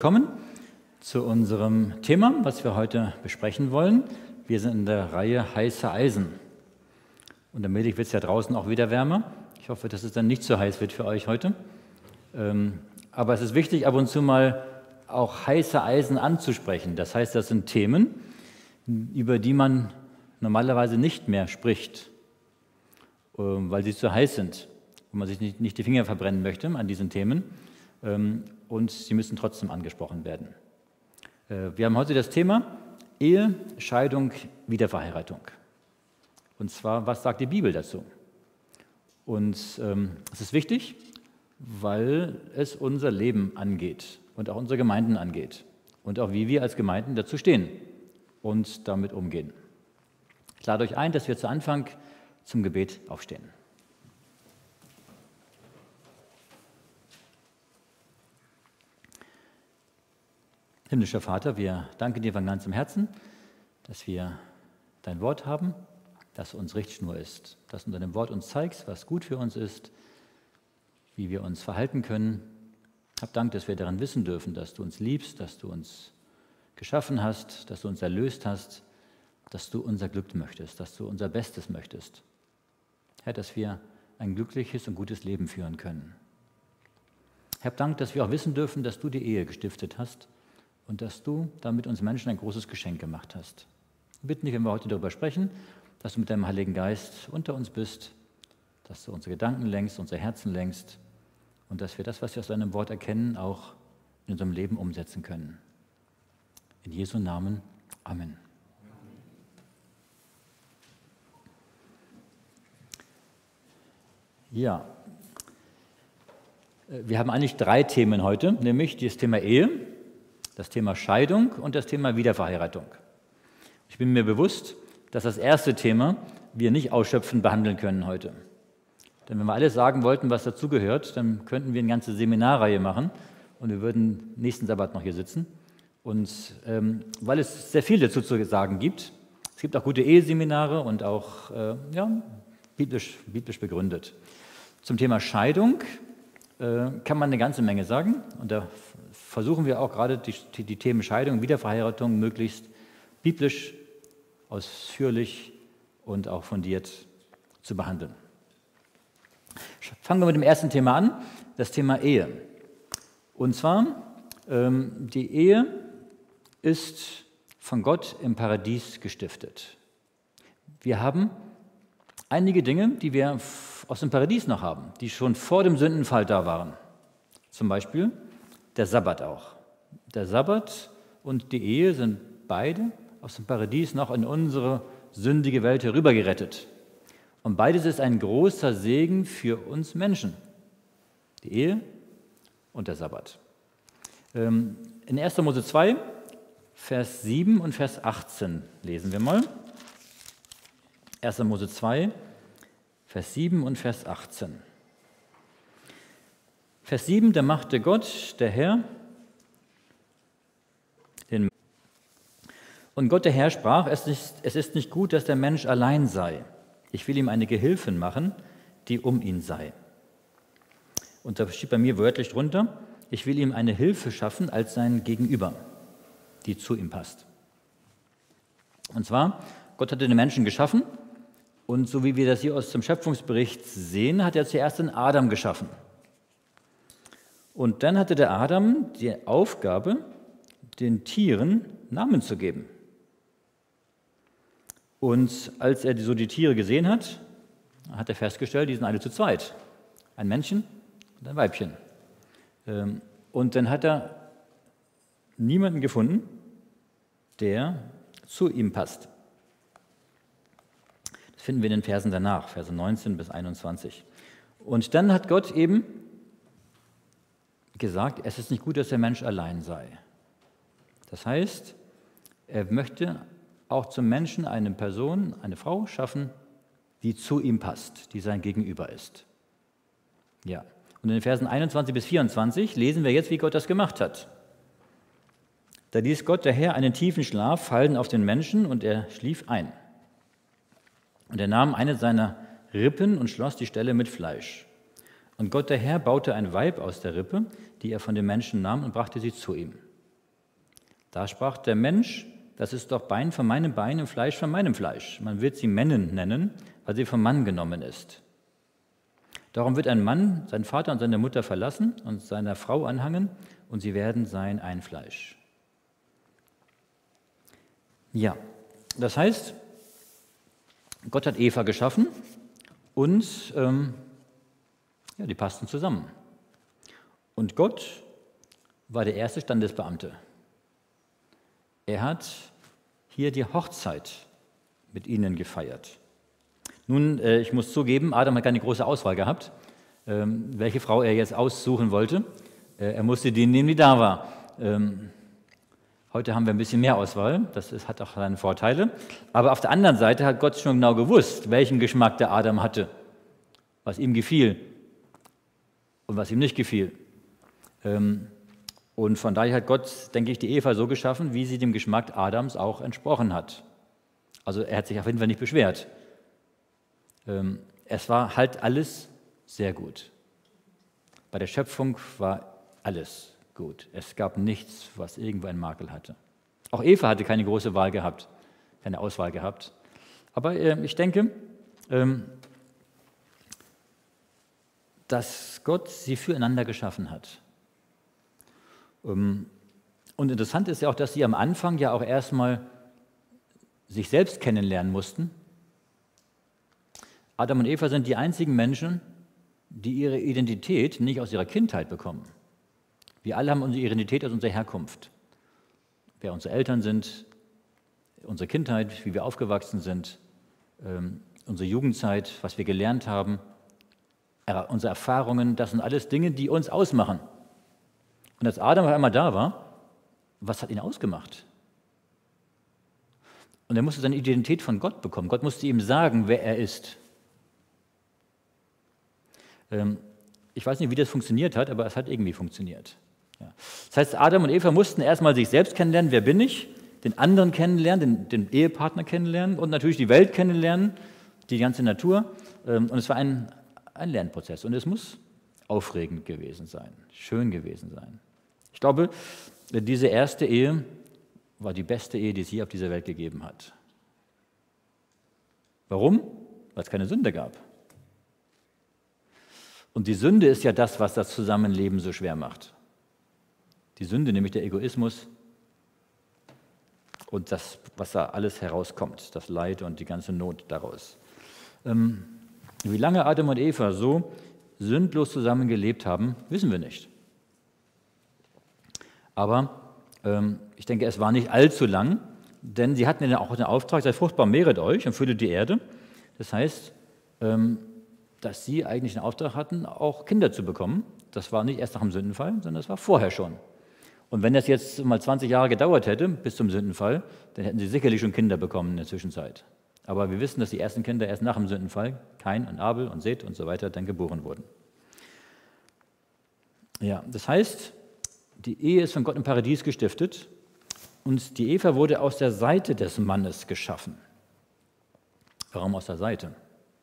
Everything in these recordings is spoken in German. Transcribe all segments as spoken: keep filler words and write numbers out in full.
willkommen zu unserem Thema, was wir heute besprechen wollen. Wir sind in der Reihe Heiße Eisen. Und allmählich wird es ja draußen auch wieder wärmer. Ich hoffe, dass es dann nicht so heiß wird für euch heute. Ähm, aber es ist wichtig, ab und zu mal auch heiße Eisen anzusprechen. Das heißt, das sind Themen, über die man normalerweise nicht mehr spricht, äh, weil sie zu heiß sind, wo man sich nicht, nicht die Finger verbrennen möchte an diesen Themen. Ähm, und sie müssen trotzdem angesprochen werden. Äh, wir haben heute das Thema Ehe, Scheidung, Wiederverheiratung. Und zwar, was sagt die Bibel dazu? Und ähm, es ist wichtig, weil es unser Leben angeht und auch unsere Gemeinden angeht und auch wie wir als Gemeinden dazu stehen und damit umgehen. Ich lade euch ein, dass wir zu Anfang zum Gebet aufstehen. Himmlischer Vater, wir danken dir von ganzem Herzen, dass wir dein Wort haben, das uns Richtschnur ist, dass du in deinem Wort uns zeigst, was gut für uns ist, wie wir uns verhalten können. Hab Dank, dass wir daran wissen dürfen, dass du uns liebst, dass du uns geschaffen hast, dass du uns erlöst hast, dass du unser Glück möchtest, dass du unser Bestes möchtest. Herr, dass wir ein glückliches und gutes Leben führen können. Hab Dank, dass wir auch wissen dürfen, dass du die Ehe gestiftet hast und dass du damit uns Menschen ein großes Geschenk gemacht hast. Wir bitten dich, wenn wir heute darüber sprechen, dass du mit deinem Heiligen Geist unter uns bist, dass du unsere Gedanken lenkst, unsere Herzen lenkst und dass wir das, was wir aus deinem Wort erkennen, auch in unserem Leben umsetzen können. In Jesu Namen. Amen. Ja, wir haben eigentlich drei Themen heute, nämlich das Thema Ehe, das Thema Scheidung und das Thema Wiederverheiratung. Ich bin mir bewusst, dass das erste Thema wir nicht ausschöpfend behandeln können heute. Denn wenn wir alles sagen wollten, was dazugehört, dann könnten wir eine ganze Seminarreihe machen und wir würden nächsten Sabbat noch hier sitzen. Und ähm, weil es sehr viel dazu zu sagen gibt, es gibt auch gute Eheseminare und auch äh, ja, biblisch, biblisch begründet. Zum Thema Scheidung äh, kann man eine ganze Menge sagen und da versuchen wir auch gerade die, die, die Themen Scheidung und Wiederverheiratung möglichst biblisch, ausführlich und auch fundiert zu behandeln. Fangen wir mit dem ersten Thema an, das Thema Ehe. Und zwar, ähm, die Ehe ist von Gott im Paradies gestiftet. Wir haben einige Dinge, die wir aus dem Paradies noch haben, die schon vor dem Sündenfall da waren. Zum Beispiel der Sabbat auch. Der Sabbat und die Ehe sind beide aus dem Paradies noch in unsere sündige Welt herübergerettet. Und beides ist ein großer Segen für uns Menschen. Die Ehe und der Sabbat. In erster Mose zwei, Vers sieben und Vers achtzehn lesen wir mal. erster Mose zwei, Vers sieben und Vers achtzehn. Vers sieben, da machte Gott, der Herr, den Und Gott, der Herr, sprach, es ist, es ist nicht gut, dass der Mensch allein sei. Ich will ihm eine Gehilfin machen, die um ihn sei. Und da steht bei mir wörtlich drunter, ich will ihm eine Hilfe schaffen als sein Gegenüber, die zu ihm passt. Und zwar, Gott hatte den Menschen geschaffen und so wie wir das hier aus dem Schöpfungsbericht sehen, hat er zuerst den Adam geschaffen. Und dann hatte der Adam die Aufgabe, den Tieren Namen zu geben. Und als er so die Tiere gesehen hat, hat er festgestellt, die sind alle zu zweit. Ein Männchen und ein Weibchen. Und dann hat er niemanden gefunden, der zu ihm passt. Das finden wir in den Versen danach, Verse neunzehn bis einundzwanzig. Und dann hat Gott eben gesagt, es ist nicht gut, dass der Mensch allein sei. Das heißt, er möchte auch zum Menschen eine Person, eine Frau schaffen, die zu ihm passt, die sein Gegenüber ist. Ja. Und in den Versen einundzwanzig bis vierundzwanzig lesen wir jetzt, wie Gott das gemacht hat. Da ließ Gott der Herr einen tiefen Schlaf fallen auf den Menschen und er schlief ein. Und er nahm eine seiner Rippen und schloss die Stelle mit Fleisch. Und Gott der Herr baute ein Weib aus der Rippe, die er von dem Menschen nahm und brachte sie zu ihm. Da sprach der Mensch: Das ist doch Bein von meinem Bein und Fleisch von meinem Fleisch. Man wird sie Männin nennen, weil sie vom Mann genommen ist. Darum wird ein Mann seinen Vater und seine Mutter verlassen und seiner Frau anhangen, und sie werden sein ein Fleisch. Ja, das heißt, Gott hat Eva geschaffen und ähm, ja, die passten zusammen. Und Gott war der erste Standesbeamte. Er hat hier die Hochzeit mit ihnen gefeiert. Nun, äh, ich muss zugeben, Adam hat keine große Auswahl gehabt, ähm, welche Frau er jetzt aussuchen wollte. Äh, er musste die nehmen, die da war. Ähm, heute haben wir ein bisschen mehr Auswahl, das ist, hat auch seine Vorteile. Aber auf der anderen Seite hat Gott schon genau gewusst, welchen Geschmack der Adam hatte, was ihm gefiel und was ihm nicht gefiel. Ähm, Und von daher hat Gott, denke ich, die Eva so geschaffen, wie sie dem Geschmack Adams auch entsprochen hat. Also er hat sich auf jeden Fall nicht beschwert. Ähm, es war halt alles sehr gut. Bei der Schöpfung war alles gut. Es gab nichts, was irgendwo einen Makel hatte. Auch Eva hatte keine große Wahl gehabt, keine Auswahl gehabt. Aber äh, ich denke, ähm, dass Gott sie füreinander geschaffen hat. Und interessant ist ja auch, dass sie am Anfang ja auch erstmal sich selbst kennenlernen mussten. Adam und Eva sind die einzigen Menschen, die ihre Identität nicht aus ihrer Kindheit bekommen. Wir alle haben unsere Identität aus unserer Herkunft. Wer unsere Eltern sind, unsere Kindheit, wie wir aufgewachsen sind, unsere Jugendzeit, was wir gelernt haben, unsere Erfahrungen, das sind alles Dinge, die uns ausmachen. Und als Adam auf einmal da war, was hat ihn ausgemacht? Und er musste seine Identität von Gott bekommen. Gott musste ihm sagen, wer er ist. Ähm, ich weiß nicht, wie das funktioniert hat, aber es hat irgendwie funktioniert. Ja. Das heißt, Adam und Eva mussten erstmal sich selbst kennenlernen, wer bin ich, den anderen kennenlernen, den, den Ehepartner kennenlernen und natürlich die Welt kennenlernen, die ganze Natur. Ähm, und es war ein, ein Lernprozess und es muss aufregend gewesen sein, schön gewesen sein. Ich glaube, diese erste Ehe war die beste Ehe, die es je auf dieser Welt gegeben hat. Warum? Weil es keine Sünde gab. Und die Sünde ist ja das, was das Zusammenleben so schwer macht. Die Sünde, nämlich der Egoismus und das, was da alles herauskommt, das Leid und die ganze Not daraus. Ähm, wie lange Adam und Eva so sündlos zusammen gelebt haben, wissen wir nicht. Aber ähm, ich denke, es war nicht allzu lang, denn sie hatten ja auch den Auftrag, seid fruchtbar, mehret euch und füllet die Erde. Das heißt, ähm, dass sie eigentlich den Auftrag hatten, auch Kinder zu bekommen. Das war nicht erst nach dem Sündenfall, sondern das war vorher schon. Und wenn das jetzt mal zwanzig Jahre gedauert hätte, bis zum Sündenfall, dann hätten sie sicherlich schon Kinder bekommen in der Zwischenzeit. Aber wir wissen, dass die ersten Kinder erst nach dem Sündenfall, Kain und Abel und Seth und so weiter, dann geboren wurden. Ja, das heißt, die Ehe ist von Gott im Paradies gestiftet und die Eva wurde aus der Seite des Mannes geschaffen. Warum aus der Seite?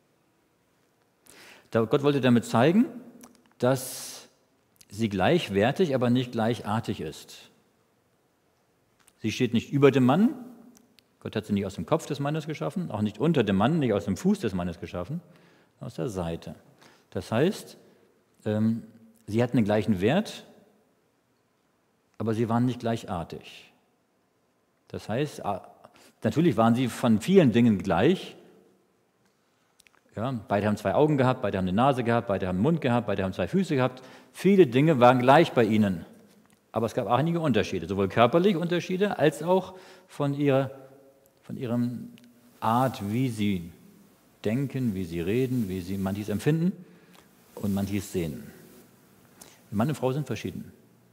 Gott wollte damit zeigen, dass sie gleichwertig, aber nicht gleichartig ist. Sie steht nicht über dem Mann. Gott hat sie nicht aus dem Kopf des Mannes geschaffen, auch nicht unter dem Mann, nicht aus dem Fuß des Mannes geschaffen, aus der Seite. Das heißt, ähm, sie hatten den gleichen Wert, aber sie waren nicht gleichartig. Das heißt, natürlich waren sie von vielen Dingen gleich. Ja, beide haben zwei Augen gehabt, beide haben eine Nase gehabt, beide haben einen Mund gehabt, beide haben zwei Füße gehabt. Viele Dinge waren gleich bei ihnen. Aber es gab auch einige Unterschiede, sowohl körperliche Unterschiede als auch von ihrer, von ihrer Art, wie sie denken, wie sie reden, wie sie manches empfinden und manches sehen. Mann und Frau sind verschieden.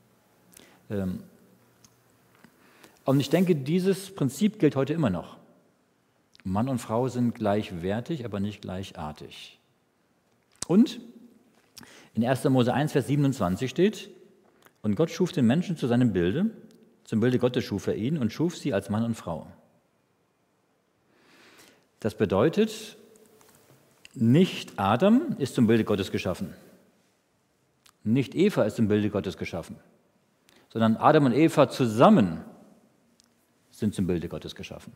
Und ich denke, dieses Prinzip gilt heute immer noch. Mann und Frau sind gleichwertig, aber nicht gleichartig. Und in erster Mose eins, Vers siebenundzwanzig steht, und Gott schuf den Menschen zu seinem Bilde, zum Bilde Gottes schuf er ihn und schuf sie als Mann und Frau. Das bedeutet, nicht Adam ist zum Bilde Gottes geschaffen, nicht Eva ist zum Bilde Gottes geschaffen, sondern Adam und Eva zusammen sind zum Bilde Gottes geschaffen.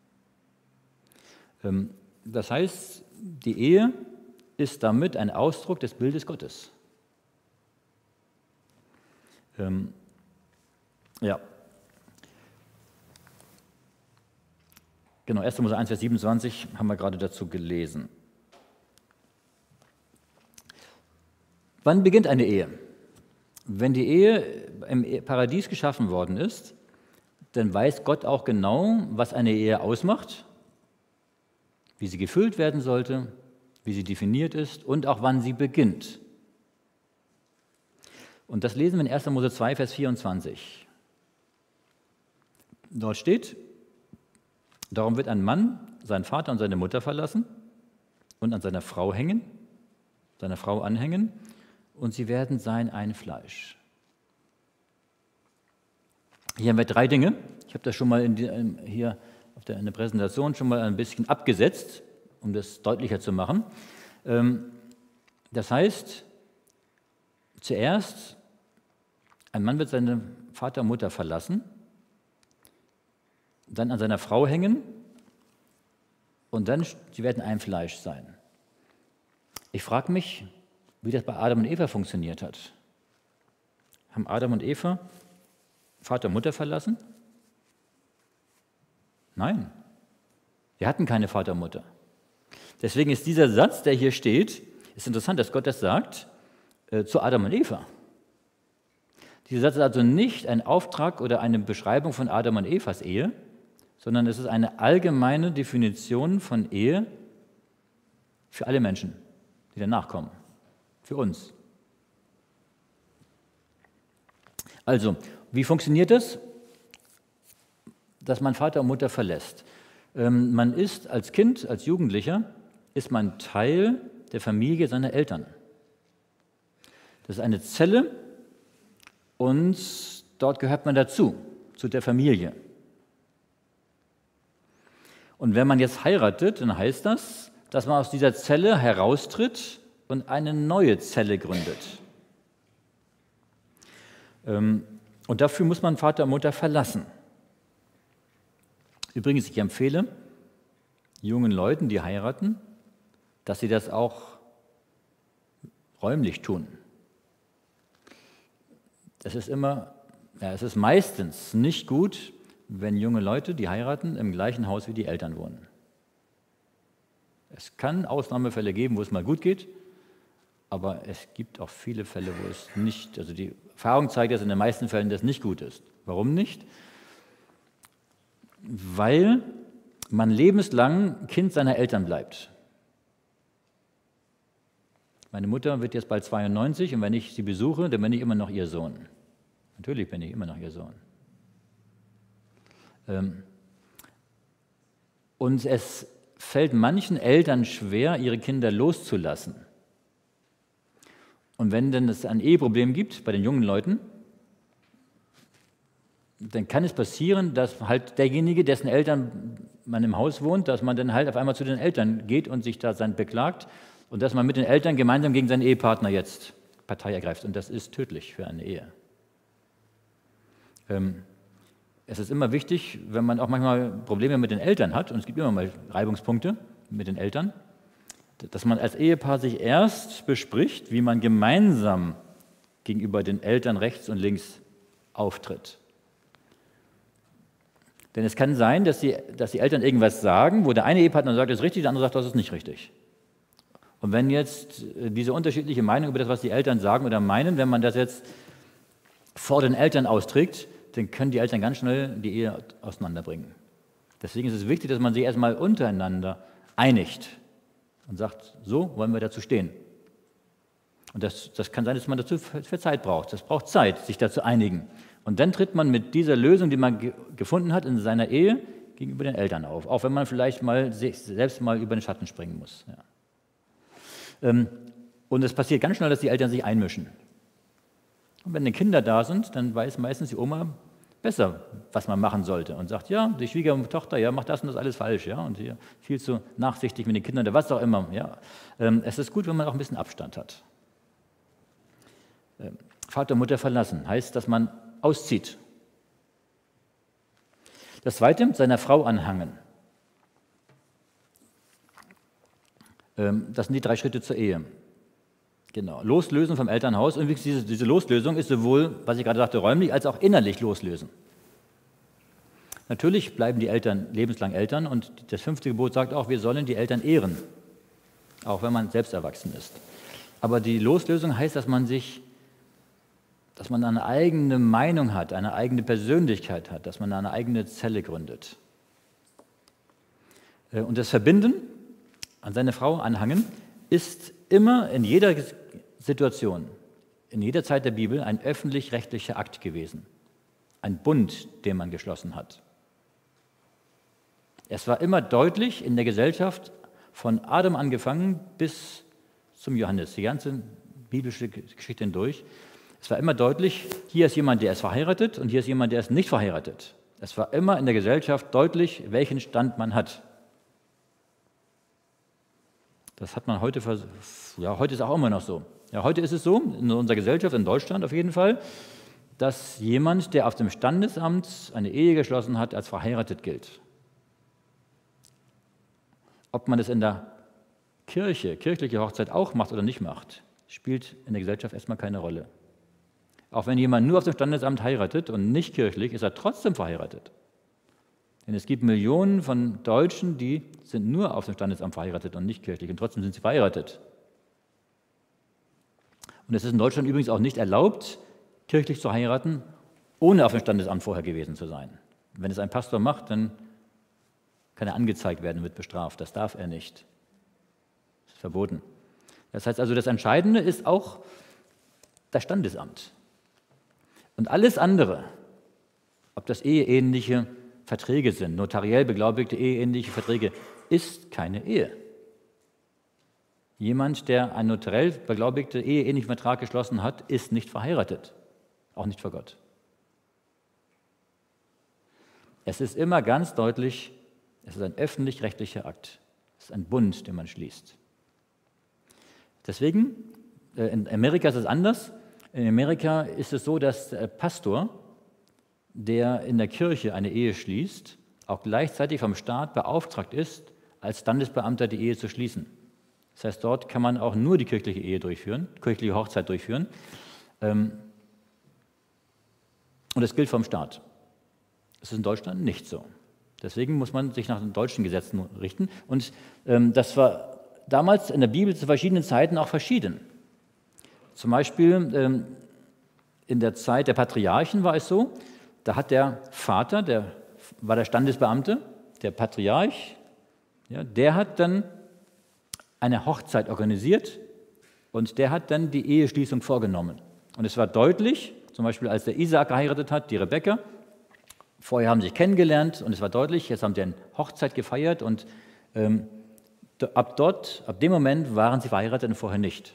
Das heißt, die Ehe ist damit ein Ausdruck des Bildes Gottes. Ähm, ja. Genau, erster Mose eins, Vers siebenundzwanzig haben wir gerade dazu gelesen. Wann beginnt eine Ehe? Wenn die Ehe im Paradies geschaffen worden ist, dann weiß Gott auch genau, was eine Ehe ausmacht, wie sie gefüllt werden sollte, wie sie definiert ist und auch wann sie beginnt. Und das lesen wir in erster Mose zwei, Vers vierundzwanzig. Dort steht: Darum wird ein Mann seinen Vater und seine Mutter verlassen und an seiner Frau hängen, seiner Frau anhängen, und sie werden sein ein Fleisch. Hier haben wir drei Dinge. Ich habe das schon mal in die, hier auf der, in der Präsentation schon mal ein bisschen abgesetzt, um das deutlicher zu machen. Das heißt, zuerst, ein Mann wird seine Vater und Mutter verlassen, dann an seiner Frau hängen und dann, sie werden ein Fleisch sein. Ich frage mich, wie das bei Adam und Eva funktioniert hat. Haben Adam und Eva Vater und Mutter verlassen? Nein, wir hatten keine Vater und Mutter. Deswegen ist dieser Satz, der hier steht, ist interessant, dass Gott das sagt äh, zu Adam und Eva. Dieser Satz ist also nicht ein Auftrag oder eine Beschreibung von Adam und Evas Ehe, sondern es ist eine allgemeine Definition von Ehe für alle Menschen, die danach kommen, für uns. Also, wie funktioniert das, dass man Vater und Mutter verlässt? Ähm, man ist als Kind, als Jugendlicher, ist man Teil der Familie seiner Eltern. Das ist eine Zelle und dort gehört man dazu, zu der Familie. Und wenn man jetzt heiratet, dann heißt das, dass man aus dieser Zelle heraustritt und eine neue Zelle gründet. Und dafür muss man Vater und Mutter verlassen. Übrigens, ich empfehle jungen Leuten, die heiraten, dass sie das auch räumlich tun. Es ist immer, ja, es ist meistens nicht gut, wenn junge Leute, die heiraten, im gleichen Haus wie die Eltern wohnen. Es kann Ausnahmefälle geben, wo es mal gut geht, aber es gibt auch viele Fälle, wo es nicht, also die Erfahrung zeigt, dass in den meisten Fällen das nicht gut ist. Warum nicht? Weil man lebenslang Kind seiner Eltern bleibt. Meine Mutter wird jetzt bald zweiundneunzig und wenn ich sie besuche, dann bin ich immer noch ihr Sohn. Natürlich bin ich immer noch ihr Sohn. Und es fällt manchen Eltern schwer, ihre Kinder loszulassen. Und wenn denn es ein Eheproblem gibt bei den jungen Leuten, dann kann es passieren, dass halt derjenige, dessen Eltern man im Haus wohnt, dass man dann halt auf einmal zu den Eltern geht und sich da dann beklagt und dass man mit den Eltern gemeinsam gegen seinen Ehepartner jetzt Partei ergreift. Und das ist tödlich für eine Ehe. Ähm, es ist immer wichtig, wenn man auch manchmal Probleme mit den Eltern hat, und es gibt immer mal Reibungspunkte mit den Eltern, dass man als Ehepaar sich erst bespricht, wie man gemeinsam gegenüber den Eltern rechts und links auftritt. Denn es kann sein, dass die, dass die Eltern irgendwas sagen, wo der eine Ehepartner sagt, das ist richtig, der andere sagt, das ist nicht richtig. Und wenn jetzt diese unterschiedliche Meinung über das, was die Eltern sagen oder meinen, wenn man das jetzt vor den Eltern austrägt, dann können die Eltern ganz schnell die Ehe auseinanderbringen. Deswegen ist es wichtig, dass man sich erstmal untereinander einigt und sagt, so wollen wir dazu stehen. Und das, das kann sein, dass man dazu für Zeit braucht. Das braucht Zeit, sich dazu einigen. Und dann tritt man mit dieser Lösung, die man ge- gefunden hat in seiner Ehe, gegenüber den Eltern auf. Auch wenn man vielleicht mal sich selbst mal über den Schatten springen muss. Ja. Ähm, und es passiert ganz schnell, dass die Eltern sich einmischen. Und wenn die Kinder da sind, dann weiß meistens die Oma besser, was man machen sollte. Und sagt, ja, die Schwiegertochter, ja, macht das und das alles falsch. Ja, und hier viel zu nachsichtig mit den Kindern oder was auch immer. Ja. Ähm, es ist gut, wenn man auch ein bisschen Abstand hat. Ähm, Vater und Mutter verlassen heißt, dass man auszieht. Das Zweite, seiner Frau anhangen. Das sind die drei Schritte zur Ehe. Genau. Loslösen vom Elternhaus. Und diese, diese Loslösung ist sowohl, was ich gerade sagte, räumlich als auch innerlich loslösen. Natürlich bleiben die Eltern lebenslang Eltern und das fünfte Gebot sagt auch, wir sollen die Eltern ehren, auch wenn man selbst erwachsen ist. Aber die Loslösung heißt, dass man sich, dass man eine eigene Meinung hat, eine eigene Persönlichkeit hat, dass man eine eigene Zelle gründet. Und das Verbinden, an seine Frau anhangen, ist immer in jeder Situation, in jeder Zeit der Bibel ein öffentlich-rechtlicher Akt gewesen. Ein Bund, den man geschlossen hat. Es war immer deutlich in der Gesellschaft, von Adam angefangen bis zum Johannes, die ganze biblische Geschichte hindurch. Es war immer deutlich, hier ist jemand, der ist verheiratet und hier ist jemand, der ist nicht verheiratet. Es war immer in der Gesellschaft deutlich, welchen Stand man hat. Das hat man heute, ja, heute ist auch immer noch so. Ja, heute ist es so, in unserer Gesellschaft, in Deutschland auf jeden Fall, dass jemand, der auf dem Standesamt eine Ehe geschlossen hat, als verheiratet gilt. Ob man das in der Kirche, kirchliche Hochzeit auch macht oder nicht macht, spielt in der Gesellschaft erstmal keine Rolle. Auch wenn jemand nur auf dem Standesamt heiratet und nicht kirchlich, ist er trotzdem verheiratet. Denn es gibt Millionen von Deutschen, die sind nur auf dem Standesamt verheiratet und nicht kirchlich und trotzdem sind sie verheiratet. Und es ist in Deutschland übrigens auch nicht erlaubt, kirchlich zu heiraten, ohne auf dem Standesamt vorher gewesen zu sein. Wenn es ein Pastor macht, dann kann er angezeigt werden und wird bestraft. Das darf er nicht. Das ist verboten. Das heißt also, das Entscheidende ist auch das Standesamt. Und alles andere, ob das eheähnliche Verträge sind, notariell beglaubigte eheähnliche Verträge, ist keine Ehe. Jemand, der einen notariell beglaubigten eheähnlichen Vertrag geschlossen hat, ist nicht verheiratet, auch nicht vor Gott. Es ist immer ganz deutlich, es ist ein öffentlich-rechtlicher Akt. Es ist ein Bund, den man schließt. Deswegen, in Amerika ist es anders. In Amerika ist es so, dass der Pastor, der in der Kirche eine Ehe schließt, auch gleichzeitig vom Staat beauftragt ist, als Standesbeamter die Ehe zu schließen. Das heißt, dort kann man auch nur die kirchliche Ehe durchführen, kirchliche Hochzeit durchführen. Und das gilt vom Staat. Das ist in Deutschland nicht so. Deswegen muss man sich nach den deutschen Gesetzen richten. Und das war damals in der Bibel zu verschiedenen Zeiten auch verschieden. Zum Beispiel in der Zeit der Patriarchen war es so, da hat der Vater, der war der Standesbeamte, der Patriarch, ja, der hat dann eine Hochzeit organisiert und der hat dann die Eheschließung vorgenommen. Und es war deutlich, zum Beispiel als der Isaak geheiratet hat, die Rebekka, vorher haben sie sich kennengelernt und es war deutlich, jetzt haben sie eine Hochzeit gefeiert und ähm, ab dort, ab dem Moment waren sie verheiratet und vorher nicht.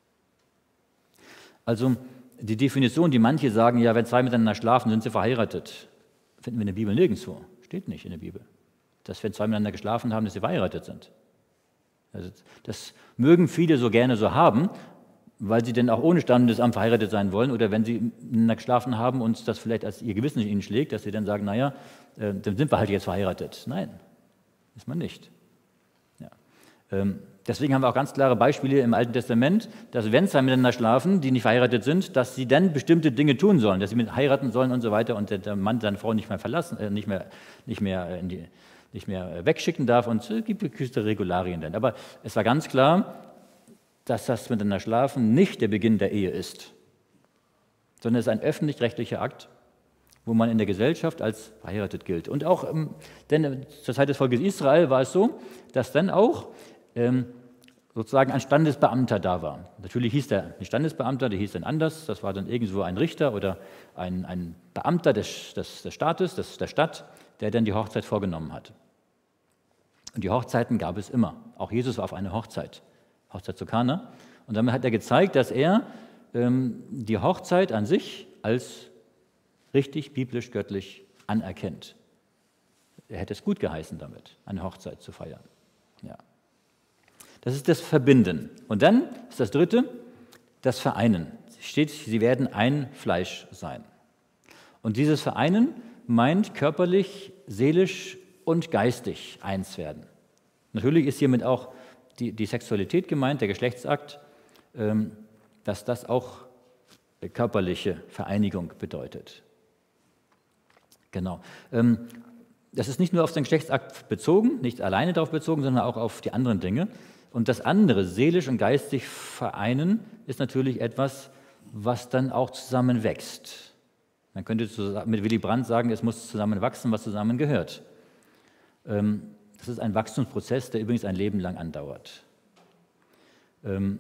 Also die Definition, die manche sagen, ja, wenn zwei miteinander schlafen, sind sie verheiratet, finden wir in der Bibel nirgendwo. Steht nicht in der Bibel. Dass wenn zwei miteinander geschlafen haben, dass sie verheiratet sind. Also das mögen viele so gerne so haben, weil sie denn auch ohne Standesamt verheiratet sein wollen oder wenn sie miteinander geschlafen haben und das vielleicht als ihr Gewissen in ihnen schlägt, dass sie dann sagen, naja, äh, dann sind wir halt jetzt verheiratet. Nein, ist man nicht. Ja. Ähm, deswegen haben wir auch ganz klare Beispiele im Alten Testament, dass wenn zwei miteinander schlafen, die nicht verheiratet sind, dass sie dann bestimmte Dinge tun sollen, dass sie mit heiraten sollen und so weiter und der Mann seine Frau nicht mehr verlassen, äh, nicht mehr, nicht mehr in die nicht mehr wegschicken darf und es gibt gewisse Regularien dann. Aber es war ganz klar, dass das miteinander Schlafen nicht der Beginn der Ehe ist, sondern es ist ein öffentlich-rechtlicher Akt, wo man in der Gesellschaft als verheiratet gilt. Und auch, denn zur Zeit des Volkes Israel war es so, dass dann auch ähm, sozusagen ein Standesbeamter da war. Natürlich hieß der nicht Standesbeamter, der hieß dann anders, das war dann irgendwo ein Richter oder ein, ein Beamter des, des, des Staates, des, der Stadt, der dann die Hochzeit vorgenommen hat. Und die Hochzeiten gab es immer. Auch Jesus war auf eine Hochzeit, Hochzeit zu Kana. Und damit hat er gezeigt, dass er ähm, die Hochzeit an sich als richtig biblisch-göttlich anerkennt. Er hätte es gut geheißen damit, eine Hochzeit zu feiern. Ja. Das ist das Verbinden. Und dann ist das Dritte, das Vereinen. Es steht, sie werden ein Fleisch sein. Und dieses Vereinen meint körperlich seelisch und geistig eins werden. Natürlich ist hiermit auch die, die Sexualität gemeint, der Geschlechtsakt, ähm, dass das auch körperliche Vereinigung bedeutet. Genau. Ähm, das ist nicht nur auf den Geschlechtsakt bezogen, nicht alleine darauf bezogen, sondern auch auf die anderen Dinge. Und das andere, seelisch und geistig vereinen, ist natürlich etwas, was dann auch zusammenwächst. Man könnte mit Willy Brandt sagen, es muss zusammenwachsen, was zusammengehört. Ähm, das ist ein Wachstumsprozess, der übrigens ein Leben lang andauert. Ähm,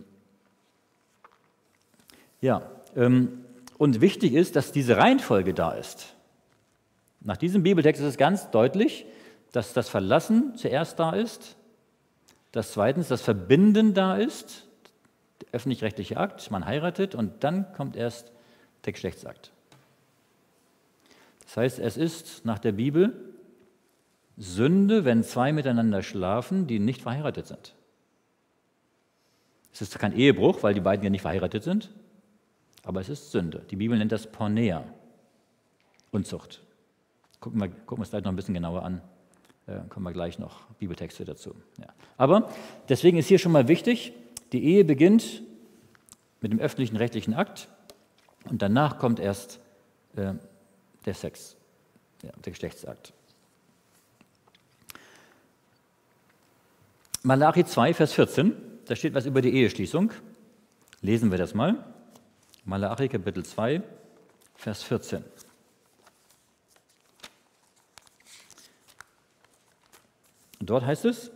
ja, ähm, und wichtig ist, dass diese Reihenfolge da ist. Nach diesem Bibeltext ist es ganz deutlich, dass das Verlassen zuerst da ist, dass zweitens das Verbinden da ist, der öffentlich-rechtliche Akt, man heiratet und dann kommt erst der Geschlechtsakt. Das heißt, es ist nach der Bibel Sünde, wenn zwei miteinander schlafen, die nicht verheiratet sind. Es ist kein Ehebruch, weil die beiden ja nicht verheiratet sind, aber es ist Sünde. Die Bibel nennt das Porneia, Unzucht. Gucken wir, gucken wir uns gleich noch ein bisschen genauer an. Äh, kommen wir gleich noch Bibeltexte dazu. Ja. Aber deswegen ist hier schon mal wichtig, die Ehe beginnt mit dem öffentlichen rechtlichen Akt und danach kommt erst äh, der Sex, ja, der Geschlechtsakt. Malachi zwei, Vers vierzehn, da steht was über die Eheschließung. Lesen wir das mal. Malachi Kapitel zwei, Vers vierzehn. Und dort heißt es,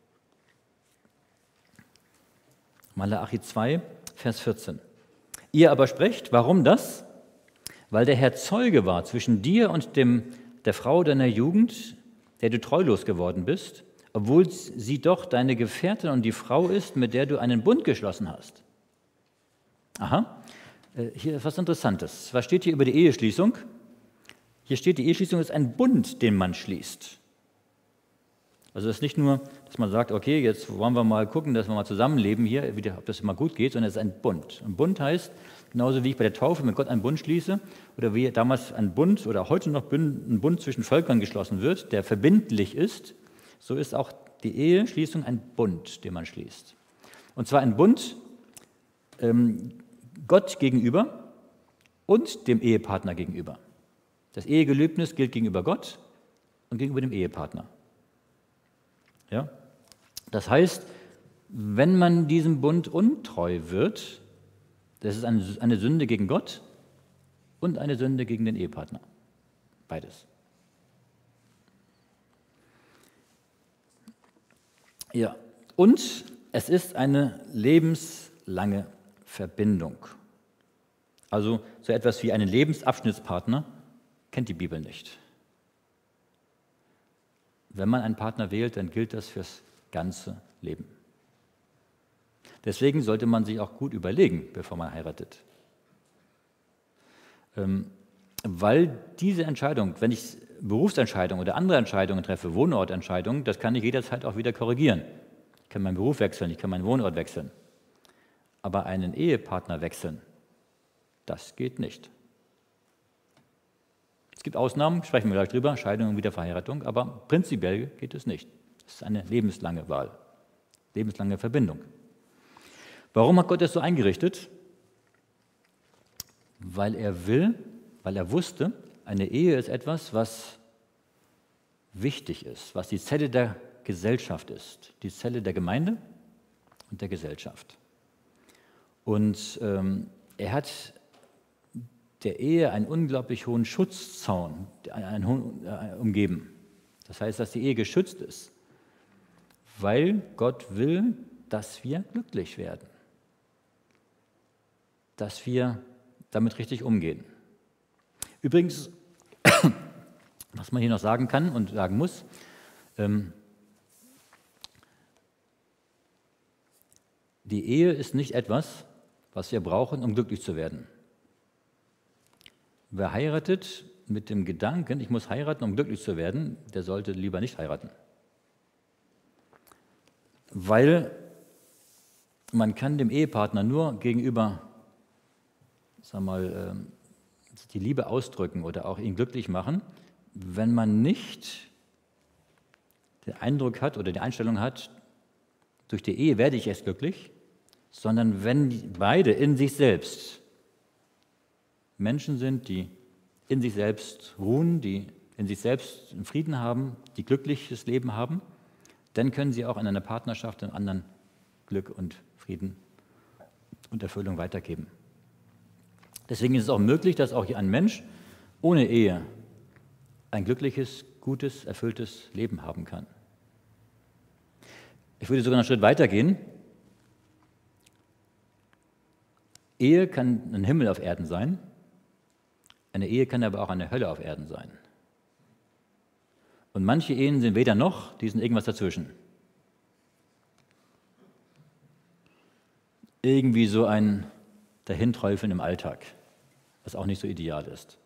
Malachi zwei, Vers vierzehn. Ihr aber sprecht, warum das? Weil der Herr Zeuge war zwischen dir und dem, der Frau deiner Jugend, der du treulos geworden bist, obwohl sie doch deine Gefährtin und die Frau ist, mit der du einen Bund geschlossen hast. Aha, hier ist was Interessantes. Was steht hier über die Eheschließung? Hier steht, die Eheschließung ist ein Bund, den man schließt. Also es ist nicht nur, dass man sagt, okay, jetzt wollen wir mal gucken, dass wir mal zusammenleben hier, ob das immer gut geht, sondern es ist ein Bund. Ein Bund heißt, genauso wie ich bei der Taufe mit Gott einen Bund schließe oder wie damals ein Bund oder heute noch ein Bund zwischen Völkern geschlossen wird, der verbindlich ist, so ist auch die Eheschließung ein Bund, den man schließt. Und zwar ein Bund ähm, Gott gegenüber und dem Ehepartner gegenüber. Das Ehegelöbnis gilt gegenüber Gott und gegenüber dem Ehepartner. Ja? Das heißt, wenn man diesem Bund untreu wird, das ist eine, eine Sünde gegen Gott und eine Sünde gegen den Ehepartner. Beides. Ja, und es ist eine lebenslange Verbindung. Also so etwas wie einen Lebensabschnittspartner kennt die Bibel nicht. Wenn man einen Partner wählt, dann gilt das fürs ganze Leben. Deswegen sollte man sich auch gut überlegen, bevor man heiratet. Ähm, weil diese Entscheidung, wenn ich Berufsentscheidungen oder andere Entscheidungen treffe, Wohnortentscheidungen, das kann ich jederzeit auch wieder korrigieren. Ich kann meinen Beruf wechseln, ich kann meinen Wohnort wechseln. Aber einen Ehepartner wechseln, das geht nicht. Es gibt Ausnahmen, sprechen wir gleich drüber, Scheidung und Wiederverheiratung, aber prinzipiell geht es nicht. Es ist eine lebenslange Wahl, lebenslange Verbindung. Warum hat Gott das so eingerichtet? Weil er will, weil er wusste, eine Ehe ist etwas, was wichtig ist, was die Zelle der Gesellschaft ist, die Zelle der Gemeinde und der Gesellschaft. Und ähm, er hat der Ehe einen unglaublich hohen Schutzzaun einen hohen, äh, umgeben. Das heißt, dass die Ehe geschützt ist, weil Gott will, dass wir glücklich werden, dass wir damit richtig umgehen. Übrigens, was man hier noch sagen kann und sagen muss, ähm, die Ehe ist nicht etwas, was wir brauchen, um glücklich zu werden. Wer heiratet mit dem Gedanken, ich muss heiraten, um glücklich zu werden, der sollte lieber nicht heiraten. Weil man kann dem Ehepartner nur gegenüber, sag mal, die Liebe ausdrücken oder auch ihn glücklich machen, wenn man nicht den Eindruck hat oder die Einstellung hat, durch die Ehe werde ich erst glücklich, sondern wenn beide in sich selbst Menschen sind, die in sich selbst ruhen, die in sich selbst einen Frieden haben, die glückliches Leben haben, dann können sie auch in einer Partnerschaft den anderen Glück und Frieden und Erfüllung weitergeben. Deswegen ist es auch möglich, dass auch ein Mensch ohne Ehe ein glückliches, gutes, erfülltes Leben haben kann. Ich würde sogar einen Schritt weiter gehen. Ehe kann ein Himmel auf Erden sein, eine Ehe kann aber auch eine Hölle auf Erden sein. Und manche Ehen sind weder noch, die sind irgendwas dazwischen. Irgendwie so ein Dahinträufeln im Alltag, was auch nicht so ideal ist.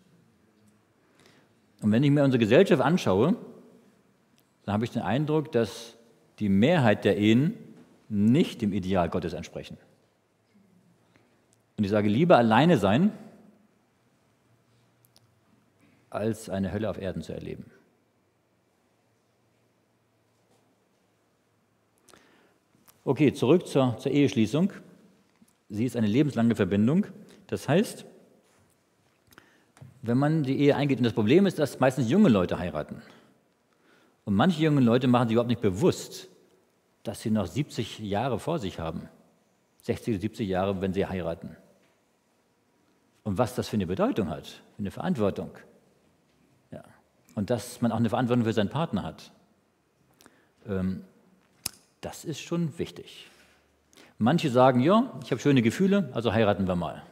Und wenn ich mir unsere Gesellschaft anschaue, dann habe ich den Eindruck, dass die Mehrheit der Ehen nicht dem Ideal Gottes entsprechen. Und ich sage, lieber alleine sein, als eine Hölle auf Erden zu erleben. Okay, zurück zur, zur Eheschließung. Sie ist eine lebenslange Verbindung. Das heißt, wenn man die Ehe eingeht, und das Problem ist, dass meistens junge Leute heiraten. Und manche junge Leute machen sich überhaupt nicht bewusst, dass sie noch siebzig Jahre vor sich haben. sechzig, siebzig Jahre, wenn sie heiraten. Und was das für eine Bedeutung hat, für eine Verantwortung. Ja. Und dass man auch eine Verantwortung für seinen Partner hat. Ähm, das ist schon wichtig. Manche sagen, ja, ich habe schöne Gefühle, also heiraten wir mal.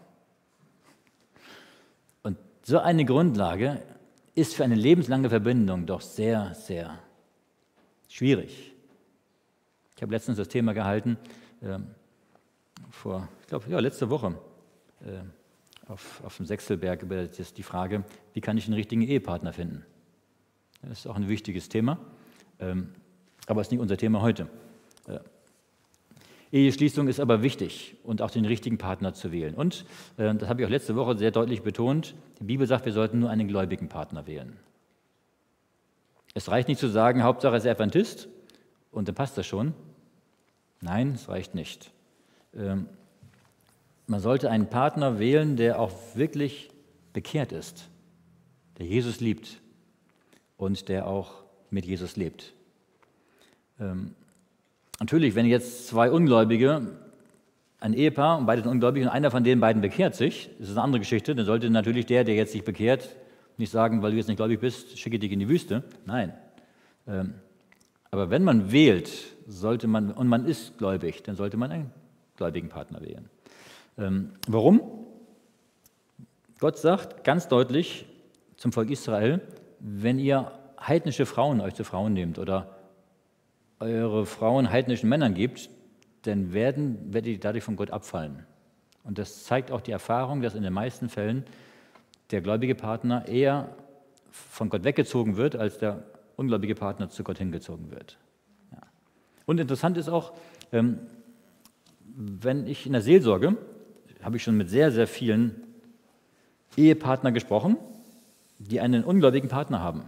Und so eine Grundlage ist für eine lebenslange Verbindung doch sehr, sehr schwierig. Ich habe letztens das Thema gehalten, äh, vor, ich glaube, ja, letzte Woche, äh, auf, auf dem Sechselberg, über das, die Frage, wie kann ich einen richtigen Ehepartner finden? Das ist auch ein wichtiges Thema, ähm, aber es ist nicht unser Thema heute. Äh, Eheschließung ist aber wichtig und auch den richtigen Partner zu wählen. Und, äh, das habe ich auch letzte Woche sehr deutlich betont, die Bibel sagt, wir sollten nur einen gläubigen Partner wählen. Es reicht nicht zu sagen, Hauptsache er ist Adventist und dann passt das schon. Nein, es reicht nicht. Ähm, man sollte einen Partner wählen, der auch wirklich bekehrt ist, der Jesus liebt und der auch mit Jesus lebt. Ähm, Natürlich, wenn jetzt zwei Ungläubige, ein Ehepaar und beide sind ungläubig und einer von den beiden bekehrt sich, das ist eine andere Geschichte, dann sollte natürlich der, der jetzt sich bekehrt, nicht sagen, weil du jetzt nicht gläubig bist, schicke dich in die Wüste. Nein. Ähm, aber wenn man wählt, sollte man, und man ist gläubig, dann sollte man einen gläubigen Partner wählen. Ähm, warum? Gott sagt ganz deutlich zum Volk Israel, wenn ihr heidnische Frauen euch zu Frauen nehmt oder eure Frauen heidnischen Männern gibt, dann werden, werdet ihr dadurch von Gott abfallen. Und das zeigt auch die Erfahrung, dass in den meisten Fällen der gläubige Partner eher von Gott weggezogen wird, als der ungläubige Partner zu Gott hingezogen wird. Ja. Und interessant ist auch, ähm, wenn ich in der Seelsorge, habe ich schon mit sehr, sehr vielen Ehepartnern gesprochen, die einen ungläubigen Partner haben.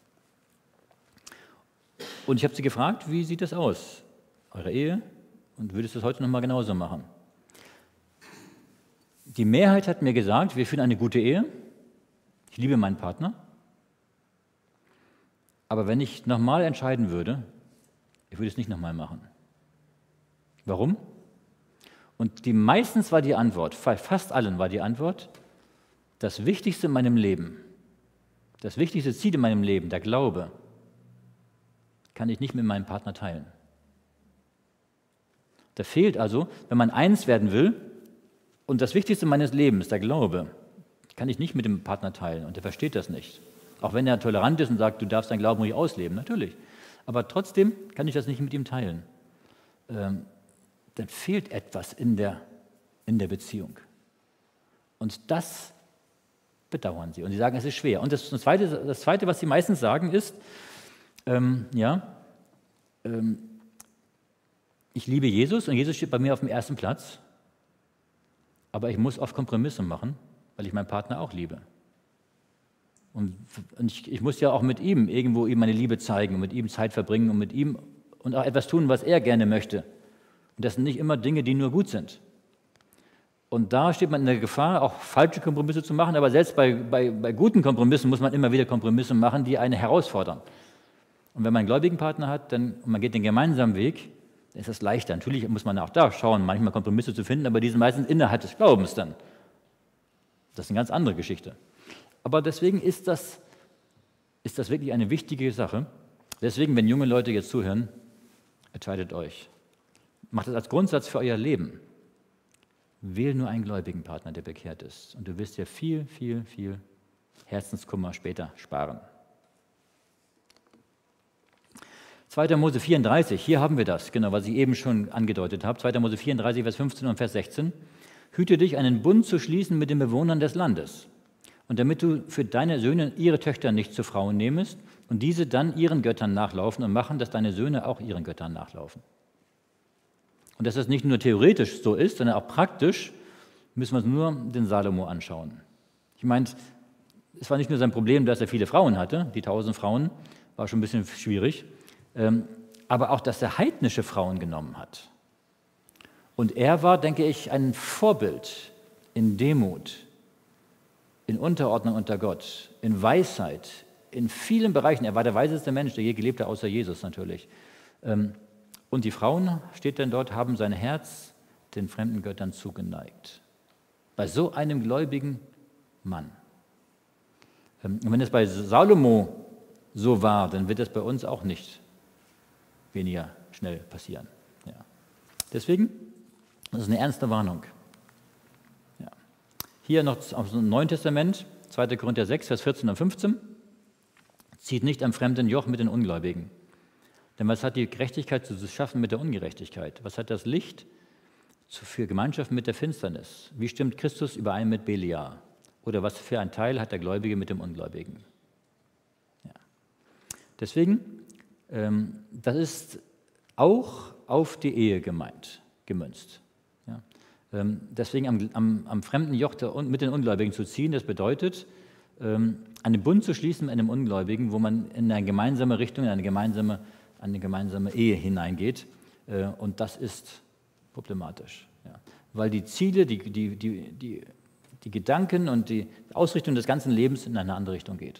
Und ich habe sie gefragt, wie sieht das aus, eure Ehe? Und würdest du es heute nochmal genauso machen? Die Mehrheit hat mir gesagt, wir führen eine gute Ehe, ich liebe meinen Partner, aber wenn ich nochmal entscheiden würde, ich würde es nicht nochmal machen. Warum? Und die meistens war die Antwort, fast allen war die Antwort, das Wichtigste in meinem Leben, das wichtigste Ziel in meinem Leben, der Glaube, kann ich nicht mit meinem Partner teilen. Da fehlt also, wenn man eins werden will und das Wichtigste meines Lebens, der Glaube, kann ich nicht mit dem Partner teilen und der versteht das nicht. Auch wenn er tolerant ist und sagt, du darfst deinen Glauben ruhig ausleben, natürlich. Aber trotzdem kann ich das nicht mit ihm teilen. Ähm, dann fehlt etwas in der, in der Beziehung. Und das bedauern sie. Und sie sagen, es ist schwer. Und das, das, Zweite, das Zweite, was sie meistens sagen, ist, ähm, ja, ähm, ich liebe Jesus und Jesus steht bei mir auf dem ersten Platz, aber ich muss oft Kompromisse machen, weil ich meinen Partner auch liebe. Und, und ich, ich muss ja auch mit ihm irgendwo ihm meine Liebe zeigen und mit ihm Zeit verbringen und mit ihm und auch etwas tun, was er gerne möchte. Und das sind nicht immer Dinge, die nur gut sind. Und da steht man in der Gefahr, auch falsche Kompromisse zu machen, aber selbst bei, bei, bei guten Kompromissen muss man immer wieder Kompromisse machen, die einen herausfordern. Und wenn man einen gläubigen Partner hat dann, und man geht den gemeinsamen Weg, dann ist das leichter. Natürlich muss man auch da schauen, manchmal Kompromisse zu finden, aber die sind meistens innerhalb des Glaubens dann. Das ist eine ganz andere Geschichte. Aber deswegen ist das, ist das wirklich eine wichtige Sache. Deswegen, wenn junge Leute jetzt zuhören, entscheidet euch. Macht das als Grundsatz für euer Leben. Wähl nur einen gläubigen Partner, der bekehrt ist. Und du wirst dir viel, viel, viel Herzenskummer später sparen. zweiter Mose vierunddreißig, hier haben wir das, genau, was ich eben schon angedeutet habe. zweiter Mose vierunddreißig, Vers fünfzehn und Vers sechzehn. Hüte dich, einen Bund zu schließen mit den Bewohnern des Landes. Und damit du für deine Söhne ihre Töchter nicht zu Frauen nehmest und diese dann ihren Göttern nachlaufen und machen, dass deine Söhne auch ihren Göttern nachlaufen. Und dass das nicht nur theoretisch so ist, sondern auch praktisch, müssen wir uns nur den Salomo anschauen. Ich meine, es war nicht nur sein Problem, dass er viele Frauen hatte, die tausend Frauen, war schon ein bisschen schwierig, aber auch, dass er heidnische Frauen genommen hat. Und er war, denke ich, ein Vorbild in Demut, in Unterordnung unter Gott, in Weisheit, in vielen Bereichen. Er war der weiseste Mensch, der je gelebt hat, außer Jesus natürlich. Und die Frauen, steht denn dort, haben sein Herz den fremden Göttern zugeneigt. Bei so einem gläubigen Mann. Und wenn es bei Salomo so war, dann wird es bei uns auch nicht weniger schnell passieren. Ja. Deswegen, das ist eine ernste Warnung. Ja. Hier noch aus dem Neuen Testament, zweiter Korinther sechs, Vers vierzehn und fünfzehn. Zieht nicht am fremden Joch mit den Ungläubigen. Denn was hat die Gerechtigkeit zu schaffen mit der Ungerechtigkeit? Was hat das Licht für Gemeinschaft mit der Finsternis? Wie stimmt Christus überein mit Beliar? Oder was für ein Teil hat der Gläubige mit dem Ungläubigen? Ja. Deswegen, ähm, das ist auch auf die Ehe gemeint, gemünzt. Ja. Ähm, deswegen am, am, am fremden Joch der, mit den Ungläubigen zu ziehen, das bedeutet, ähm, einen Bund zu schließen mit einem Ungläubigen, wo man in eine gemeinsame Richtung, in eine gemeinsame eine gemeinsame Ehe hineingeht. Und das ist problematisch. Ja. Weil die Ziele, die, die, die, die, die Gedanken und die Ausrichtung des ganzen Lebens in eine andere Richtung geht.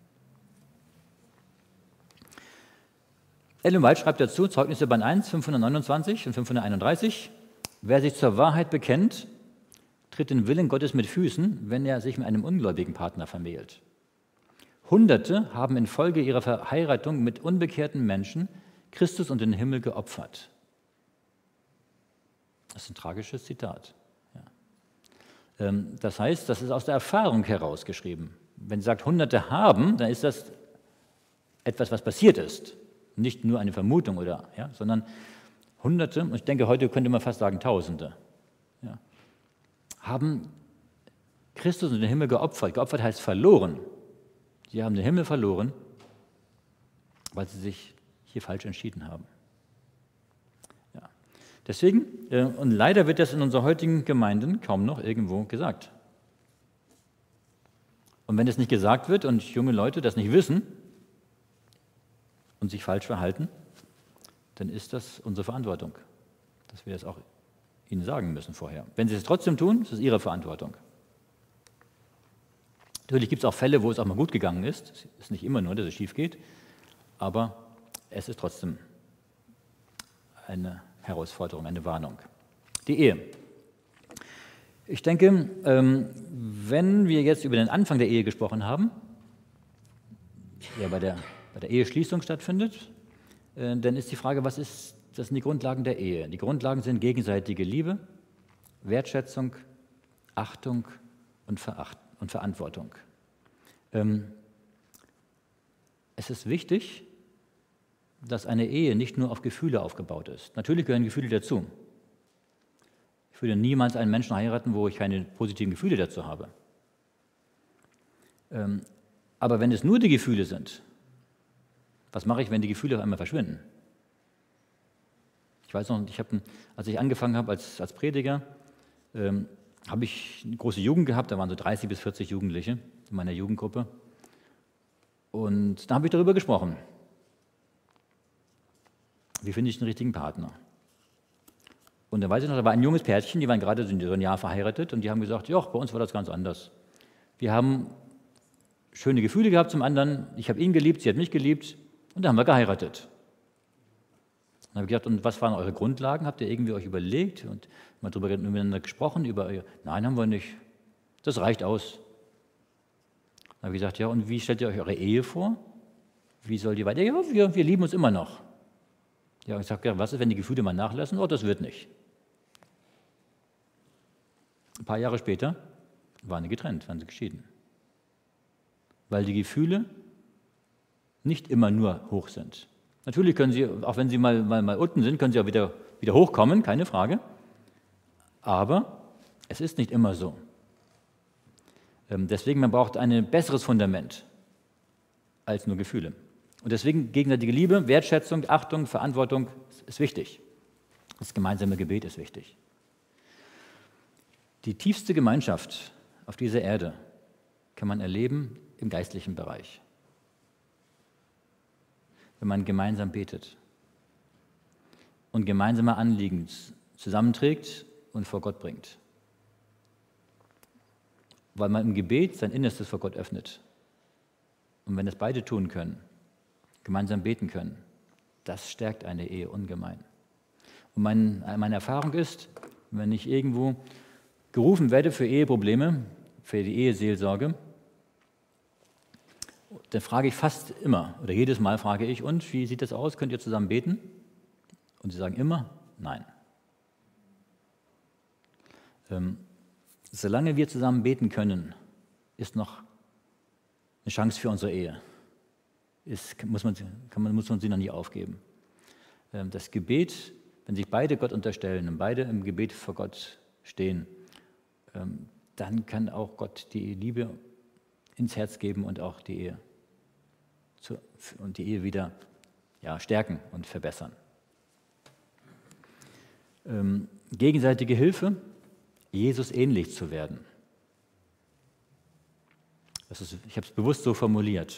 Ellen White schreibt dazu, Zeugnisse Band eins, fünfhundertneunundzwanzig und fünfhunderteinunddreißig, wer sich zur Wahrheit bekennt, tritt den Willen Gottes mit Füßen, wenn er sich mit einem ungläubigen Partner vermählt. Hunderte haben infolge ihrer Verheiratung mit unbekehrten Menschen Christus und den Himmel geopfert. Das ist ein tragisches Zitat. Ja. Das heißt, das ist aus der Erfahrung herausgeschrieben. Wenn sie sagt, Hunderte haben, dann ist das etwas, was passiert ist. Nicht nur eine Vermutung, oder, ja, sondern Hunderte, und ich denke, heute könnte man fast sagen Tausende, ja, haben Christus und den Himmel geopfert. Geopfert heißt verloren. Sie haben den Himmel verloren, weil sie sich hier falsch entschieden haben. Ja. Deswegen, äh, und leider wird das in unseren heutigen Gemeinden kaum noch irgendwo gesagt. Und wenn es nicht gesagt wird und junge Leute das nicht wissen und sich falsch verhalten, dann ist das unsere Verantwortung, dass wir das auch ihnen sagen müssen vorher. Wenn sie es trotzdem tun, ist es ihre Verantwortung. Natürlich gibt es auch Fälle, wo es auch mal gut gegangen ist. Es ist nicht immer nur, dass es schief geht, aber es ist trotzdem eine Herausforderung, eine Warnung. Die Ehe. Ich denke, wenn wir jetzt über den Anfang der Ehe gesprochen haben, der bei der, bei der Eheschließung stattfindet, dann ist die Frage, was ist, das sind die Grundlagen der Ehe? Die Grundlagen sind gegenseitige Liebe, Wertschätzung, Achtung und Verachtung. Und Verantwortung. Ähm, es ist wichtig, dass eine Ehe nicht nur auf Gefühle aufgebaut ist. Natürlich gehören Gefühle dazu. Ich würde niemals einen Menschen heiraten, wo ich keine positiven Gefühle dazu habe. Ähm, aber wenn es nur die Gefühle sind, was mache ich, wenn die Gefühle auf einmal verschwinden? Ich weiß noch, ich habe, als ich angefangen habe als, als Prediger, ähm, habe ich eine große Jugend gehabt, da waren so dreißig bis vierzig Jugendliche in meiner Jugendgruppe. Und da habe ich darüber gesprochen. Wie finde ich den richtigen Partner? Und dann weiß ich noch, da war ein junges Pärchen, die waren gerade so ein Jahr verheiratet und die haben gesagt, ja, bei uns war das ganz anders. Wir haben schöne Gefühle gehabt zum anderen, ich habe ihn geliebt, sie hat mich geliebt und dann haben wir geheiratet. Dann habe ich gesagt, und was waren eure Grundlagen? Habt ihr irgendwie euch überlegt und mal darüber miteinander gesprochen? Über euer Nein, haben wir nicht. Das reicht aus. Dann habe ich gesagt, ja, und wie stellt ihr euch eure Ehe vor? Wie soll die weiter? Ja, wir, wir lieben uns immer noch. Ja, ich sage, ja, was ist, wenn die Gefühle mal nachlassen? Oh, das wird nicht. Ein paar Jahre später waren sie getrennt, waren sie geschieden. Weil die Gefühle nicht immer nur hoch sind. Natürlich können sie, auch wenn sie mal, mal, mal unten sind, können sie auch wieder, wieder hochkommen, keine Frage. Aber es ist nicht immer so. Deswegen, man braucht ein besseres Fundament als nur Gefühle. Und deswegen gegenseitige Liebe, Wertschätzung, Achtung, Verantwortung ist wichtig. Das gemeinsame Gebet ist wichtig. Die tiefste Gemeinschaft auf dieser Erde kann man erleben im geistlichen Bereich. Wenn man gemeinsam betet und gemeinsame Anliegen zusammenträgt und vor Gott bringt. Weil man im Gebet sein Innerstes vor Gott öffnet. Und wenn das beide tun können, gemeinsam beten können, das stärkt eine Ehe ungemein. Und mein, meine Erfahrung ist, wenn ich irgendwo gerufen werde für Eheprobleme, für die Eheseelsorge, dann frage ich fast immer, oder jedes Mal frage ich, und wie sieht das aus? Könnt ihr zusammen beten? Und sie sagen immer, nein. Ähm, solange wir zusammen beten können, ist noch eine Chance für unsere Ehe. Ist, muss, man, kann man, muss man sie noch nie aufgeben. Ähm, das Gebet, wenn sich beide Gott unterstellen und beide im Gebet vor Gott stehen, ähm, dann kann auch Gott die Liebe ins Herz geben und auch die Ehe zu, und die Ehe wieder ja, stärken und verbessern. Ähm, gegenseitige Hilfe, Jesus ähnlich zu werden. Das ist, ich habe es bewusst so formuliert.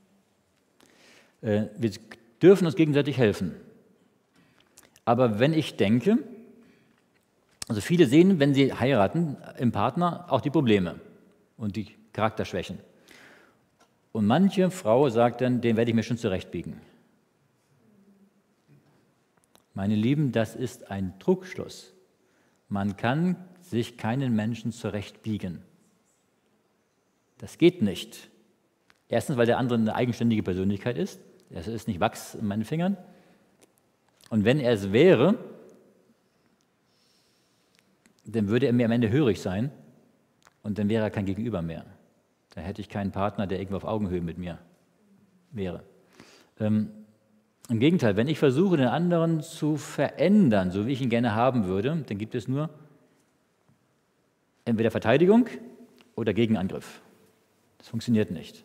Äh, wir dürfen uns gegenseitig helfen. Aber wenn ich denke, also viele sehen, wenn sie heiraten, im Partner auch die Probleme und die Charakterschwächen. Und manche Frau sagt dann, den werde ich mir schon zurechtbiegen. Meine Lieben, das ist ein Trugschluss. Man kann sich keinen Menschen zurechtbiegen. Das geht nicht. Erstens, weil der andere eine eigenständige Persönlichkeit ist. Es ist nicht Wachs in meinen Fingern. Und wenn er es wäre, dann würde er mir am Ende hörig sein und dann wäre er kein Gegenüber mehr. Da hätte ich keinen Partner, der irgendwo auf Augenhöhe mit mir wäre. Ähm, Im Gegenteil, wenn ich versuche, den anderen zu verändern, so wie ich ihn gerne haben würde, dann gibt es nur entweder Verteidigung oder Gegenangriff. Das funktioniert nicht.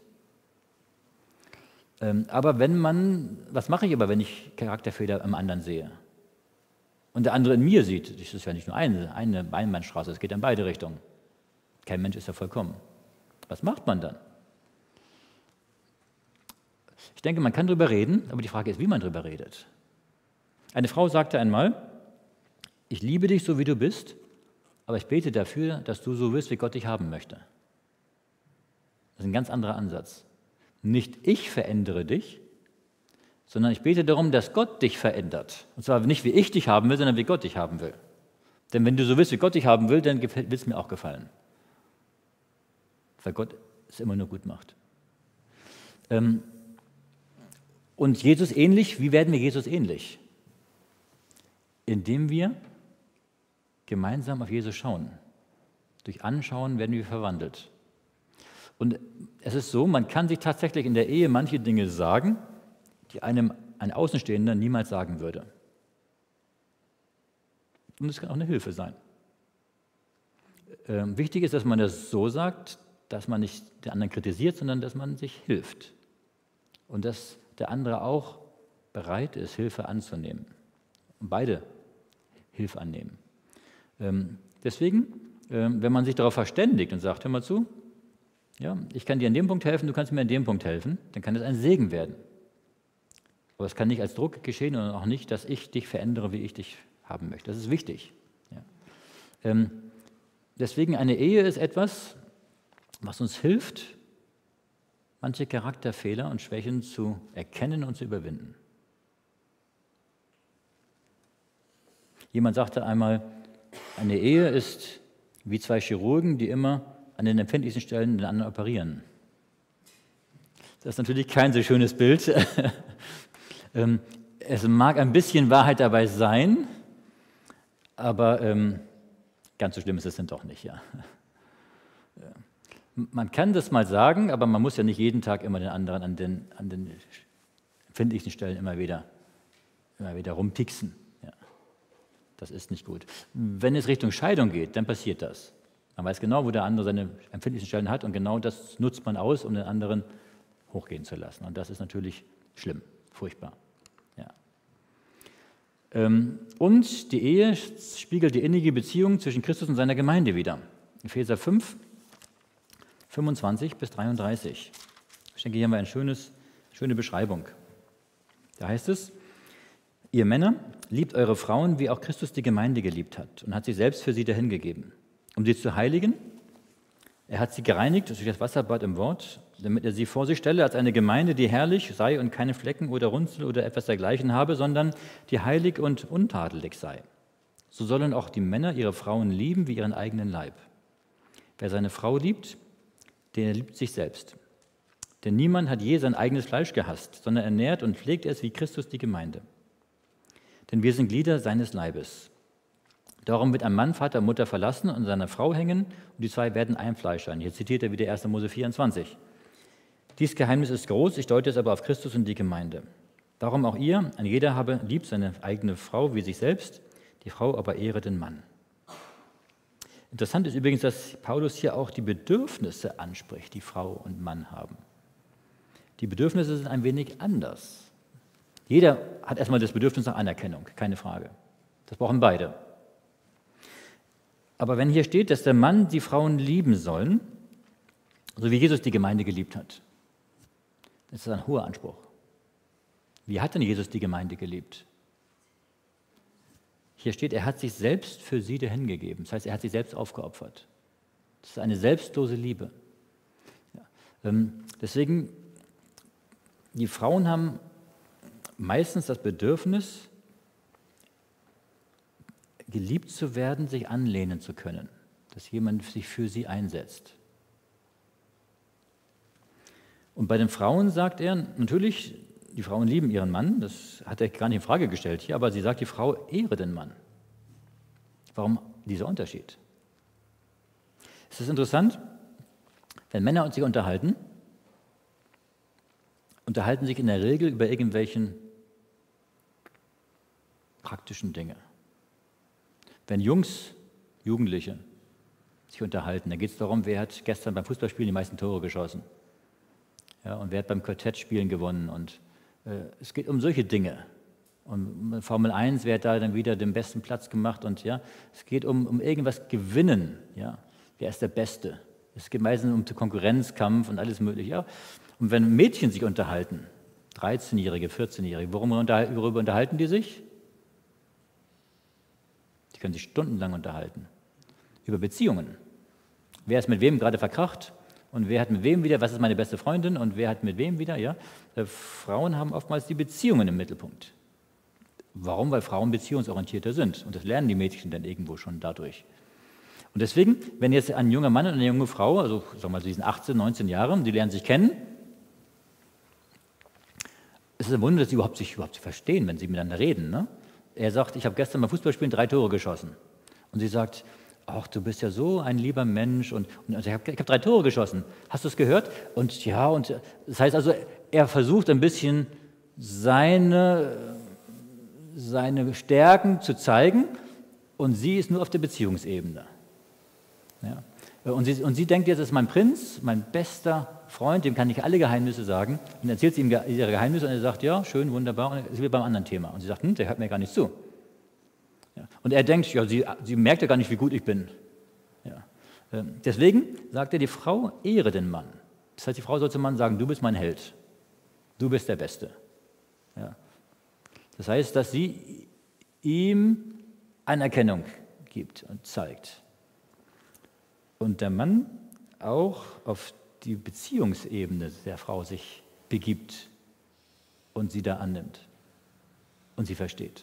Ähm, aber wenn man, was mache ich aber, wenn ich Charakterfehler im anderen sehe? Und der andere in mir sieht, das ist ja nicht nur eine, eine Einbahnstraße, es geht in beide Richtungen. Kein Mensch ist ja vollkommen. Was macht man dann? Ich denke, man kann darüber reden, aber die Frage ist, wie man darüber redet. Eine Frau sagte einmal, ich liebe dich so, wie du bist, aber ich bete dafür, dass du so wirst, wie Gott dich haben möchte. Das ist ein ganz anderer Ansatz. Nicht ich verändere dich, sondern ich bete darum, dass Gott dich verändert. Und zwar nicht, wie ich dich haben will, sondern wie Gott dich haben will. Denn wenn du so willst, wie Gott dich haben will, dann wird es mir auch gefallen. Weil Gott es immer nur gut macht. Ähm, und Jesus ähnlich, wie werden wir Jesus ähnlich? Indem wir gemeinsam auf Jesus schauen. Durch Anschauen werden wir verwandelt. Und es ist so, man kann sich tatsächlich in der Ehe manche Dinge sagen, die einem ein Außenstehender niemals sagen würde. Und es kann auch eine Hilfe sein. Ähm, wichtig ist, dass man das so sagt, dass man nicht den anderen kritisiert, sondern dass man sich hilft. Und dass der andere auch bereit ist, Hilfe anzunehmen. Und beide Hilfe annehmen. Ähm, deswegen, ähm, wenn man sich darauf verständigt und sagt, hör mal zu, Ja, ich kann dir an dem Punkt helfen, du kannst mir an dem Punkt helfen, dann kann es ein Segen werden. Aber es kann nicht als Druck geschehen und auch nicht, dass ich dich verändere, wie ich dich haben möchte. Das ist wichtig. Ja. Ähm, deswegen eine Ehe ist etwas, was uns hilft, manche Charakterfehler und Schwächen zu erkennen und zu überwinden. Jemand sagte einmal, eine Ehe ist wie zwei Chirurgen, die immer an den empfindlichsten Stellen den anderen operieren. Das ist natürlich kein so schönes Bild. Es mag ein bisschen Wahrheit dabei sein, aber ähm, ganz so schlimm ist es dann doch nicht. Ja. Man kann das mal sagen, aber man muss ja nicht jeden Tag immer den anderen an den, an den empfindlichsten Stellen immer wieder, immer wieder rumpixen. Ja. Das ist nicht gut. Wenn es Richtung Scheidung geht, dann passiert das. Man weiß genau, wo der andere seine empfindlichsten Stellen hat und genau das nutzt man aus, um den anderen hochgehen zu lassen. Und das ist natürlich schlimm, furchtbar. Ja. Und die Ehe spiegelt die innige Beziehung zwischen Christus und seiner Gemeinde wider. Epheser fünf, fünfundzwanzig bis dreiunddreißig. Ich denke, hier haben wir eine schönes, schöne Beschreibung. Da heißt es, ihr Männer, liebt eure Frauen, wie auch Christus die Gemeinde geliebt hat und hat sich selbst für sie dahingegeben, um sie zu heiligen. Er hat sie gereinigt durch das Wasserbad im Wort, damit er sie vor sich stelle als eine Gemeinde, die herrlich sei und keine Flecken oder Runzel oder etwas dergleichen habe, sondern die heilig und untadelig sei. So sollen auch die Männer ihre Frauen lieben wie ihren eigenen Leib. Wer seine Frau liebt, der liebt sich selbst. Denn niemand hat je sein eigenes Fleisch gehasst, sondern ernährt und pflegt es wie Christus die Gemeinde. Denn wir sind Glieder seines Leibes. Darum wird ein Mann Vater und Mutter verlassen und seiner Frau hängen, und die zwei werden ein Fleisch sein. Hier zitiert er wieder erster Mose vierundzwanzig. Dies Geheimnis ist groß, ich deute es aber auf Christus und die Gemeinde. Darum auch ihr, ein jeder habe lieb seine eigene Frau wie sich selbst, die Frau aber ehre den Mann. Interessant ist übrigens, dass Paulus hier auch die Bedürfnisse anspricht, die Frau und Mann haben. Die Bedürfnisse sind ein wenig anders. Jeder hat erstmal das Bedürfnis nach Anerkennung, keine Frage. Das brauchen beide. Aber wenn hier steht, dass der Mann die Frauen lieben sollen, so wie Jesus die Gemeinde geliebt hat, das ist ein hoher Anspruch. Wie hat denn Jesus die Gemeinde geliebt? Hier steht, er hat sich selbst für sie dahingegeben. Das heißt, er hat sich selbst aufgeopfert. Das ist eine selbstlose Liebe. Ja. Ähm, deswegen, die Frauen haben meistens das Bedürfnis, geliebt zu werden, sich anlehnen zu können, dass jemand sich für sie einsetzt. Und bei den Frauen sagt er, natürlich, die Frauen lieben ihren Mann, das hat er gar nicht in Frage gestellt hier, aber sie sagt, die Frau ehre den Mann. Warum dieser Unterschied? Es ist interessant, wenn Männer sich unterhalten, unterhalten sich in der Regel über irgendwelchen praktischen Dinge. Wenn Jungs, Jugendliche sich unterhalten, dann geht es darum, wer hat gestern beim Fußballspielen die meisten Tore geschossen. Ja, und wer hat beim Quartettspielen gewonnen. Und äh, es geht um solche Dinge. Und Formel eins, wer hat da dann wieder den besten Platz gemacht. Und ja, es geht um, um irgendwas gewinnen. Ja, wer ist der Beste? Es geht meistens um den Konkurrenzkampf und alles Mögliche. Ja. Und wenn Mädchen sich unterhalten, dreizehnjährige, vierzehnjährige, worüber unterhalten die sich? Die können sich stundenlang unterhalten. Über Beziehungen. Wer ist mit wem gerade verkracht und wer hat mit wem wieder, was ist meine beste Freundin und wer hat mit wem wieder, ja. Äh, Frauen haben oftmals die Beziehungen im Mittelpunkt. Warum? Weil Frauen beziehungsorientierter sind. Und das lernen die Mädchen dann irgendwo schon dadurch. Und deswegen, wenn jetzt ein junger Mann und eine junge Frau, also sagen wir mal, sie sind achtzehn, neunzehn Jahre, die lernen sich kennen, es ist ein Wunder, dass sie überhaupt sich überhaupt verstehen, wenn sie miteinander reden, ne? Er sagt, ich habe gestern beim Fußballspielen drei Tore geschossen. Und sie sagt, ach, du bist ja so ein lieber Mensch. Und, und ich habe hab drei Tore geschossen. Hast du es gehört? Und ja, und das heißt also, er versucht ein bisschen seine, seine Stärken zu zeigen. Und sie ist nur auf der Beziehungsebene. Ja. Und, sie, und sie denkt jetzt, das ist mein Prinz, mein bester Freund, dem kann ich alle Geheimnisse sagen. Und dann erzählt sie ihm ihre Geheimnisse und er sagt, ja, schön, wunderbar. Und er ist wieder beim anderen Thema. Und sie sagt, hm, der hört mir gar nicht zu. Ja. Und er denkt, ja, sie, sie merkt ja gar nicht, wie gut ich bin. Ja. Deswegen sagte die Frau, ehre den Mann. Das heißt, die Frau soll zum Mann sagen, du bist mein Held, du bist der Beste. Ja. Das heißt, dass sie ihm Anerkennung gibt und zeigt. Und der Mann auch auf die Beziehungsebene der Frau sich begibt und sie da annimmt und sie versteht.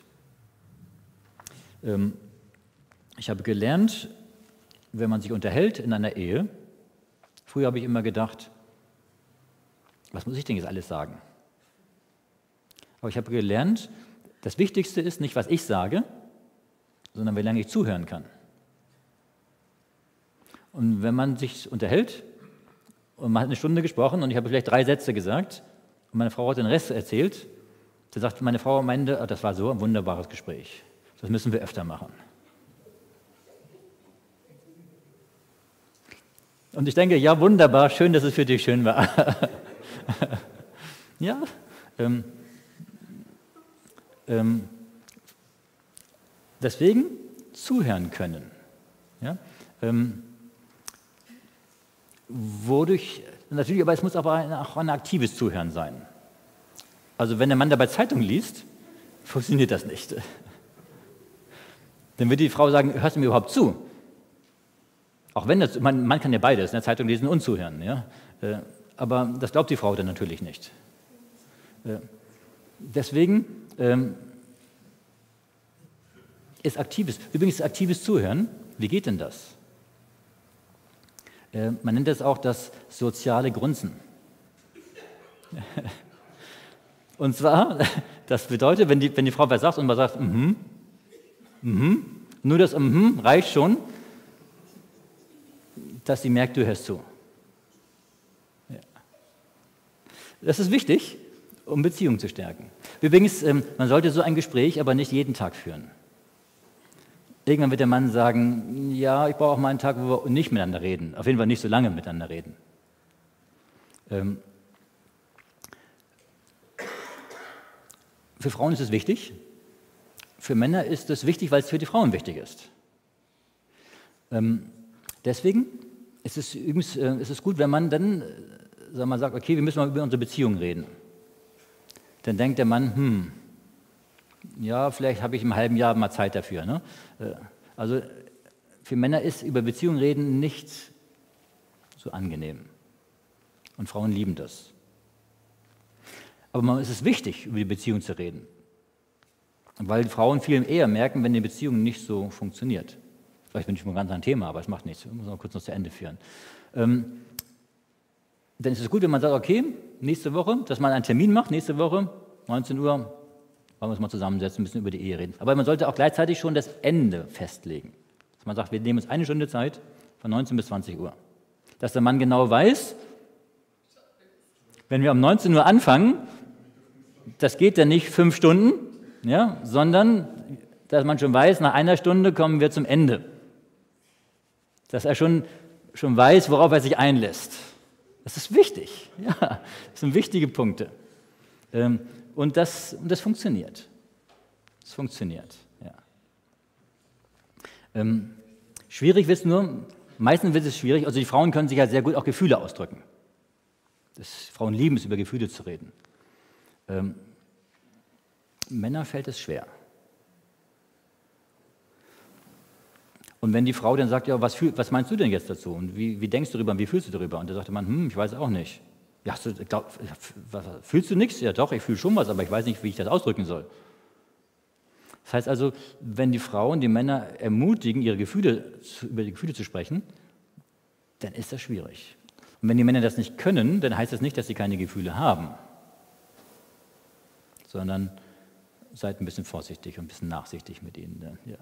Ähm, ich habe gelernt, wenn man sich unterhält in einer Ehe, früher habe ich immer gedacht, was muss ich denn jetzt alles sagen? Aber ich habe gelernt, das Wichtigste ist nicht, was ich sage, sondern wie lange ich zuhören kann. Und wenn man sich unterhält und man hat eine Stunde gesprochen und ich habe vielleicht drei Sätze gesagt und meine Frau hat den Rest erzählt, dann sagt meine Frau am Ende, oh, das war so ein wunderbares Gespräch. Das müssen wir öfter machen. Und ich denke, ja, wunderbar, schön, dass es für dich schön war. ja, ähm, ähm, deswegen zuhören können. Ja, ähm, wodurch, natürlich, aber es muss aber ein, auch ein aktives Zuhören sein. Also wenn der Mann dabei Zeitung liest, funktioniert das nicht. Dann wird die Frau sagen, hörst du mir überhaupt zu? Auch wenn das, man, man kann ja beides, in der Zeitung lesen und zuhören. Ja? Äh, aber das glaubt die Frau dann natürlich nicht. Äh, deswegen ähm, ist aktives, übrigens aktives Zuhören, wie geht denn das? Äh, man nennt das auch das soziale Grunzen. Und zwar, das bedeutet, wenn die, wenn die Frau was sagt und man sagt, mhm, mhm, nur das mhm reicht schon, dass sie merkt, du hörst zu. Ja. Das ist wichtig, um Beziehungen zu stärken. Übrigens, man sollte so ein Gespräch aber nicht jeden Tag führen. Irgendwann wird der Mann sagen, ja, ich brauche auch mal einen Tag, wo wir nicht miteinander reden. Auf jeden Fall nicht so lange miteinander reden. Ähm, für Frauen ist es wichtig. Für Männer ist es wichtig, weil es für die Frauen wichtig ist. Ähm, deswegen ist es, übrigens, äh, ist es gut, wenn man dann äh, sagen wir mal, sagt, okay, wir müssen mal über unsere Beziehung reden. Dann denkt der Mann, hm, ja, vielleicht habe ich im halben Jahr mal Zeit dafür. Ne? Äh, also für Männer ist über Beziehungen reden nicht so angenehm. Und Frauen lieben das. Aber man, es ist wichtig, über die Beziehung zu reden. Weil Frauen viel eher merken, wenn die Beziehung nicht so funktioniert. Vielleicht bin ich schon ganz ein Thema, aber es macht nichts. Ich muss noch kurz noch zu Ende führen. Ähm, dann ist es gut, wenn man sagt, okay, nächste Woche, dass man einen Termin macht, nächste Woche, neunzehn Uhr, wollen wir uns mal zusammensetzen, ein bisschen über die Ehe reden. Aber man sollte auch gleichzeitig schon das Ende festlegen. Dass man sagt, wir nehmen uns eine Stunde Zeit, von neunzehn bis zwanzig Uhr. Dass der Mann genau weiß, wenn wir um neunzehn Uhr anfangen, das geht dann nicht fünf Stunden, ja, sondern dass man schon weiß, nach einer Stunde kommen wir zum Ende. Dass er schon, schon weiß, worauf er sich einlässt. Das ist wichtig. Ja, das sind wichtige Punkte. Ähm, und, das, und das funktioniert. Das funktioniert, ja. Ähm, schwierig wird es nur, meistens wird es schwierig, also die Frauen können sich ja sehr gut auch Gefühle ausdrücken. Das, Frauen lieben es, über Gefühle zu reden. Ähm, Männern fällt es schwer. Und wenn die Frau dann sagt, ja, was, fühl, was meinst du denn jetzt dazu? Und wie, wie denkst du darüber und wie fühlst du darüber? Und da sagte man, hm, ich weiß auch nicht. Ja, so, glaub, was, fühlst du nichts? Ja doch, ich fühle schon was, aber ich weiß nicht, wie ich das ausdrücken soll. Das heißt also, wenn die Frauen die Männer ermutigen, ihre Gefühle, über die Gefühle zu sprechen, dann ist das schwierig. Und wenn die Männer das nicht können, dann heißt das nicht, dass sie keine Gefühle haben, sondern seid ein bisschen vorsichtig und ein bisschen nachsichtig mit ihnen. Ja.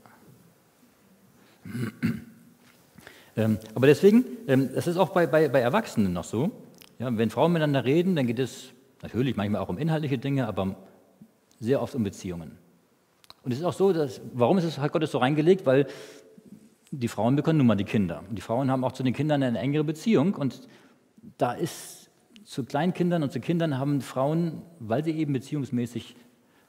Ähm, aber deswegen, ähm, das ist auch bei, bei, bei Erwachsenen noch so, ja, wenn Frauen miteinander reden, dann geht es natürlich manchmal auch um inhaltliche Dinge, aber sehr oft um Beziehungen. Und es ist auch so, dass, warum ist es, hat Gott es so reingelegt? Weil die Frauen bekommen nun mal die Kinder. Und die Frauen haben auch zu den Kindern eine engere Beziehung. Und da ist zu Kleinkindern und zu Kindern haben Frauen, weil sie eben beziehungsmäßig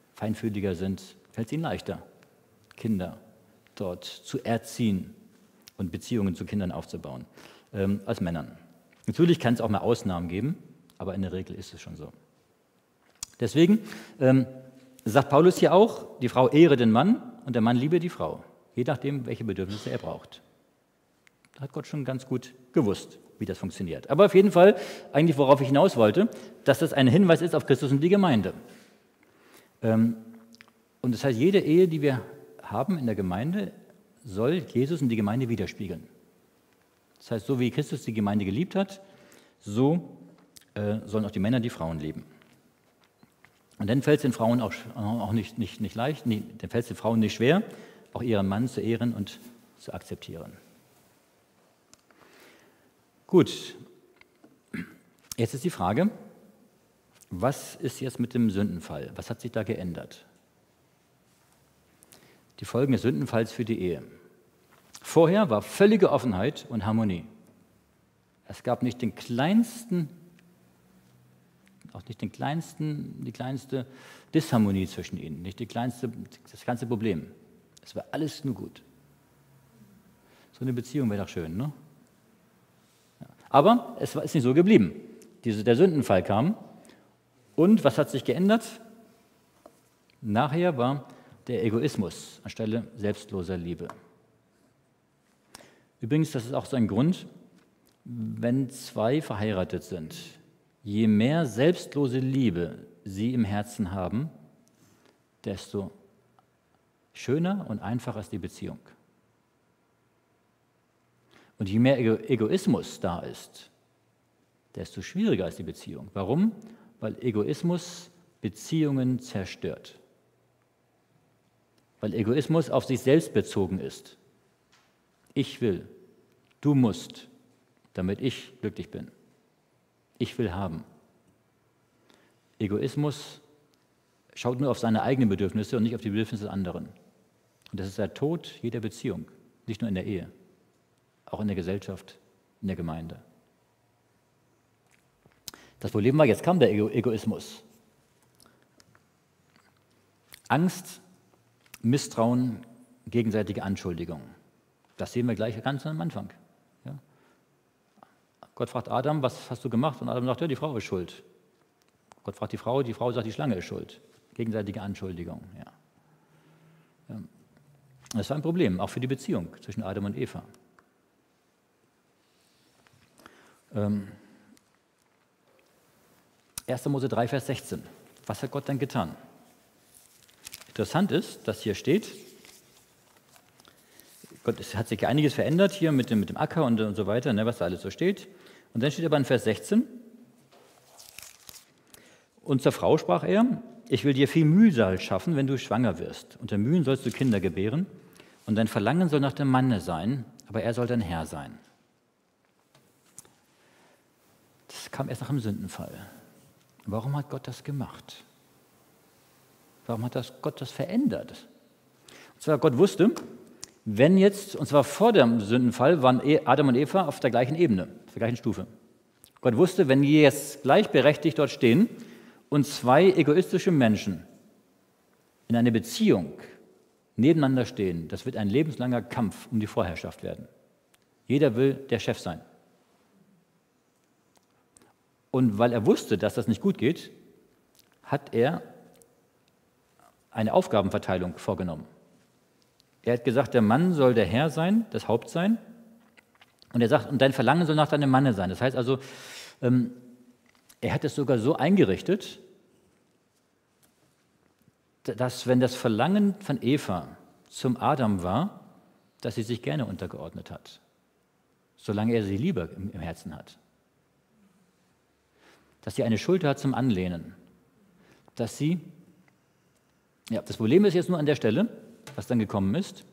feinfühliger sind, fällt es ihnen leichter, Kinder dort zu erziehen und Beziehungen zu Kindern aufzubauen, ähm, als Männern. Natürlich kann es auch mal Ausnahmen geben, aber in der Regel ist es schon so. Deswegen ähm, sagt Paulus hier auch, die Frau ehre den Mann und der Mann liebe die Frau, je nachdem, welche Bedürfnisse er braucht. Da hat Gott schon ganz gut gewusst, wie das funktioniert. Aber auf jeden Fall, eigentlich worauf ich hinaus wollte, dass das ein Hinweis ist auf Christus und die Gemeinde. Ähm, und das heißt, jede Ehe, die wir haben in der Gemeinde, soll Jesus und die Gemeinde widerspiegeln. Das heißt, so wie Christus die Gemeinde geliebt hat, so äh, sollen auch die Männer die Frauen lieben. Und dann fällt es den Frauen auch, auch nicht, nicht, nicht leicht, nee, dann fällt es den Frauen nicht schwer, auch ihren Mann zu ehren und zu akzeptieren. Gut, jetzt ist die Frage, was ist jetzt mit dem Sündenfall? Was hat sich da geändert? Die Folgen des Sündenfalls für die Ehe. Vorher war völlige Offenheit und Harmonie. Es gab nicht den kleinsten, auch nicht den kleinsten, die kleinste Disharmonie zwischen ihnen, nicht die kleinste, das ganze Problem. Es war alles nur gut. So eine Beziehung wäre doch schön, ne? Ja. Aber es ist nicht so geblieben. Diese, der Sündenfall kam. Und was hat sich geändert? Nachher war der Egoismus anstelle selbstloser Liebe. Übrigens, das ist auch so ein Grund, wenn zwei verheiratet sind, je mehr selbstlose Liebe sie im Herzen haben, desto schöner und einfacher ist die Beziehung. Und je mehr Ego- Egoismus da ist, desto schwieriger ist die Beziehung. Warum? Weil Egoismus Beziehungen zerstört. Weil Egoismus auf sich selbst bezogen ist. Ich will, du musst, damit ich glücklich bin. Ich will haben. Egoismus schaut nur auf seine eigenen Bedürfnisse und nicht auf die Bedürfnisse der anderen. Und das ist der Tod jeder Beziehung, nicht nur in der Ehe, auch in der Gesellschaft, in der Gemeinde. Das Problem war, jetzt kam der Ego- Egoismus. Angst, Misstrauen, gegenseitige Anschuldigung. Das sehen wir gleich ganz am Anfang. Ja? Gott fragt Adam, was hast du gemacht? Und Adam sagt, ja, die Frau ist schuld. Gott fragt die Frau, die Frau sagt, die Schlange ist schuld. Gegenseitige Anschuldigung. Ja. Ja. Das war ein Problem, auch für die Beziehung zwischen Adam und Eva. Ähm, erster Mose drei, Vers sechzehn. Was hat Gott dann getan? Interessant ist, dass hier steht, Gott, es hat sich einiges verändert hier mit dem, mit dem Acker und, und so weiter, ne, was da alles so steht. Und dann steht aber in Vers sechzehn, und zur Frau sprach er, ich will dir viel Mühsal schaffen, wenn du schwanger wirst. Unter Mühen sollst du Kinder gebären und dein Verlangen soll nach dem Manne sein, aber er soll dein Herr sein. Das kam erst nach dem Sündenfall. Warum hat Gott das gemacht? Warum hat das Gott das verändert? Und zwar, Gott wusste, wenn jetzt, und zwar vor dem Sündenfall, waren Adam und Eva auf der gleichen Ebene, auf der gleichen Stufe. Gott wusste, wenn die jetzt gleichberechtigt dort stehen und zwei egoistische Menschen in einer Beziehung nebeneinander stehen, das wird ein lebenslanger Kampf um die Vorherrschaft werden. Jeder will der Chef sein. Und weil er wusste, dass das nicht gut geht, hat er eine Aufgabenverteilung vorgenommen. Er hat gesagt, der Mann soll der Herr sein, das Haupt sein. Und er sagt, und dein Verlangen soll nach deinem Manne sein. Das heißt also, ähm, er hat es sogar so eingerichtet, dass wenn das Verlangen von Eva zum Adam war, dass sie sich gerne untergeordnet hat, solange er sie lieber im, im Herzen hat. Dass sie eine Schulter hat zum Anlehnen. Dass sie, ja, das Problem ist jetzt nur an der Stelle, was dann gekommen ist.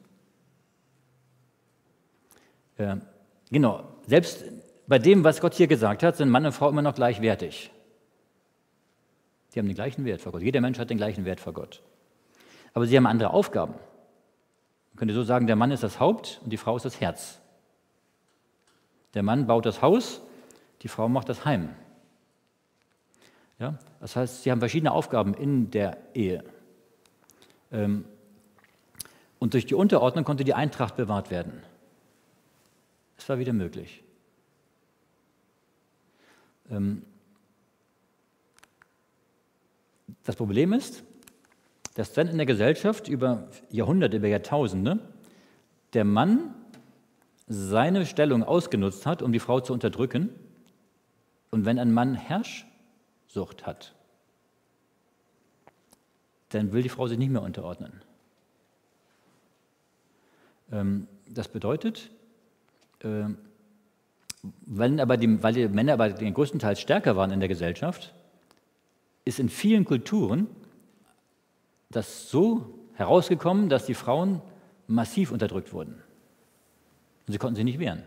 Äh, genau, selbst bei dem, was Gott hier gesagt hat, sind Mann und Frau immer noch gleichwertig. Die haben den gleichen Wert vor Gott. Jeder Mensch hat den gleichen Wert vor Gott. Aber sie haben andere Aufgaben. Man könnte so sagen, der Mann ist das Haupt und die Frau ist das Herz. Der Mann baut das Haus, die Frau macht das Heim. Ja? Das heißt, sie haben verschiedene Aufgaben in der Ehe. Ähm, und durch die Unterordnung konnte die Eintracht bewahrt werden. Es war wieder möglich. Ähm, das Problem ist, dass dann in der Gesellschaft über Jahrhunderte, über Jahrtausende der Mann seine Stellung ausgenutzt hat, um die Frau zu unterdrücken. Und wenn ein Mann Herrschsucht hat, dann will die Frau sich nicht mehr unterordnen. Das bedeutet, weil, aber die, weil die Männer aber den größten Teil stärker waren in der Gesellschaft, ist in vielen Kulturen das so herausgekommen, dass die Frauen massiv unterdrückt wurden. Und sie konnten sich nicht wehren.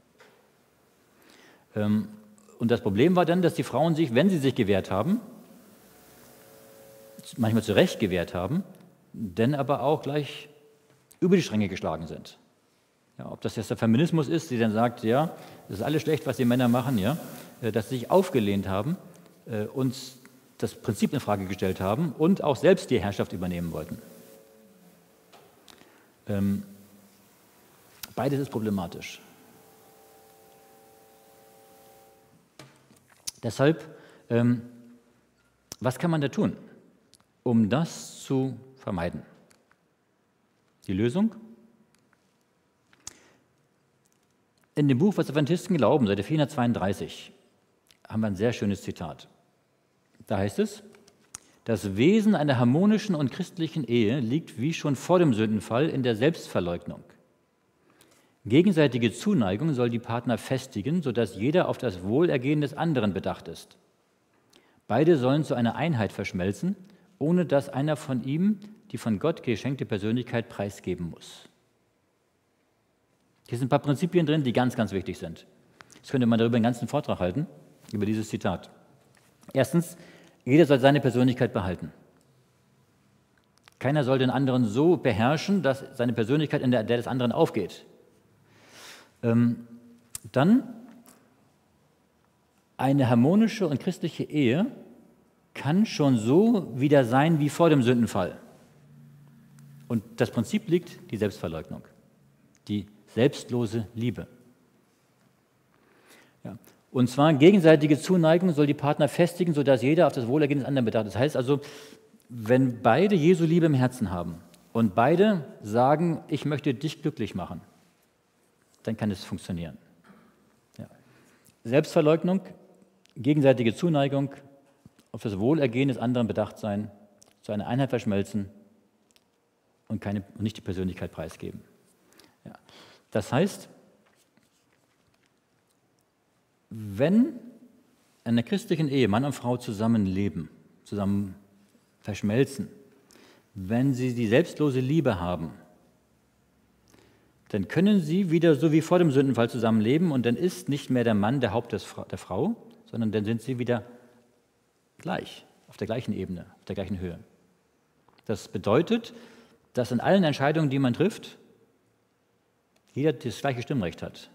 Und das Problem war dann, dass die Frauen sich, wenn sie sich gewehrt haben, manchmal zu Recht gewehrt haben, dann aber auch gleich über die Stränge geschlagen sind. Ja, ob das jetzt der Feminismus ist, die dann sagt, ja, das ist alles schlecht, was die Männer machen, ja, dass sie sich aufgelehnt haben, äh, uns das Prinzip in Frage gestellt haben und auch selbst die Herrschaft übernehmen wollten. Ähm, beides ist problematisch. Deshalb, ähm, was kann man da tun, um das zu vermeiden? Die Lösung? In dem Buch, was Adventisten glauben, Seite vierhundertzweiunddreißig, haben wir ein sehr schönes Zitat. Da heißt es, das Wesen einer harmonischen und christlichen Ehe liegt wie schon vor dem Sündenfall in der Selbstverleugnung. Gegenseitige Zuneigung soll die Partner festigen, sodass jeder auf das Wohlergehen des anderen bedacht ist. Beide sollen zu einer Einheit verschmelzen, ohne dass einer von ihm die von Gott geschenkte Persönlichkeit preisgeben muss. Hier sind ein paar Prinzipien drin, die ganz, ganz wichtig sind. Jetzt könnte man darüber einen ganzen Vortrag halten, über dieses Zitat. Erstens, jeder soll seine Persönlichkeit behalten. Keiner soll den anderen so beherrschen, dass seine Persönlichkeit in der, der des anderen aufgeht. Ähm, dann, eine harmonische und christliche Ehe kann schon so wieder sein wie vor dem Sündenfall. Und das Prinzip liegt die Selbstverleugnung, die selbstlose Liebe. Ja. Und zwar gegenseitige Zuneigung soll die Partner festigen, sodass jeder auf das Wohlergehen des anderen bedacht ist. Das heißt also, wenn beide Jesu Liebe im Herzen haben und beide sagen, ich möchte dich glücklich machen, dann kann es funktionieren. Ja. Selbstverleugnung, gegenseitige Zuneigung, auf das Wohlergehen des anderen bedacht sein, zu einer Einheit verschmelzen und keine, nicht die Persönlichkeit preisgeben. Ja. Das heißt, wenn in einer christlichen Ehe Mann und Frau zusammenleben, zusammen verschmelzen, wenn sie die selbstlose Liebe haben, dann können sie wieder so wie vor dem Sündenfall zusammenleben und dann ist nicht mehr der Mann der Haupt der Frau, sondern dann sind sie wieder gleich, auf der gleichen Ebene, auf der gleichen Höhe. Das bedeutet, dass in allen Entscheidungen, die man trifft, jeder das gleiche Stimmrecht hat.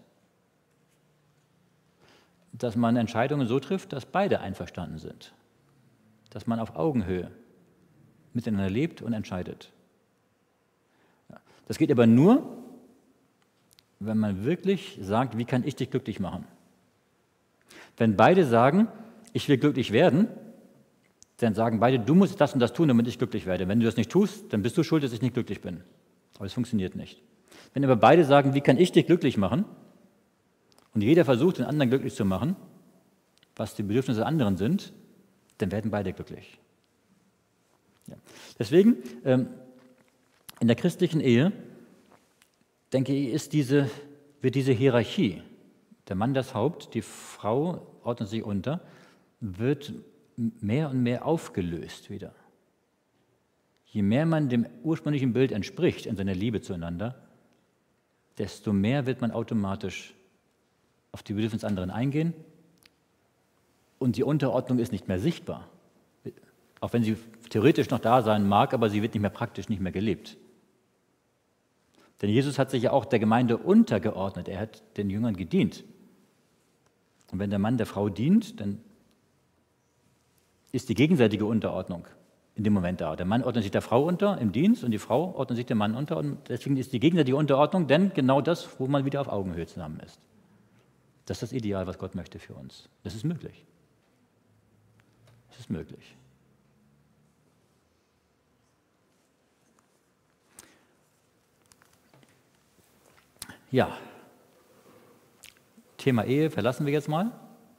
Dass man Entscheidungen so trifft, dass beide einverstanden sind. Dass man auf Augenhöhe miteinander lebt und entscheidet. Das geht aber nur, wenn man wirklich sagt, wie kann ich dich glücklich machen? Wenn beide sagen, ich will glücklich werden, dann sagen beide, du musst das und das tun, damit ich glücklich werde. Wenn du das nicht tust, dann bist du schuld, dass ich nicht glücklich bin. Aber es funktioniert nicht. Wenn aber beide sagen, wie kann ich dich glücklich machen? Und jeder versucht, den anderen glücklich zu machen, was die Bedürfnisse der anderen sind, dann werden beide glücklich. Ja. Deswegen, ähm, in der christlichen Ehe, denke ich, ist diese, wird diese Hierarchie, der Mann das Haupt, die Frau ordnet sich unter, wird mehr und mehr aufgelöst wieder. Je mehr man dem ursprünglichen Bild entspricht in seiner Liebe zueinander, desto mehr wird man automatisch auf die Bedürfnisse des anderen eingehen und die Unterordnung ist nicht mehr sichtbar. Auch wenn sie theoretisch noch da sein mag, aber sie wird nicht mehr praktisch, nicht mehr gelebt. Denn Jesus hat sich ja auch der Gemeinde untergeordnet, er hat den Jüngern gedient. Und wenn der Mann der Frau dient, dann ist die gegenseitige Unterordnung in dem Moment da. Der Mann ordnet sich der Frau unter im Dienst und die Frau ordnet sich dem Mann unter und deswegen ist die gegenseitige Unterordnung dann genau das, wo man wieder auf Augenhöhe zusammen ist. Das ist das Ideal, was Gott möchte für uns. Das ist möglich. Das ist möglich. Ja, Thema Ehe verlassen wir jetzt mal.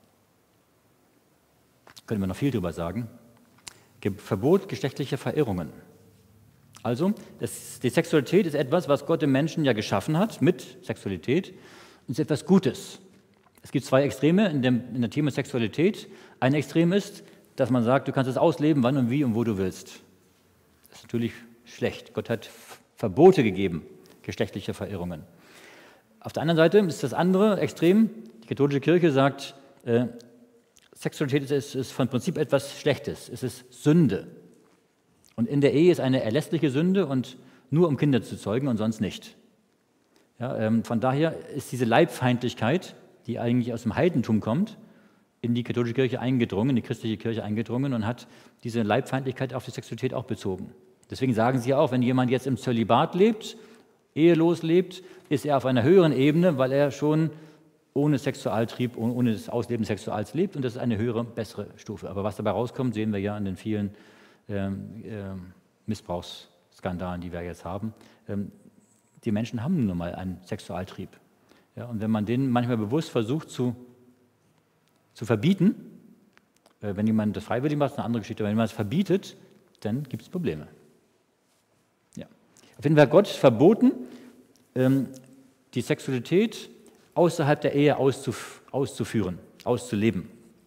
Können wir noch viel drüber sagen. Verbot geschlechtlicher Verirrungen. Also, das, die Sexualität ist etwas, was Gott im Menschen ja geschaffen hat, mit Sexualität, und ist etwas Gutes. Es gibt zwei Extreme in dem, in dem Thema Sexualität. Ein Extrem ist, dass man sagt, du kannst es ausleben, wann und wie und wo du willst. Das ist natürlich schlecht. Gott hat Verbote gegeben, geschlechtliche Verirrungen. Auf der anderen Seite ist das andere Extrem, die katholische Kirche sagt, äh, Sexualität ist, ist von Prinzip etwas Schlechtes, es ist Sünde. Und in der Ehe ist eine erlässliche Sünde und nur um Kinder zu zeugen und sonst nicht. Ja, ähm, von daher ist diese Leibfeindlichkeit, die eigentlich aus dem Heidentum kommt, in die katholische Kirche eingedrungen, in die christliche Kirche eingedrungen und hat diese Leibfeindlichkeit auf die Sexualität auch bezogen. Deswegen sagen sie auch, wenn jemand jetzt im Zölibat lebt, ehelos lebt, ist er auf einer höheren Ebene, weil er schon ohne Sexualtrieb, ohne das Ausleben des Sexuals lebt, und das ist eine höhere, bessere Stufe. Aber was dabei rauskommt, sehen wir ja an den vielen ähm, ähm, Missbrauchsskandalen, die wir jetzt haben. Ähm, die Menschen haben nun mal einen Sexualtrieb. Ja, und wenn man den manchmal bewusst versucht zu, zu verbieten, äh, wenn jemand das freiwillig macht, ist eine andere Geschichte, aber wenn man es verbietet, dann gibt es Probleme. Ja. Auf jeden Fall hat Gott verboten, ähm, die Sexualität außerhalb der Ehe auszuf auszuführen, auszuleben.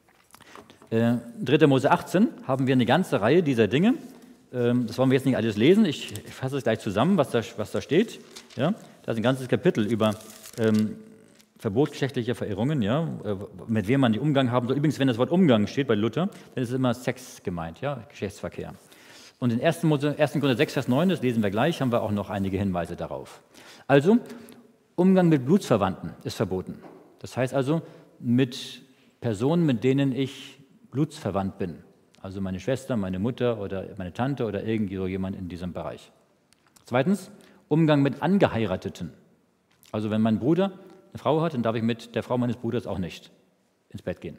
Äh, dritter Mose achtzehn haben wir eine ganze Reihe dieser Dinge. Ähm, das wollen wir jetzt nicht alles lesen. Ich, ich fasse es gleich zusammen, was da, was da steht. Ja? Da ist ein ganzes Kapitel über ähm, Verbot geschlechtlicher Verirrungen, ja? äh, mit wem man den Umgang haben soll. Übrigens, wenn das Wort Umgang steht bei Luther, dann ist es immer Sex gemeint, ja? Geschlechtsverkehr. Und in ersten Korinther sechs, Vers neun, das lesen wir gleich, haben wir auch noch einige Hinweise darauf. Also, Umgang mit Blutsverwandten ist verboten. Das heißt also, mit Personen, mit denen ich blutsverwandt bin. Also meine Schwester, meine Mutter oder meine Tante oder irgendwie so jemand in diesem Bereich. Zweitens, Umgang mit Angeheirateten. Also wenn mein Bruder eine Frau hat, dann darf ich mit der Frau meines Bruders auch nicht ins Bett gehen.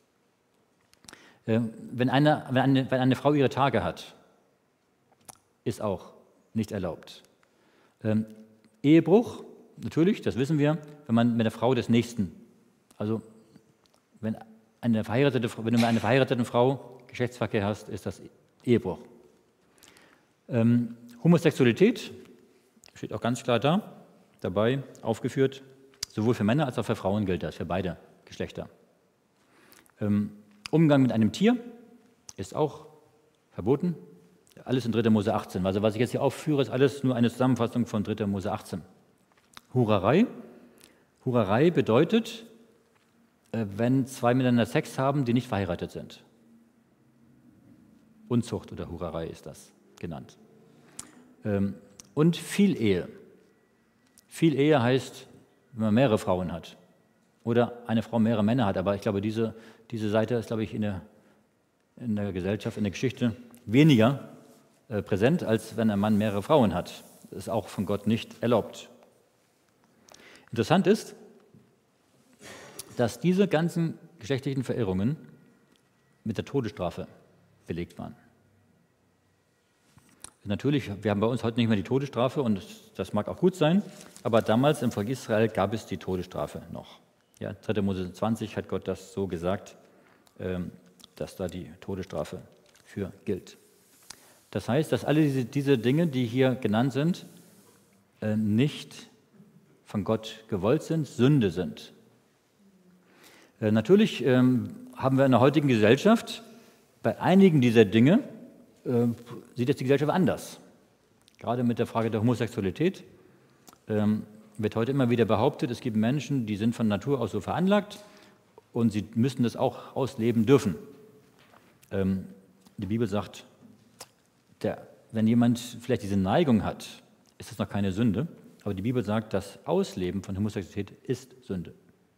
Wenn eine, wenn eine, wenn eine Frau ihre Tage hat, ist auch nicht erlaubt. Ähm, Ehebruch, natürlich, das wissen wir, wenn man mit der Frau des Nächsten, also wenn, eine verheiratete, wenn du mit einer verheirateten Frau Geschlechtsverkehr hast, ist das Ehebruch. Ähm, Homosexualität steht auch ganz klar da, dabei aufgeführt, sowohl für Männer als auch für Frauen gilt das, für beide Geschlechter. Ähm, Umgang mit einem Tier ist auch verboten, alles in dritter Mose achtzehn. Also was ich jetzt hier aufführe, ist alles nur eine Zusammenfassung von dritter Mose achtzehn. Hurerei. Hurerei bedeutet, wenn zwei miteinander Sex haben, die nicht verheiratet sind. Unzucht oder Hurerei ist das genannt. Und Vielehe. Vielehe heißt, wenn man mehrere Frauen hat oder eine Frau mehrere Männer hat. Aber ich glaube, diese, diese Seite ist, glaube ich, in der, in der Gesellschaft, in der Geschichte weniger äh, präsent, als wenn ein Mann mehrere Frauen hat. Das ist auch von Gott nicht erlaubt. Interessant ist, dass diese ganzen geschlechtlichen Verirrungen mit der Todesstrafe belegt waren. Natürlich, wir haben bei uns heute nicht mehr die Todesstrafe und das mag auch gut sein, aber damals im Volk Israel gab es die Todesstrafe noch. Ja, dritter Mose zwanzig hat Gott das so gesagt, dass da die Todesstrafe für gilt. Das heißt, dass alle diese, diese Dinge, die hier genannt sind, nicht von Gott gewollt sind, Sünde sind. Natürlich haben wir in der heutigen Gesellschaft bei einigen dieser Dinge äh, sieht es die Gesellschaft anders. Gerade mit der Frage der Homosexualität ähm, wird heute immer wieder behauptet, es gibt Menschen, die sind von Natur aus so veranlagt und sie müssen das auch ausleben dürfen. Ähm, die Bibel sagt, der, wenn jemand vielleicht diese Neigung hat, ist das noch keine Sünde, aber die Bibel sagt, das Ausleben von Homosexualität ist Sünde.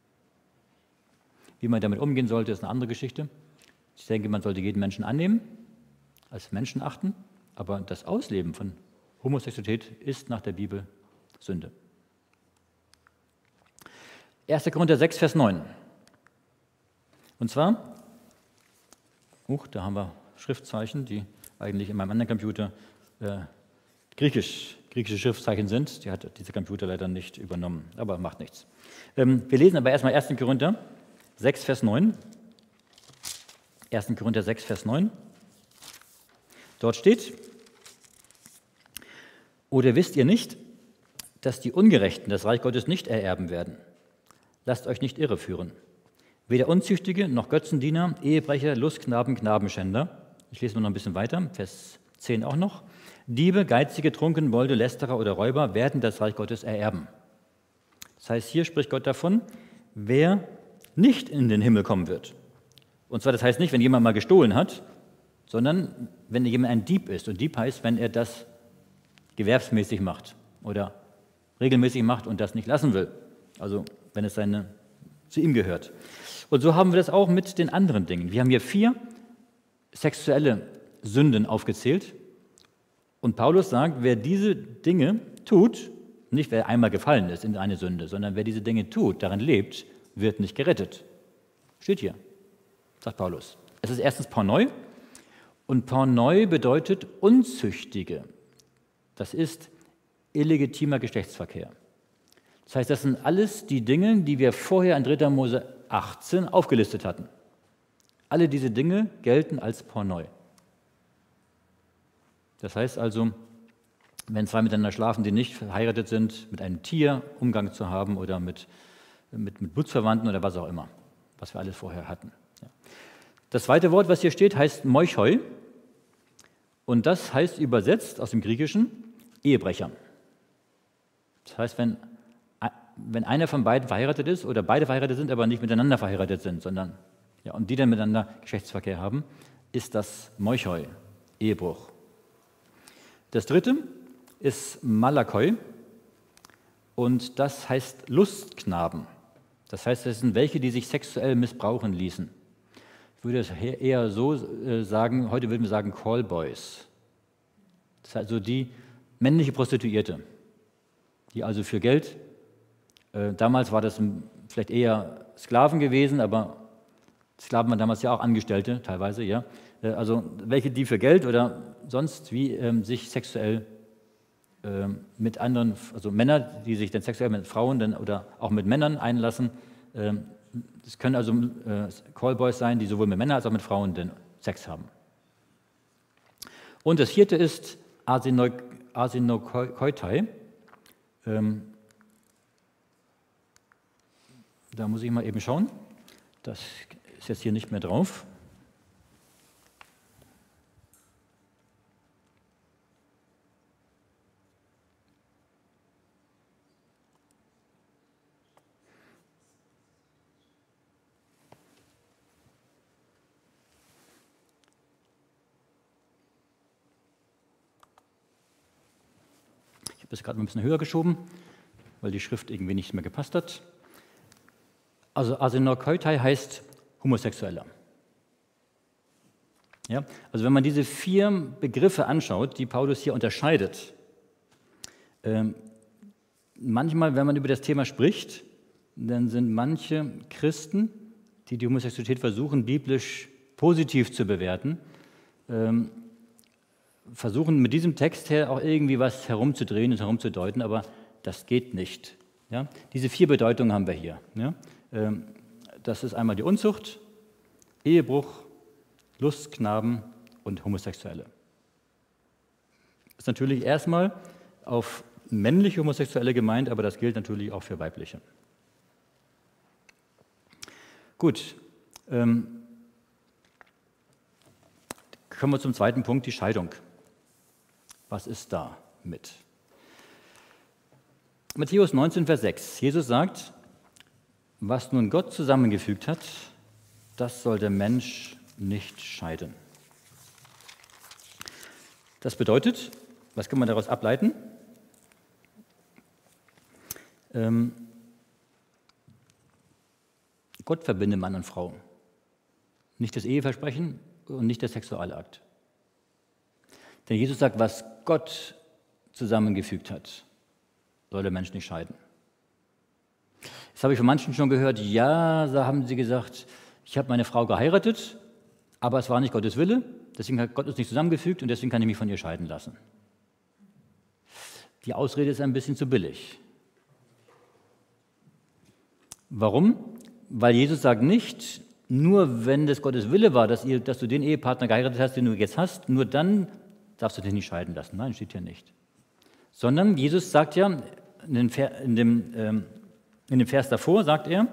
Wie man damit umgehen sollte, ist eine andere Geschichte. Ich denke, man sollte jeden Menschen annehmen, als Menschen achten, aber das Ausleben von Homosexualität ist nach der Bibel Sünde. erster Korinther sechs, Vers neun. Und zwar, uh, da haben wir Schriftzeichen, die eigentlich in meinem anderen Computer äh, griechisch, griechische Schriftzeichen sind. Die hat dieser Computer leider nicht übernommen, aber macht nichts. Ähm, wir lesen aber erstmal erster Korinther sechs, Vers neun. erster Korinther sechs, Vers neun. Dort steht: Oder wisst ihr nicht, dass die Ungerechten das Reich Gottes nicht ererben werden? Lasst euch nicht irreführen. Weder Unzüchtige noch Götzendiener, Ehebrecher, Lustknaben, Knabenschänder. Ich lese nur noch ein bisschen weiter, Vers zehn auch noch. Diebe, Geizige, Trunkenbolde, Lästerer oder Räuber werden das Reich Gottes ererben. Das heißt, hier spricht Gott davon, wer nicht in den Himmel kommen wird. Und zwar, das heißt nicht, wenn jemand mal gestohlen hat, sondern wenn jemand ein Dieb ist. Und Dieb heißt, wenn er das gewerbsmäßig macht oder regelmäßig macht und das nicht lassen will. Also wenn es seine, zu ihm gehört. Und so haben wir das auch mit den anderen Dingen. Wir haben hier vier sexuelle Sünden aufgezählt. Und Paulus sagt, wer diese Dinge tut, nicht wer einmal gefallen ist in eine Sünde, sondern wer diese Dinge tut, darin lebt, wird nicht gerettet. Steht hier, sagt Paulus. Es ist erstens Pornoi. Und Pornoi bedeutet Unzüchtige. Das ist illegitimer Geschlechtsverkehr. Das heißt, das sind alles die Dinge, die wir vorher in dritter Mose achtzehn aufgelistet hatten. Alle diese Dinge gelten als Pornoi. Das heißt also, wenn zwei miteinander schlafen, die nicht verheiratet sind, mit einem Tier Umgang zu haben oder mit, mit, mit Blutsverwandten oder was auch immer, was wir alles vorher hatten. Ja. Das zweite Wort, was hier steht, heißt Moichoi. Und das heißt übersetzt aus dem Griechischen Ehebrecher. Das heißt, wenn, wenn einer von beiden verheiratet ist oder beide verheiratet sind, aber nicht miteinander verheiratet sind, sondern ja, und die dann miteinander Geschlechtsverkehr haben, ist das Moichoi, Ehebruch. Das dritte ist Malakoi und das heißt Lustknaben. Das heißt, das sind welche, die sich sexuell missbrauchen ließen. Ich würde es eher so sagen, heute würden wir sagen Callboys. Das heißt also die männliche Prostituierte, die also für Geld, äh, damals war das vielleicht eher Sklaven gewesen, aber Sklaven waren damals ja auch Angestellte teilweise, ja. Äh, also welche, die für Geld oder sonst wie ähm, sich sexuell äh, mit anderen, also Männer, die sich dann sexuell mit Frauen dann, oder auch mit Männern einlassen. Äh, das können also äh, Callboys sein, die sowohl mit Männern als auch mit Frauen dann Sex haben. Und das vierte ist Arsenokoitai. Ähm, da muss ich mal eben schauen. Das ist jetzt hier nicht mehr drauf. Ich habe das gerade ein bisschen höher geschoben, weil die Schrift irgendwie nicht mehr gepasst hat. Also Arsenokoitai heißt Homosexueller. Ja, also wenn man diese vier Begriffe anschaut, die Paulus hier unterscheidet, ähm, manchmal, wenn man über das Thema spricht, dann sind manche Christen, die die Homosexualität versuchen, biblisch positiv zu bewerten, ähm, versuchen mit diesem Text her auch irgendwie was herumzudrehen und herumzudeuten, aber das geht nicht. Ja? Diese vier Bedeutungen haben wir hier. Ja? Ähm, das ist einmal die Unzucht, Ehebruch, Lustknaben und Homosexuelle. Das ist natürlich erstmal auf männliche Homosexuelle gemeint, aber das gilt natürlich auch für weibliche. Gut, ähm, kommen wir zum zweiten Punkt, die Scheidung. Was ist da mit? Matthäus neunzehn, Vers sechs. Jesus sagt, was nun Gott zusammengefügt hat, das soll der Mensch nicht scheiden. Das bedeutet, was kann man daraus ableiten? Ähm, Gott verbindet Mann und Frau. Nicht das Eheversprechen und nicht der Sexualakt. Denn Jesus sagt, was Gott zusammengefügt hat, soll der Mensch nicht scheiden. Das habe ich von manchen schon gehört. Ja, da haben sie gesagt, ich habe meine Frau geheiratet, aber es war nicht Gottes Wille, deswegen hat Gott uns nicht zusammengefügt und deswegen kann ich mich von ihr scheiden lassen. Die Ausrede ist ein bisschen zu billig. Warum? Weil Jesus sagt nicht, nur wenn das Gottes Wille war, dass, ihr, dass du den Ehepartner geheiratet hast, den du jetzt hast, nur dann darfst du dich nicht scheiden lassen. Nein, steht hier nicht. Sondern Jesus sagt ja, in dem, in dem, ähm, in dem Vers davor sagt er,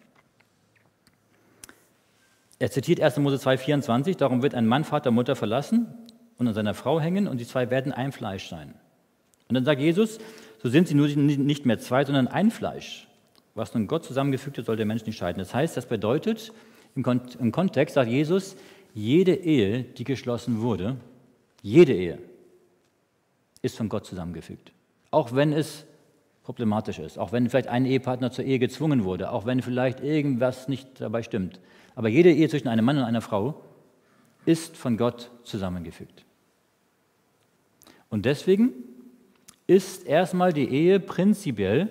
er zitiert erster Mose zwei vierundzwanzig, darum wird ein Mann Vater und Mutter verlassen und an seiner Frau hängen und die zwei werden ein Fleisch sein. Und dann sagt Jesus, so sind sie nur nicht mehr zwei, sondern ein Fleisch. Was nun Gott zusammengefügt hat, soll der Mensch nicht scheiden. Das heißt, das bedeutet, im Kontext sagt Jesus, jede Ehe, die geschlossen wurde, jede Ehe, ist von Gott zusammengefügt. Auch wenn es problematisch ist, auch wenn vielleicht ein Ehepartner zur Ehe gezwungen wurde, auch wenn vielleicht irgendwas nicht dabei stimmt. Aber jede Ehe zwischen einem Mann und einer Frau ist von Gott zusammengefügt. Und deswegen ist erstmal die Ehe prinzipiell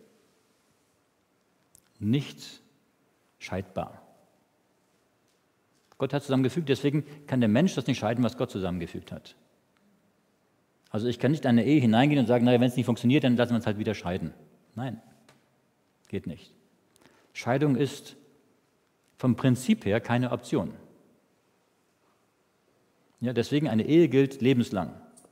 nicht scheidbar. Gott hat zusammengefügt, deswegen kann der Mensch das nicht scheiden, was Gott zusammengefügt hat. Also ich kann nicht in eine Ehe hineingehen und sagen, naja, wenn es nicht funktioniert, dann lassen wir uns halt wieder scheiden. Nein, geht nicht. Scheidung ist vom Prinzip her keine Option. Ja, deswegen eine Ehe gilt lebenslang.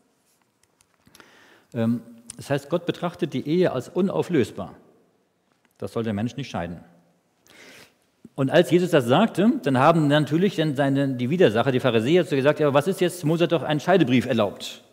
Das heißt, Gott betrachtet die Ehe als unauflösbar. Das soll der Mensch nicht scheiden. Und als Jesus das sagte, dann haben natürlich dann seine, die Widersacher, die Pharisäer, so gesagt, ja, was ist jetzt, Mose hat doch einen Scheidebrief erlaubt.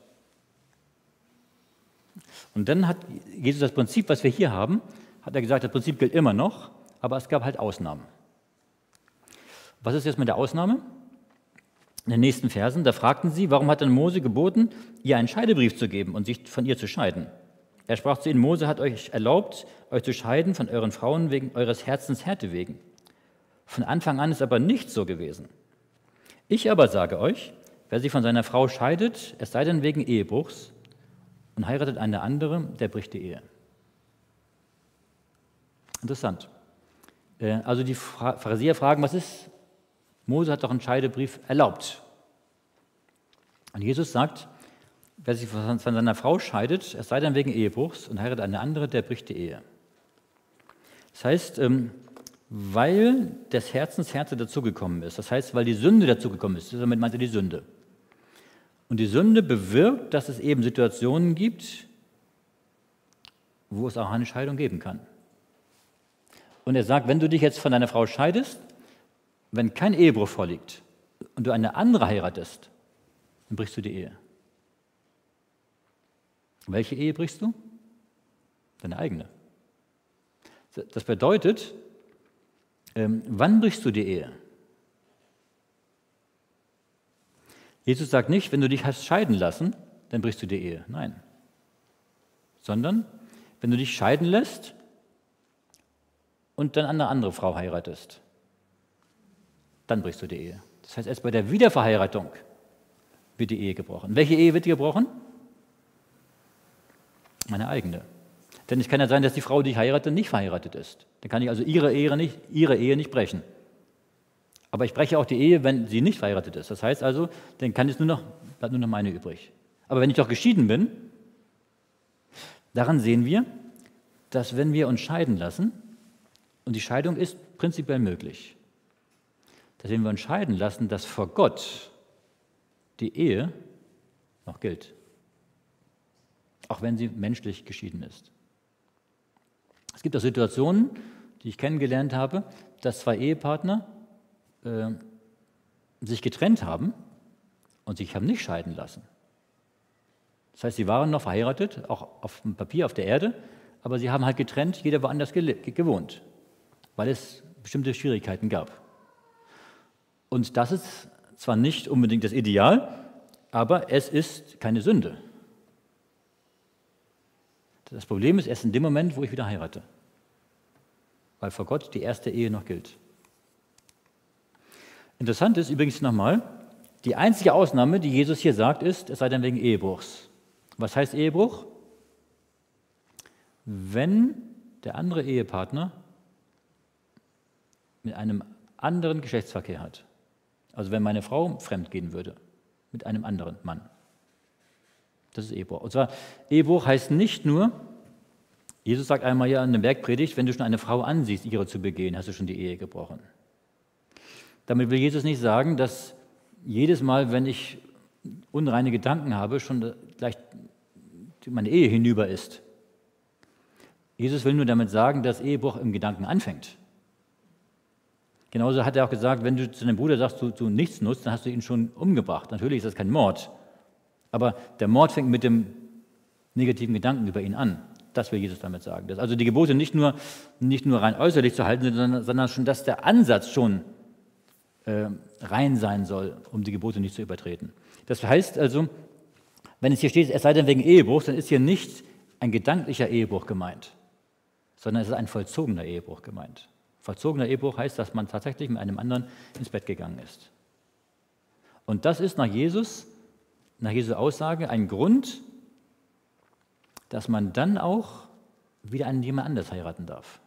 Und dann hat Jesus das Prinzip, was wir hier haben, hat er gesagt, das Prinzip gilt immer noch, aber es gab halt Ausnahmen. Was ist jetzt mit der Ausnahme? In den nächsten Versen, da fragten sie, warum hat dann Mose geboten, ihr einen Scheidebrief zu geben und sich von ihr zu scheiden? Er sprach zu ihnen, Mose hat euch erlaubt, euch zu scheiden von euren Frauen wegen eures Herzens Härte wegen. Von Anfang an ist aber nicht so gewesen. Ich aber sage euch, wer sich von seiner Frau scheidet, es sei denn wegen Ehebruchs, und heiratet eine andere, der bricht die Ehe. Interessant. Also die Pharisäer fragen, was ist? Mose hat doch einen Scheidebrief erlaubt. Und Jesus sagt, wer sich von seiner Frau scheidet, es sei denn wegen Ehebruchs, und heiratet eine andere, der bricht die Ehe. Das heißt, weil des Herzens Härte dazugekommen ist, das heißt, weil die Sünde dazugekommen ist, damit meint er die Sünde. Und die Sünde bewirkt, dass es eben Situationen gibt, wo es auch eine Scheidung geben kann. Und er sagt, wenn du dich jetzt von deiner Frau scheidest, wenn kein Ehebruch vorliegt und du eine andere heiratest, dann brichst du die Ehe. Welche Ehe brichst du? Deine eigene. Das bedeutet, ähm, wann brichst du die Ehe? Jesus sagt nicht, wenn du dich hast scheiden lassen, dann brichst du die Ehe. Nein. Sondern, wenn du dich scheiden lässt und dann eine andere Frau heiratest, dann brichst du die Ehe. Das heißt, erst bei der Wiederverheiratung wird die Ehe gebrochen. Welche Ehe wird gebrochen? Meine eigene. Denn es kann ja sein, dass die Frau, die ich heirate, nicht verheiratet ist. Dann kann ich also ihre Ehe nicht, ihre Ehe nicht brechen. Aber ich breche auch die Ehe, wenn sie nicht verheiratet ist. Das heißt also, dann kann es nur noch, bleibt nur noch meine übrig. Aber wenn ich doch geschieden bin, daran sehen wir, dass wenn wir uns scheiden lassen, und die Scheidung ist prinzipiell möglich, dass wenn wir uns scheiden lassen, dass vor Gott die Ehe noch gilt. Auch wenn sie menschlich geschieden ist. Es gibt auch Situationen, die ich kennengelernt habe, dass zwei Ehepartner äh, sich getrennt haben und sich haben nicht scheiden lassen. Das heißt, sie waren noch verheiratet, auch auf dem Papier, auf der Erde, aber sie haben halt getrennt, jeder woanders gewohnt, weil es bestimmte Schwierigkeiten gab. Und das ist zwar nicht unbedingt das Ideal, aber es ist keine Sünde. Das Problem ist erst in dem Moment, wo ich wieder heirate, weil vor Gott die erste Ehe noch gilt. Interessant ist übrigens nochmal, die einzige Ausnahme, die Jesus hier sagt, ist, es sei denn wegen Ehebruchs. Was heißt Ehebruch? Wenn der andere Ehepartner mit einem anderen Geschlechtsverkehr hat. Also wenn meine Frau fremd gehen würde mit einem anderen Mann. Das ist Ehebruch. Und zwar, Ehebruch heißt nicht nur, Jesus sagt einmal ja in der Bergpredigt, wenn du schon eine Frau ansiehst, ihre zu begehen, hast du schon die Ehe gebrochen. Damit will Jesus nicht sagen, dass jedes Mal, wenn ich unreine Gedanken habe, schon gleich meine Ehe hinüber ist. Jesus will nur damit sagen, dass Ehebruch im Gedanken anfängt. Genauso hat er auch gesagt, wenn du zu deinem Bruder sagst, du, du nichts nutzt, dann hast du ihn schon umgebracht. Natürlich ist das kein Mord. Aber der Mord fängt mit dem negativen Gedanken über ihn an. Das will Jesus damit sagen. Dass also die Gebote nicht nur, nicht nur rein äußerlich zu halten sind, sondern, sondern schon, dass der Ansatz schon äh, rein sein soll, um die Gebote nicht zu übertreten. Das heißt also, wenn es hier steht, es sei denn wegen Ehebruchs, dann ist hier nicht ein gedanklicher Ehebruch gemeint, sondern es ist ein vollzogener Ehebruch gemeint. Vollzogener Ehebruch heißt, dass man tatsächlich mit einem anderen ins Bett gegangen ist. Und das ist nach Jesus, nach Jesu Aussage ein Grund, dass man dann auch wieder einen jemand anders heiraten darf.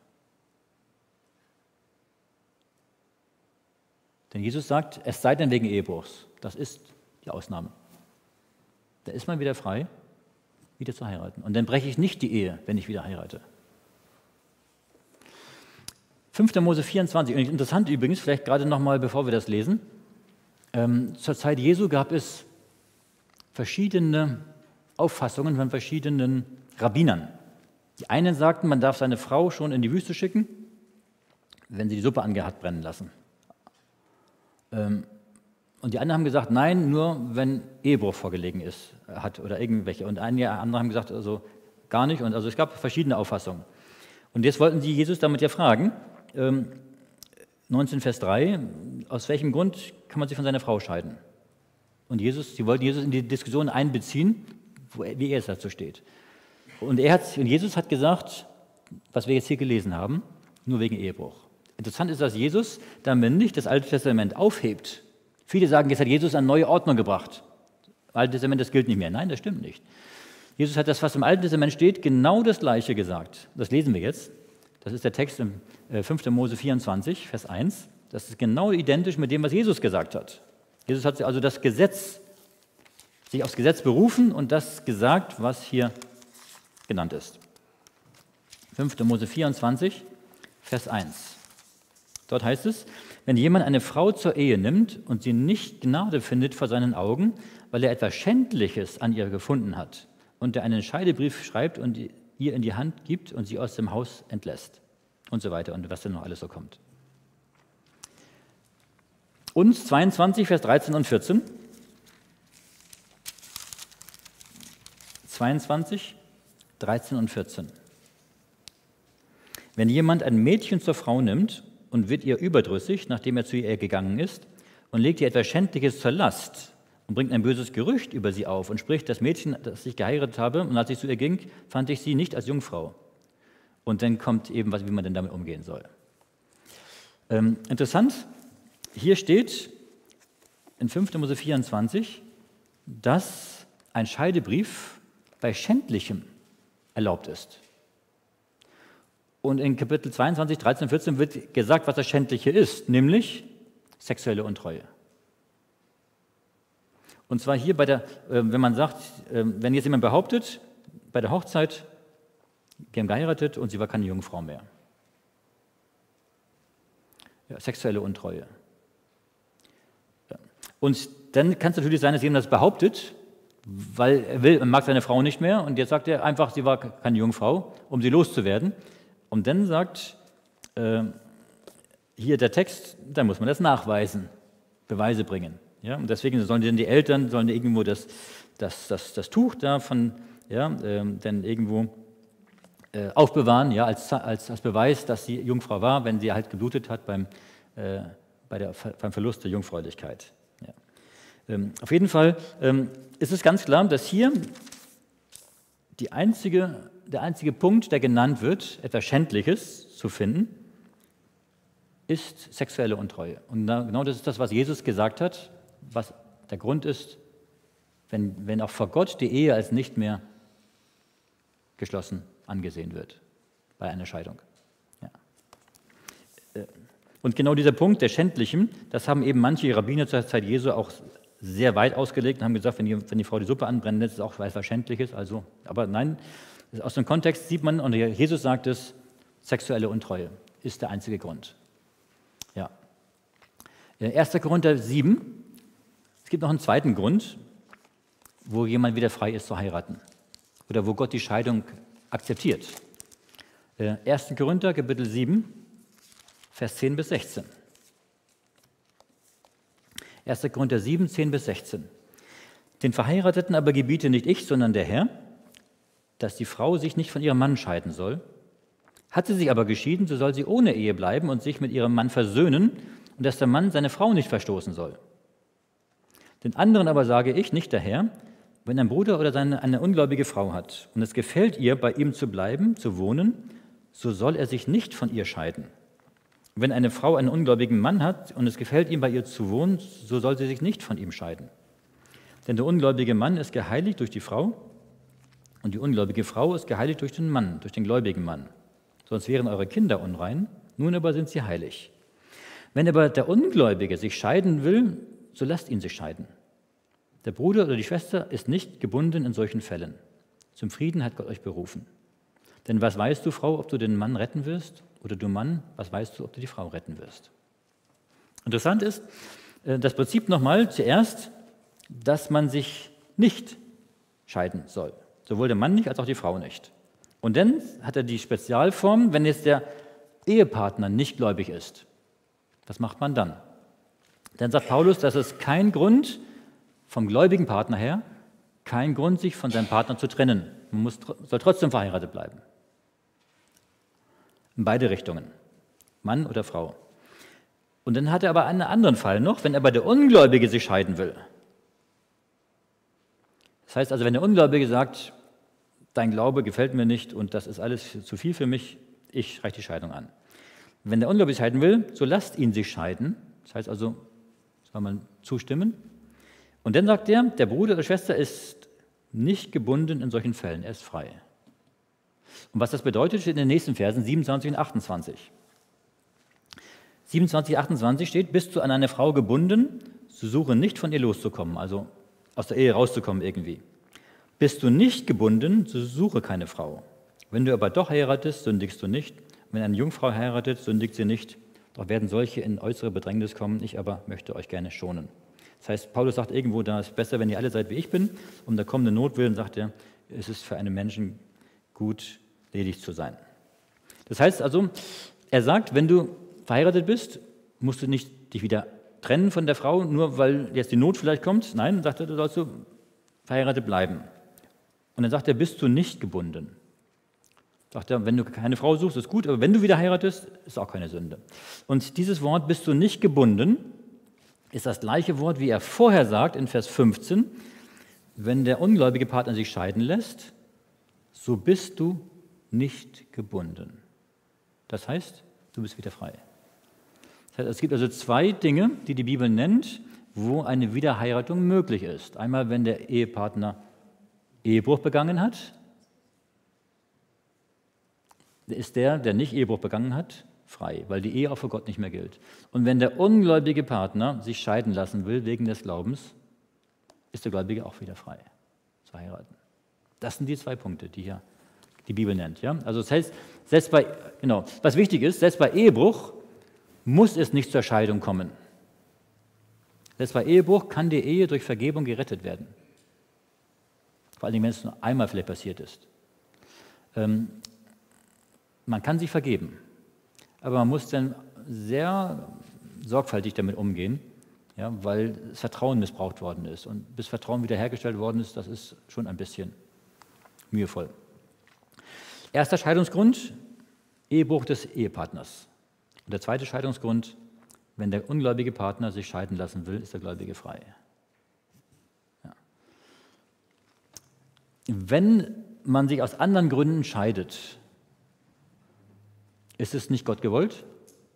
Denn Jesus sagt, es sei denn wegen Ehebruchs. Das ist die Ausnahme. Da ist man wieder frei, wieder zu heiraten. Und dann breche ich nicht die Ehe, wenn ich wieder heirate. fünfter Mose vierundzwanzig, und interessant übrigens, vielleicht gerade nochmal, bevor wir das lesen, ähm, zur Zeit Jesu gab es verschiedene Auffassungen von verschiedenen Rabbinern. Die einen sagten, man darf seine Frau schon in die Wüste schicken, wenn sie die Suppe hat brennen lassen. Ähm, und die anderen haben gesagt, nein, nur wenn Ehebruch vorgelegen ist, hat oder irgendwelche. Und einige andere haben gesagt, also gar nicht. Und also es gab verschiedene Auffassungen. Und jetzt wollten sie Jesus damit ja fragen, ähm, neunzehn Vers drei, aus welchem Grund kann man sich von seiner Frau scheiden? Und Jesus, sie wollten Jesus in die Diskussion einbeziehen, wo, wie er es dazu steht. Und, er hat, und Jesus hat gesagt, was wir jetzt hier gelesen haben, nur wegen Ehebruch. Interessant ist, dass Jesus damit nicht das Alte Testament aufhebt. Viele sagen, jetzt hat Jesus eine neue Ordnung gebracht. Das Alte Testament, das gilt nicht mehr. Nein, das stimmt nicht. Jesus hat das, was im Alten Testament steht, genau das Gleiche gesagt. Das lesen wir jetzt. Das ist der Text im fünfter Mose vierundzwanzig, Vers eins. Das ist genau identisch mit dem, was Jesus gesagt hat. Jesus hat also das Gesetz, sich aufs Gesetz berufen und das gesagt, was hier genannt ist. fünfter Mose vierundzwanzig, Vers eins. Dort heißt es, wenn jemand eine Frau zur Ehe nimmt und sie nicht Gnade findet vor seinen Augen, weil er etwas Schändliches an ihr gefunden hat und er einen Scheidebrief schreibt und ihr in die Hand gibt und sie aus dem Haus entlässt und so weiter und was dann noch alles so kommt. Und zweiundzwanzig, Vers dreizehn und vierzehn. zweiundzwanzig, dreizehn und vierzehn. Wenn jemand ein Mädchen zur Frau nimmt und wird ihr überdrüssig, nachdem er zu ihr gegangen ist, und legt ihr etwas Schändliches zur Last und bringt ein böses Gerücht über sie auf und spricht, das Mädchen, das ich geheiratet habe, und als ich zu ihr ging, fand ich sie nicht als Jungfrau. Und dann kommt eben, wie man denn damit umgehen soll. Ähm, interessant, hier steht in fünfter Mose vierundzwanzig, dass ein Scheidebrief bei Schändlichem erlaubt ist. Und in Kapitel zweiundzwanzig, dreizehn, vierzehn wird gesagt, was das Schändliche ist, nämlich sexuelle Untreue. Und zwar hier bei der, wenn man sagt, wenn jetzt jemand behauptet, bei der Hochzeit, wir haben geheiratet und sie war keine Jungfrau mehr. Ja, sexuelle Untreue. Und dann kann es natürlich sein, dass jemand das behauptet, weil er will, er mag seine Frau nicht mehr und jetzt sagt er einfach, sie war keine Jungfrau, um sie loszuwerden. Und dann sagt äh, hier der Text, dann muss man das nachweisen, Beweise bringen. Ja? Und deswegen sollen dann die Eltern sollen irgendwo das, das, das, das Tuch davon ja, äh, dann irgendwo äh, aufbewahren, ja, als, als, als Beweis, dass sie Jungfrau war, wenn sie halt geblutet hat beim, äh, bei der, beim Verlust der Jungfräulichkeit. Ja. Ähm, auf jeden Fall ähm, ist es ganz klar, dass hier die einzige, der einzige Punkt, der genannt wird, etwas Schändliches zu finden, ist sexuelle Untreue. Und genau das ist das, was Jesus gesagt hat, was der Grund ist, wenn, wenn auch vor Gott die Ehe als nicht mehr geschlossen angesehen wird bei einer Scheidung. Ja. Und genau dieser Punkt der Schändlichen, das haben eben manche Rabbiner zur Zeit Jesu auch sehr weit ausgelegt und haben gesagt, wenn die, wenn die Frau die Suppe anbrennt, das ist auch was Schändliches. Also, aber nein, aus dem Kontext sieht man, und Jesus sagt es, sexuelle Untreue ist der einzige Grund. Ja. erster Korinther sieben, es gibt noch einen zweiten Grund, wo jemand wieder frei ist zu heiraten oder wo Gott die Scheidung akzeptiert. erster Korinther, Kapitel sieben, Vers zehn bis sechzehn. erster Korinther sieben, zehn bis sechzehn. Den Verheirateten aber gebiete nicht ich, sondern der Herr, dass die Frau sich nicht von ihrem Mann scheiden soll. Hat sie sich aber geschieden, so soll sie ohne Ehe bleiben und sich mit ihrem Mann versöhnen und dass der Mann seine Frau nicht verstoßen soll. Den anderen aber sage ich, nicht der Herr, wenn ein Bruder oder seine, eine ungläubige Frau hat und es gefällt ihr, bei ihm zu bleiben, zu wohnen, so soll er sich nicht von ihr scheiden. Wenn eine Frau einen ungläubigen Mann hat und es gefällt ihm, bei ihr zu wohnen, so soll sie sich nicht von ihm scheiden. Denn der ungläubige Mann ist geheiligt durch die Frau und die ungläubige Frau ist geheiligt durch den Mann, durch den gläubigen Mann. Sonst wären eure Kinder unrein, nun aber sind sie heilig. Wenn aber der Ungläubige sich scheiden will, so lasst ihn sich scheiden. Der Bruder oder die Schwester ist nicht gebunden in solchen Fällen. Zum Frieden hat Gott euch berufen. Denn was weißt du, Frau, ob du den Mann retten wirst? Oder du Mann, was weißt du, ob du die Frau retten wirst? Interessant ist, das Prinzip nochmal zuerst, dass man sich nicht scheiden soll. Sowohl der Mann nicht, als auch die Frau nicht. Und dann hat er die Spezialform, wenn jetzt der Ehepartner nicht gläubig ist. Was macht man dann? Dann sagt Paulus, das ist kein Grund vom gläubigen Partner her, kein Grund, sich von seinem Partner zu trennen. Man muss, soll trotzdem verheiratet bleiben. In beide Richtungen, Mann oder Frau. Und dann hat er aber einen anderen Fall noch, wenn aber der Ungläubige sich scheiden will. Das heißt also, wenn der Ungläubige sagt, dein Glaube gefällt mir nicht und das ist alles zu viel für mich, ich reiche die Scheidung an. Wenn der Ungläubige scheiden will, so lasst ihn sich scheiden. Das heißt also, soll man zustimmen. Und dann sagt er, der Bruder oder Schwester ist nicht gebunden in solchen Fällen, er ist frei. Und was das bedeutet, steht in den nächsten Versen siebenundzwanzig und achtundzwanzig. siebenundzwanzig, achtundzwanzig steht, bist du an eine Frau gebunden, so suche nicht von ihr loszukommen, also aus der Ehe rauszukommen irgendwie. Bist du nicht gebunden, so suche keine Frau. Wenn du aber doch heiratest, sündigst du nicht. Wenn eine Jungfrau heiratet, sündigt sie nicht. Doch werden solche in äußere Bedrängnis kommen, ich aber möchte euch gerne schonen. Das heißt, Paulus sagt irgendwo, da ist besser, wenn ihr alle seid wie ich bin. Um der kommenden Not willen, sagt er, es ist für einen Menschen gut, ledig zu sein. Das heißt also, er sagt, wenn du verheiratet bist, musst du nicht dich wieder trennen von der Frau, nur weil jetzt die Not vielleicht kommt. Nein, sagt er, du sollst du verheiratet bleiben. Und dann sagt er, bist du nicht gebunden. Sagt er, wenn du keine Frau suchst, ist gut, aber wenn du wieder heiratest, ist auch keine Sünde. Und dieses Wort, bist du nicht gebunden, ist das gleiche Wort, wie er vorher sagt in Vers fünfzehn, wenn der ungläubige Partner sich scheiden lässt, so bist du nicht gebunden. Das heißt, du bist wieder frei. Das heißt, es gibt also zwei Dinge, die die Bibel nennt, wo eine Wiederheiratung möglich ist. Einmal, wenn der Ehepartner Ehebruch begangen hat, ist der, der nicht Ehebruch begangen hat, frei, weil die Ehe auch vor Gott nicht mehr gilt. Und wenn der ungläubige Partner sich scheiden lassen will wegen des Glaubens, ist der Gläubige auch wieder frei zu heiraten. Das sind die zwei Punkte, die hier die Bibel nennt. Ja? Also das heißt, selbst bei, genau, was wichtig ist, selbst bei Ehebruch muss es nicht zur Scheidung kommen. Selbst bei Ehebruch kann die Ehe durch Vergebung gerettet werden. Vor allem, wenn es nur einmal vielleicht passiert ist. Ähm, man kann sich vergeben, aber man muss dann sehr sorgfältig damit umgehen, ja, weil das Vertrauen missbraucht worden ist. Und bis Vertrauen wiederhergestellt worden ist, das ist schon ein bisschen mühevoll. Erster Scheidungsgrund, Ehebruch des Ehepartners. Und der zweite Scheidungsgrund, wenn der ungläubige Partner sich scheiden lassen will, ist der Gläubige frei. Ja. Wenn man sich aus anderen Gründen scheidet, ist es nicht Gott gewollt,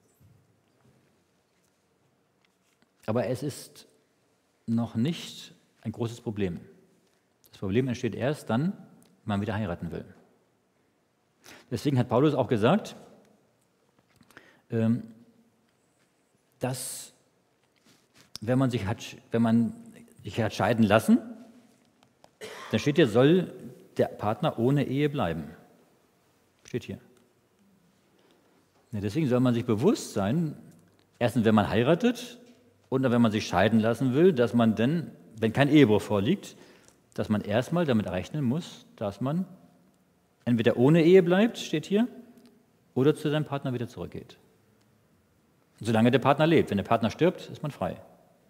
aber es ist noch nicht ein großes Problem. Das Problem entsteht erst dann, wenn man wieder heiraten will. Deswegen hat Paulus auch gesagt, ähm, dass wenn man sich hat, wenn man sich hat scheiden lassen, dann steht hier, soll der Partner ohne Ehe bleiben. Steht hier. Ja, deswegen soll man sich bewusst sein, erstens, wenn man heiratet und wenn man sich scheiden lassen will, dass man dann, wenn kein Ehebruch vorliegt, dass man erstmal damit rechnen muss, dass man entweder ohne Ehe bleibt, steht hier, oder zu seinem Partner wieder zurückgeht. Solange der Partner lebt. Wenn der Partner stirbt, ist man frei.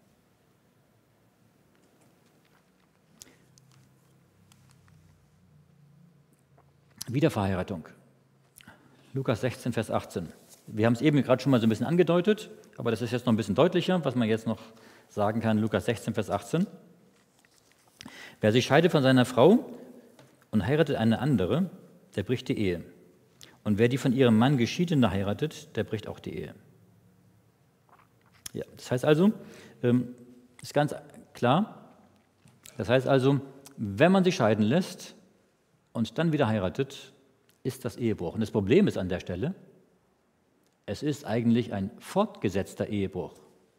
Wiederverheiratung. Lukas sechzehn, Vers achtzehn. Wir haben es eben gerade schon mal so ein bisschen angedeutet, aber das ist jetzt noch ein bisschen deutlicher, was man jetzt noch sagen kann. Lukas sechzehn, Vers achtzehn. Wer sich scheidet von seiner Frau und heiratet eine andere, der bricht die Ehe. Und wer die von ihrem Mann Geschiedene heiratet, der bricht auch die Ehe. Ja, das heißt also, ähm, ist ganz klar, das heißt also, wenn man sich scheiden lässt und dann wieder heiratet, ist das Ehebruch. Und das Problem ist an der Stelle, es ist eigentlich ein fortgesetzter Ehebruch.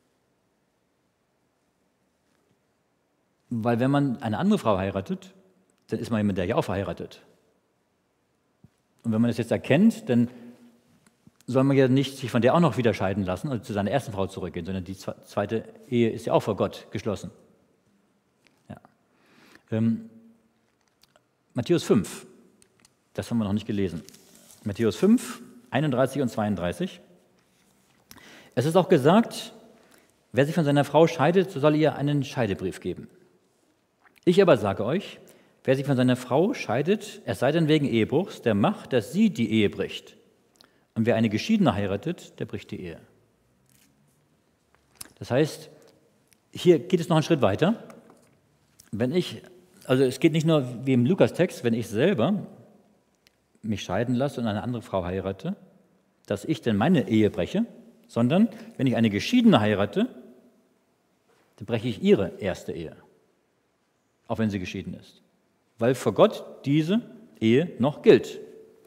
Weil wenn man eine andere Frau heiratet, dann ist man mit der ja auch verheiratet. Und wenn man das jetzt erkennt, dann soll man ja nicht sich von der auch noch wieder scheiden lassen und zu seiner ersten Frau zurückgehen, sondern die zweite Ehe ist ja auch vor Gott geschlossen. Ja. Ähm, Matthäus fünf, das haben wir noch nicht gelesen. Matthäus fünf, einunddreißig und zweiunddreißig. Es ist auch gesagt, wer sich von seiner Frau scheidet, so soll ihr einen Scheidebrief geben. Ich aber sage euch, wer sich von seiner Frau scheidet, es sei denn wegen Ehebruchs, der macht, dass sie die Ehe bricht. Und wer eine Geschiedene heiratet, der bricht die Ehe. Das heißt, hier geht es noch einen Schritt weiter. Wenn ich, also es geht nicht nur wie im Lukas-Text, wenn ich selber mich scheiden lasse und eine andere Frau heirate, dass ich denn meine Ehe breche, sondern wenn ich eine Geschiedene heirate, dann breche ich ihre erste Ehe, auch wenn sie geschieden ist, weil vor Gott diese Ehe noch gilt.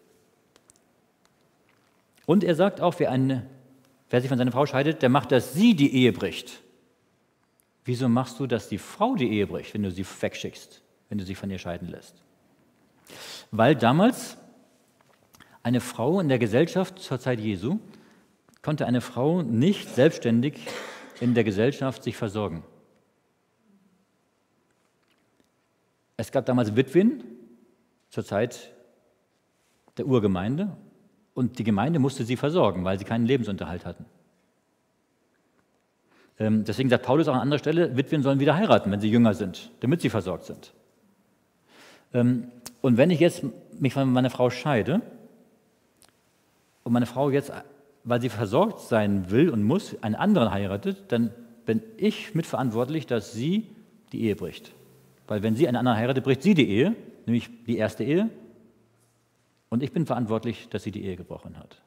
Und er sagt auch, wer, eine, wer sich von seiner Frau scheidet, der macht, dass sie die Ehe bricht. Wieso machst du, dass die Frau die Ehe bricht, wenn du sie wegschickst, wenn du sie von ihr scheiden lässt? Weil damals eine Frau in der Gesellschaft zur Zeit Jesu, konnte eine Frau nicht selbstständig in der Gesellschaft sich versorgen. Es gab damals Witwen zur Zeit der Urgemeinde und die Gemeinde musste sie versorgen, weil sie keinen Lebensunterhalt hatten. Ähm, deswegen sagt Paulus auch an anderer Stelle, Witwen sollen wieder heiraten, wenn sie jünger sind, damit sie versorgt sind. Ähm, und wenn ich jetzt mich von meiner Frau scheide und meine Frau jetzt, weil sie versorgt sein will und muss, einen anderen heiratet, dann bin ich mitverantwortlich, dass sie die Ehe bricht. Weil wenn sie einen anderen heiratet, bricht sie die Ehe, nämlich die erste Ehe, und ich bin verantwortlich, dass sie die Ehe gebrochen hat.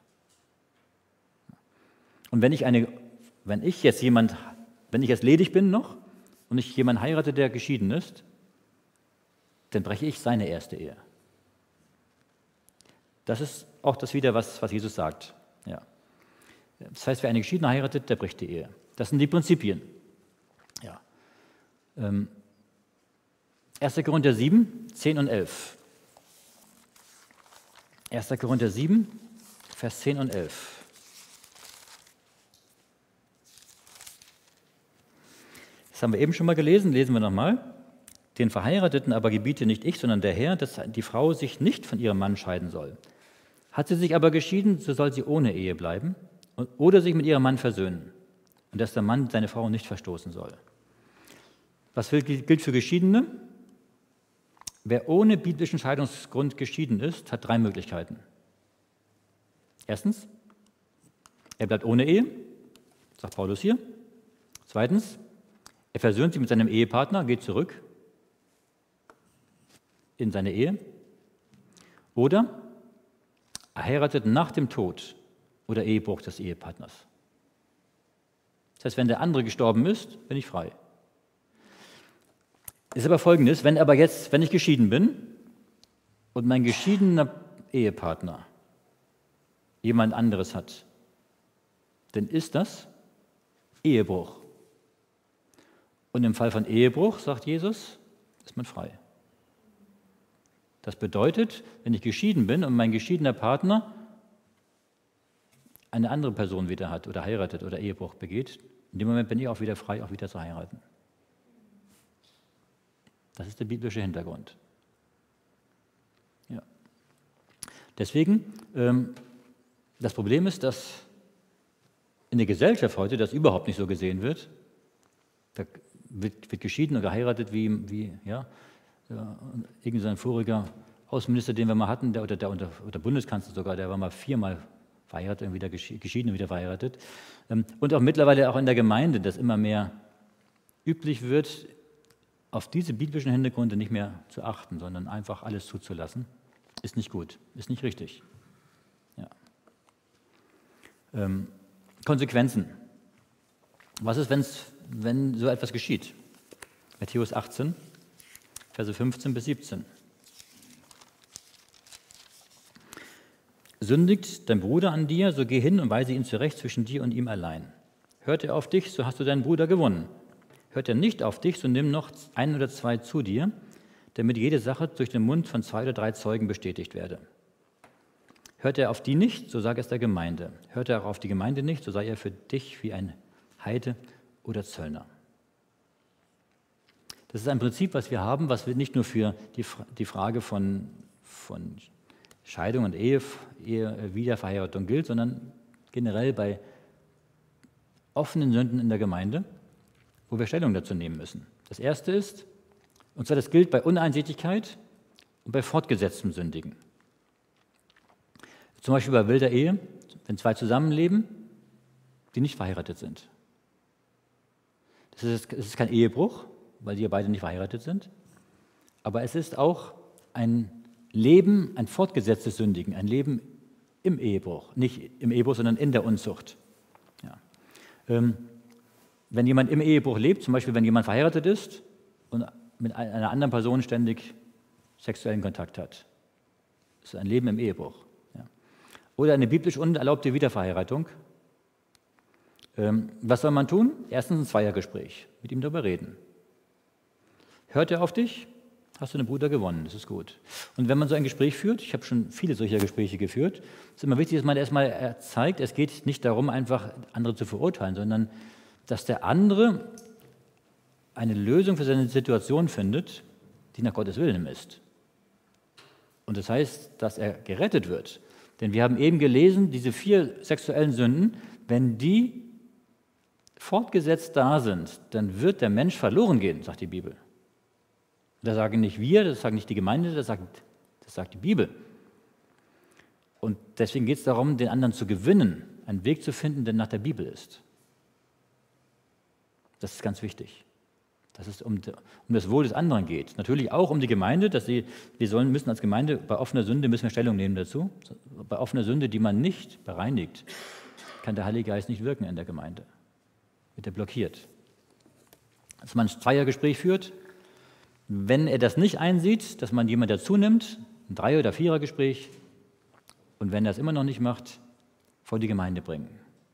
Und wenn ich, eine, wenn ich jetzt jemand, wenn ich jetzt ledig bin noch und ich jemanden heirate, der geschieden ist, dann breche ich seine erste Ehe. Das ist auch das wieder, was, was Jesus sagt. Ja. Das heißt, wer eine Geschiedene heiratet, der bricht die Ehe. Das sind die Prinzipien. Ja. Ähm, erster Korinther sieben, zehn und elf. erster Korinther sieben, Vers zehn und elf. Das haben wir eben schon mal gelesen, lesen wir nochmal. Den Verheirateten aber gebiete nicht ich, sondern der Herr, dass die Frau sich nicht von ihrem Mann scheiden soll. Hat sie sich aber geschieden, so soll sie ohne Ehe bleiben oder sich mit ihrem Mann versöhnen und dass der Mann seine Frau nicht verstoßen soll. Was gilt für Geschiedene? Wer ohne biblischen Scheidungsgrund geschieden ist, hat drei Möglichkeiten. Erstens, er bleibt ohne Ehe, sagt Paulus hier. Zweitens, er versöhnt sich mit seinem Ehepartner, geht zurück in seine Ehe. Oder er heiratet nach dem Tod oder Ehebruch des Ehepartners. Das heißt, wenn der andere gestorben ist, bin ich frei. Ist aber Folgendes, wenn aber jetzt, wenn ich geschieden bin und mein geschiedener Ehepartner jemand anderes hat, dann ist das Ehebruch. Und im Fall von Ehebruch, sagt Jesus, ist man frei. Das bedeutet, wenn ich geschieden bin und mein geschiedener Partner eine andere Person wieder hat oder heiratet oder Ehebruch begeht, in dem Moment bin ich auch wieder frei, auch wieder zu heiraten. Das ist der biblische Hintergrund. Ja. Deswegen, ähm, das Problem ist, dass in der Gesellschaft heute das überhaupt nicht so gesehen wird. Da wird, wird geschieden und geheiratet wie, wie ja, ja, irgendein voriger Außenminister, den wir mal hatten, der, oder der oder Bundeskanzler sogar, der war mal viermal verheiratet und wieder geschieden und wieder verheiratet. Und auch mittlerweile auch in der Gemeinde, dass immer mehr üblich wird, auf diese biblischen Hintergründe nicht mehr zu achten, sondern einfach alles zuzulassen, ist nicht gut, ist nicht richtig. Ja. Ähm, Konsequenzen. Was ist, wenn's, wenn so etwas geschieht? Matthäus achtzehn, Verse fünfzehn bis siebzehn. Sündigt dein Bruder an dir, so geh hin und weise ihn zurecht zwischen dir und ihm allein. Hört er auf dich, so hast du deinen Bruder gewonnen. Hört er nicht auf dich, so nimm noch ein oder zwei zu dir, damit jede Sache durch den Mund von zwei oder drei Zeugen bestätigt werde. Hört er auf die nicht, so sag es der Gemeinde. Hört er auch auf die Gemeinde nicht, so sei er für dich wie ein Heide oder Zöllner. Das ist ein Prinzip, was wir haben, was wir nicht nur für die, die Frage von, von Scheidung und Ehe, Ehe, Wiederverheiratung gilt, sondern generell bei offenen Sünden in der Gemeinde, wo wir Stellung dazu nehmen müssen. Das erste ist, und zwar das gilt bei Uneinsichtigkeit und bei fortgesetztem Sündigen. Zum Beispiel bei wilder Ehe, wenn zwei zusammenleben, die nicht verheiratet sind. Das ist, das ist kein Ehebruch, weil die ja beide nicht verheiratet sind, aber es ist auch ein Leben, ein fortgesetztes Sündigen, ein Leben im Ehebruch, nicht im Ehebruch, sondern in der Unzucht. Ja. Ähm, wenn jemand im Ehebruch lebt, zum Beispiel wenn jemand verheiratet ist und mit einer anderen Person ständig sexuellen Kontakt hat, das ist ein Leben im Ehebruch. Ja. Oder eine biblisch unerlaubte Wiederverheiratung. Ähm, was soll man tun? Erstens ein Zweiergespräch, mit ihm darüber reden. Hört er auf dich? Hast du einen Bruder gewonnen, das ist gut. Und wenn man so ein Gespräch führt, ich habe schon viele solcher Gespräche geführt, ist immer wichtig, dass man erstmal zeigt, es geht nicht darum, einfach andere zu verurteilen, sondern dass der andere eine Lösung für seine Situation findet, die nach Gottes Willen ist. Und das heißt, dass er gerettet wird. Denn wir haben eben gelesen, diese vier sexuellen Sünden, wenn die fortgesetzt da sind, dann wird der Mensch verloren gehen, sagt die Bibel. Das sagen nicht wir, das sagt nicht die Gemeinde, das sagt, das sagt die Bibel. Und deswegen geht es darum, den anderen zu gewinnen, einen Weg zu finden, der nach der Bibel ist. Das ist ganz wichtig, dass es um, um das Wohl des anderen geht. Natürlich auch um die Gemeinde, dass sie, wir sollen, müssen als Gemeinde, bei offener Sünde müssen wir Stellung nehmen dazu. Bei offener Sünde, die man nicht bereinigt, kann der Heilige Geist nicht wirken in der Gemeinde. Wird er blockiert. Dass man ein Zweiergespräch führt, wenn er das nicht einsieht, dass man jemanden dazu nimmt, ein Dreier- oder Vierergespräch, und wenn er es immer noch nicht macht, vor die Gemeinde bringen.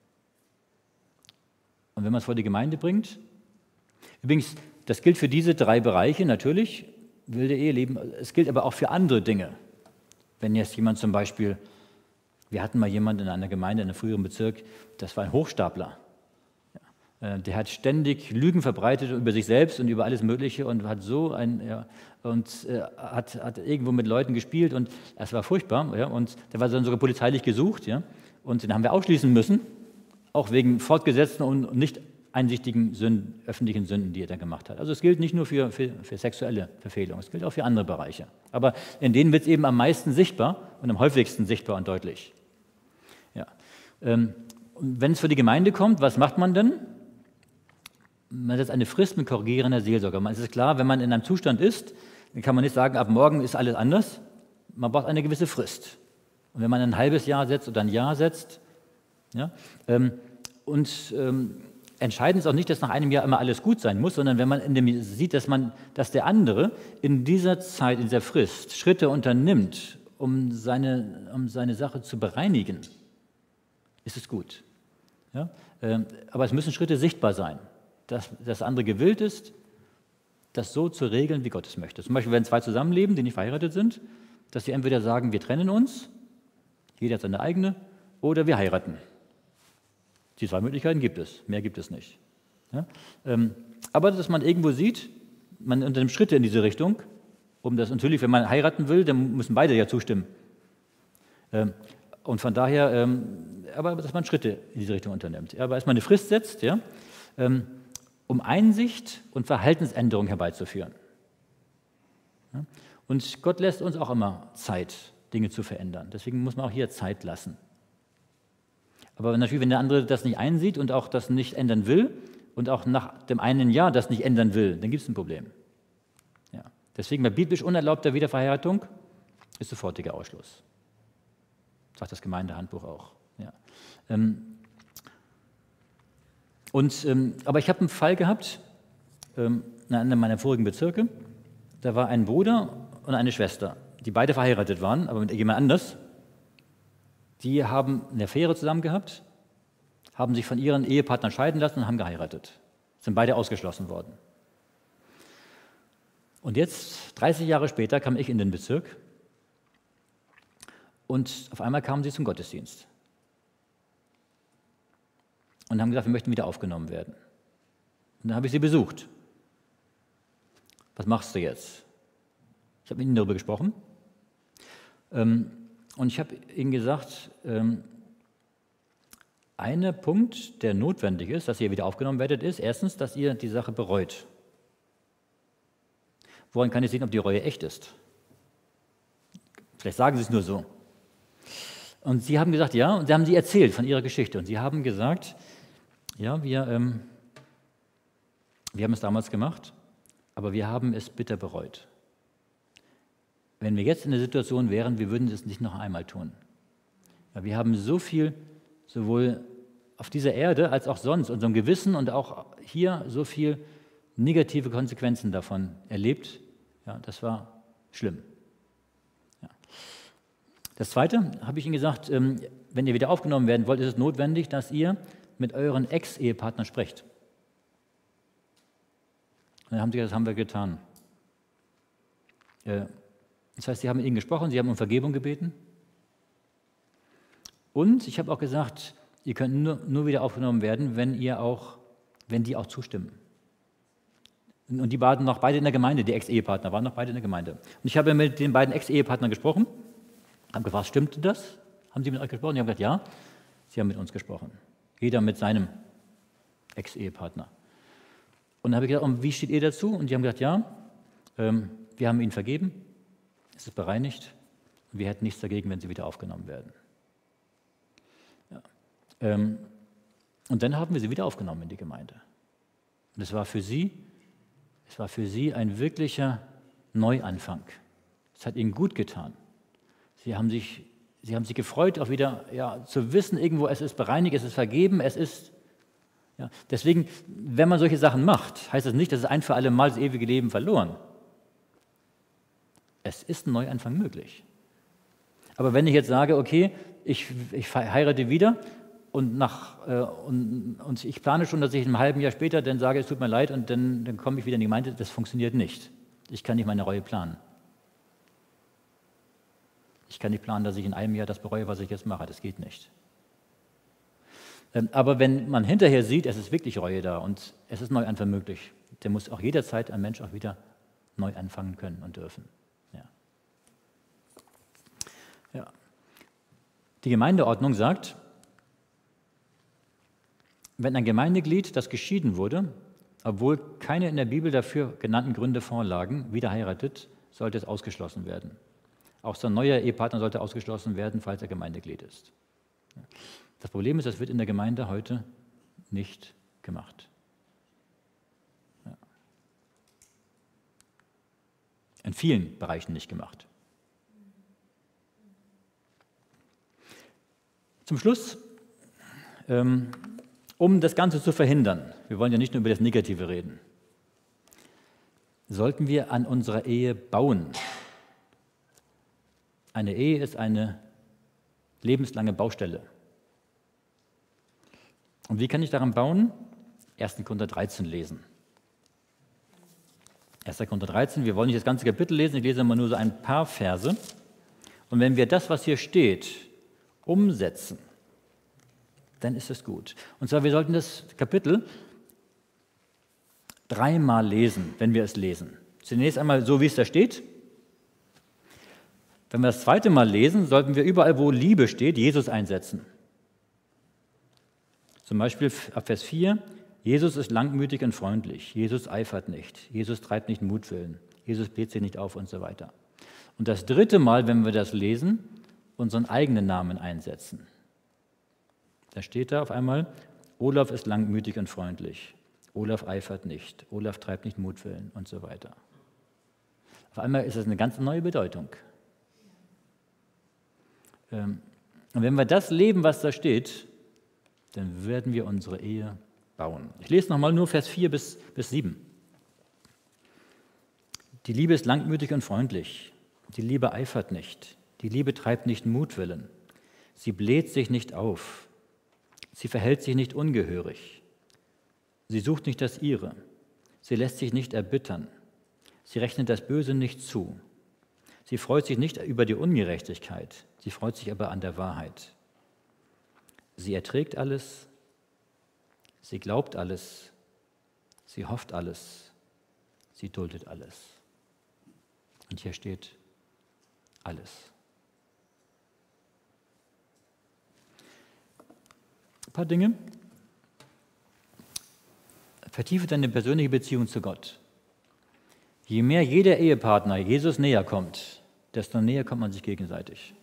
Und wenn man es vor die Gemeinde bringt, übrigens, das gilt für diese drei Bereiche natürlich, wilde Ehe, Leben, es gilt aber auch für andere Dinge. Wenn jetzt jemand zum Beispiel, wir hatten mal jemanden in einer Gemeinde, in einem früheren Bezirk, das war ein Hochstapler. Der hat ständig Lügen verbreitet über sich selbst und über alles Mögliche und hat so ein ja, und äh, hat, hat irgendwo mit Leuten gespielt und es war furchtbar. Ja, und der war dann sogar polizeilich gesucht, ja, und den haben wir ausschließen müssen, auch wegen fortgesetzten und nicht einsichtigen Sünden, öffentlichen Sünden, die er da gemacht hat. Also es gilt nicht nur für, für, für sexuelle Verfehlungen, es gilt auch für andere Bereiche. Aber in denen wird es eben am meisten sichtbar und am häufigsten sichtbar und deutlich. Ja. Ähm, wenn es für die Gemeinde kommt, was macht man denn? Man setzt eine Frist mit korrigierender Seelsorge. Es ist klar, wenn man in einem Zustand ist, dann kann man nicht sagen, ab morgen ist alles anders. Man braucht eine gewisse Frist. Und wenn man ein halbes Jahr setzt oder ein Jahr setzt, ja, ähm, und ähm, entscheidend ist auch nicht, dass nach einem Jahr immer alles gut sein muss, sondern wenn man in dem sieht, dass, man, dass der andere in dieser Zeit, in dieser Frist Schritte unternimmt, um seine, um seine Sache zu bereinigen, ist es gut. Ja? Ähm, aber es müssen Schritte sichtbar sein, dass das andere gewillt ist, das so zu regeln, wie Gott es möchte. Zum Beispiel, wenn zwei zusammenleben, die nicht verheiratet sind, dass sie entweder sagen, wir trennen uns, jeder hat seine eigene, oder wir heiraten. Die zwei Möglichkeiten gibt es, mehr gibt es nicht. Ja? Ähm, aber dass man irgendwo sieht, man unternimmt Schritte in diese Richtung, um das natürlich, wenn man heiraten will, dann müssen beide ja zustimmen. Ähm, und von daher, ähm, aber dass man Schritte in diese Richtung unternimmt. Aber erstmal eine Frist setzt, ja, ähm, um Einsicht und Verhaltensänderung herbeizuführen. Ja? Und Gott lässt uns auch immer Zeit, Dinge zu verändern. Deswegen muss man auch hier Zeit lassen. Aber natürlich, wenn der andere das nicht einsieht und auch das nicht ändern will und auch nach dem einen Jahr das nicht ändern will, dann gibt es ein Problem. Ja. Deswegen bei biblisch unerlaubter Wiederverheiratung ist sofortiger Ausschluss. Sagt das Gemeindehandbuch auch. Ja. Ähm, und, ähm, aber ich habe einen Fall gehabt, ähm, in einem meiner vorigen Bezirke, da war ein Bruder und eine Schwester, die beide verheiratet waren, aber mit jemand anders. Die haben eine Affäre zusammen gehabt, haben sich von ihren Ehepartnern scheiden lassen und haben geheiratet. Sind beide ausgeschlossen worden. Und jetzt, dreißig Jahre später, kam ich in den Bezirk und auf einmal kamen sie zum Gottesdienst und haben gesagt, wir möchten wieder aufgenommen werden. Und dann habe ich sie besucht. Was machst du jetzt? Ich habe mit ihnen darüber gesprochen. Ähm, Und ich habe Ihnen gesagt, ähm, ein Punkt, der notwendig ist, dass ihr wieder aufgenommen werdet, ist erstens, dass ihr die Sache bereut. Woran kann ich sehen, ob die Reue echt ist? Vielleicht sagen Sie es nur so. Und Sie haben gesagt, ja, und Sie haben sie erzählt von Ihrer Geschichte. Und Sie haben gesagt, ja, wir, ähm, wir haben es damals gemacht, aber wir haben es bitter bereut. Wenn wir jetzt in der Situation wären, wir würden es nicht noch einmal tun. Ja, wir haben so viel, sowohl auf dieser Erde als auch sonst, unserem Gewissen und auch hier so viel negative Konsequenzen davon erlebt. Ja, das war schlimm. Ja. Das Zweite, habe ich Ihnen gesagt, ähm, wenn ihr wieder aufgenommen werden wollt, ist es notwendig, dass ihr mit euren Ex-Ehepartnern sprecht. Und dann haben sie gesagt, das haben wir getan. Äh, Das heißt, sie haben mit ihnen gesprochen, sie haben um Vergebung gebeten. Und ich habe auch gesagt, ihr könnt nur, nur wieder aufgenommen werden, wenn, ihr auch, wenn die auch zustimmen. Und die waren noch beide in der Gemeinde, die Ex-Ehepartner waren noch beide in der Gemeinde. Und ich habe mit den beiden Ex-Ehepartnern gesprochen, habe gefragt, stimmte das? Haben sie mit euch gesprochen? Die haben gesagt, ja, sie haben mit uns gesprochen. Jeder mit seinem Ex-Ehepartner. Und dann habe ich gesagt, und wie steht ihr dazu? Und die haben gesagt, ja, ähm, wir haben ihnen vergeben. Es ist bereinigt und wir hätten nichts dagegen, wenn sie wieder aufgenommen werden. Ja. Ähm, und dann haben wir sie wieder aufgenommen in die Gemeinde. Und es war für sie, es war für sie ein wirklicher Neuanfang. Es hat ihnen gut getan. Sie haben sich, sie haben sich gefreut, auch wieder ja, zu wissen, irgendwo, es ist bereinigt, es ist vergeben, es ist. Ja. Deswegen, wenn man solche Sachen macht, heißt das nicht, dass es ein für alle Mal das ewige Leben verloren. Es ist ein Neuanfang möglich. Aber wenn ich jetzt sage, okay, ich, ich heirate wieder und, nach, äh, und, und ich plane schon, dass ich ein halben Jahr später dann sage, es tut mir leid und dann, dann komme ich wieder in die Gemeinde, das funktioniert nicht. Ich kann nicht meine Reue planen. Ich kann nicht planen, dass ich in einem Jahr das bereue, was ich jetzt mache. Das geht nicht. Ähm, aber wenn man hinterher sieht, es ist wirklich Reue da und es ist Neuanfang möglich, dann muss auch jederzeit ein Mensch auch wieder neu anfangen können und dürfen. Ja. Die Gemeindeordnung sagt, wenn ein Gemeindeglied, das geschieden wurde, obwohl keine in der Bibel dafür genannten Gründe vorlagen, wieder heiratet, sollte es ausgeschlossen werden. Auch sein neuer Ehepartner sollte ausgeschlossen werden, falls er Gemeindeglied ist. Das Problem ist, das wird in der Gemeinde heute nicht gemacht. Ja. In vielen Bereichen nicht gemacht. Zum Schluss, ähm, um das Ganze zu verhindern, wir wollen ja nicht nur über das Negative reden, sollten wir an unserer Ehe bauen. Eine Ehe ist eine lebenslange Baustelle. Und wie kann ich daran bauen? erster Korinther dreizehn lesen. erster Korinther dreizehn, wir wollen nicht das ganze Kapitel lesen, ich lese immer nur so ein paar Verse. Und wenn wir das, was hier steht, umsetzen, dann ist es gut. Und zwar, wir sollten das Kapitel dreimal lesen, wenn wir es lesen. Zunächst einmal so, wie es da steht. Wenn wir das zweite Mal lesen, sollten wir überall, wo Liebe steht, Jesus einsetzen. Zum Beispiel ab Vers vier, Jesus ist langmütig und freundlich, Jesus eifert nicht, Jesus treibt nicht Mutwillen, Jesus bläht sich nicht auf und so weiter. Und das dritte Mal, wenn wir das lesen, unseren eigenen Namen einsetzen. Da steht da auf einmal, Olaf ist langmütig und freundlich, Olaf eifert nicht, Olaf treibt nicht Mutwillen und so weiter. Auf einmal ist das eine ganz neue Bedeutung. Und wenn wir das leben, was da steht, dann werden wir unsere Ehe bauen. Ich lese nochmal nur Vers vier bis, bis sieben. Die Liebe ist langmütig und freundlich. Die Liebe eifert nicht. Die Liebe treibt nicht Mutwillen. Sie bläht sich nicht auf. Sie verhält sich nicht ungehörig. Sie sucht nicht das Ihre. Sie lässt sich nicht erbittern. Sie rechnet das Böse nicht zu. Sie freut sich nicht über die Ungerechtigkeit. Sie freut sich aber an der Wahrheit. Sie erträgt alles. Sie glaubt alles. Sie hofft alles. Sie duldet alles. Und hier steht alles. Ein paar Dinge. Vertiefe deine persönliche Beziehung zu Gott. Je mehr jeder Ehepartner Jesus näher kommt, desto näher kommt man sich gegenseitig.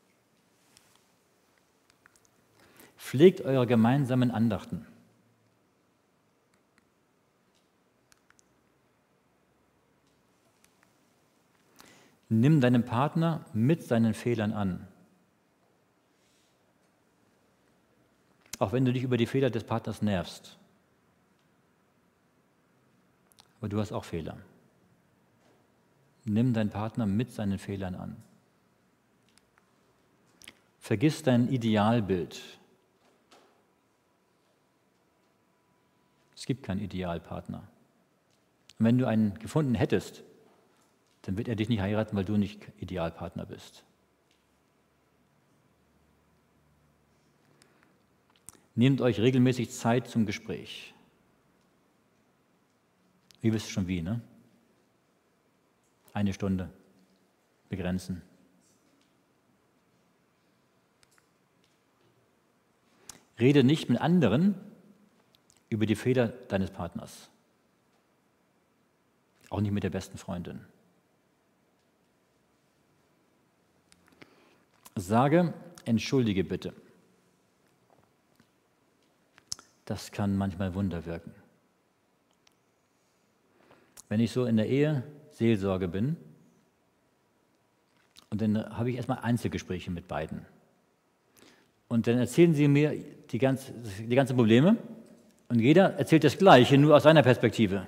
Pflegt eure gemeinsamen Andachten. Nimm deinen Partner mit seinen Fehlern an. Auch wenn du dich über die Fehler des Partners nervst. Aber du hast auch Fehler. Nimm deinen Partner mit seinen Fehlern an. Vergiss dein Idealbild. Es gibt keinen Idealpartner. Und wenn du einen gefunden hättest, dann wird er dich nicht heiraten, weil du nicht Idealpartner bist. Nehmt euch regelmäßig Zeit zum Gespräch. Ihr wisst schon wie, ne? Eine Stunde begrenzen. Rede nicht mit anderen über die Fehler deines Partners. Auch nicht mit der besten Freundin. Sage, entschuldige bitte. Das kann manchmal Wunder wirken. Wenn ich so in der Ehe Seelsorge bin, und dann habe ich erstmal Einzelgespräche mit beiden. Und dann erzählen sie mir die, ganz, die ganzen Probleme und jeder erzählt das Gleiche, nur aus seiner Perspektive.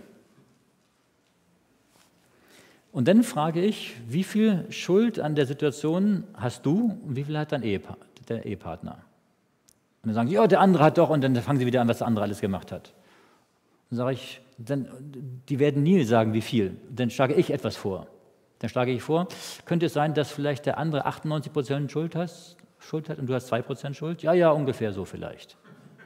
Und dann frage ich, wie viel Schuld an der Situation hast du und wie viel hat dein Ehepa- der Ehepartner? Und dann sagen sie, ja, der andere hat doch, und dann fangen sie wieder an, was der andere alles gemacht hat. Dann sage ich, dann, die werden nie sagen, wie viel. Dann schlage ich etwas vor. Dann schlage ich vor, könnte es sein, dass vielleicht der andere achtundneunzig Prozent Schuld, hast, Schuld hat und du hast zwei Prozent Schuld? Ja, ja, ungefähr so vielleicht.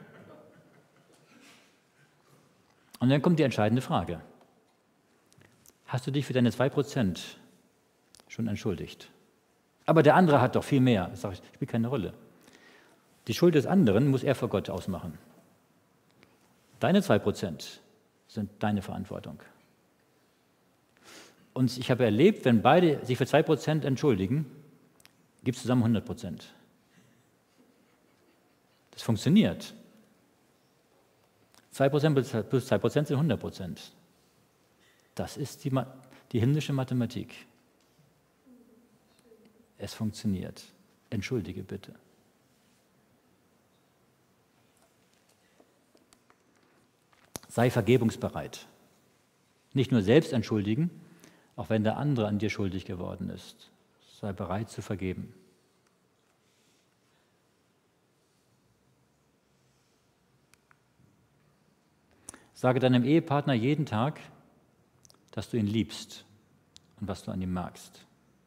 Und dann kommt die entscheidende Frage. Hast du dich für deine zwei Prozent schon entschuldigt? Aber der andere hat doch viel mehr. Das sage ich, spielt keine Rolle. Die Schuld des anderen muss er vor Gott ausmachen. Deine zwei Prozent sind deine Verantwortung. Und ich habe erlebt, wenn beide sich für zwei Prozent entschuldigen, gibt es zusammen hundert Prozent. Das funktioniert. zwei Prozent plus zwei Prozent sind hundert Prozent. Das ist die, die himmlische Mathematik. Es funktioniert. Entschuldige bitte. Sei vergebungsbereit. Nicht nur selbst entschuldigen, auch wenn der andere an dir schuldig geworden ist. Sei bereit zu vergeben. Sage deinem Ehepartner jeden Tag, dass du ihn liebst und was du an ihm magst.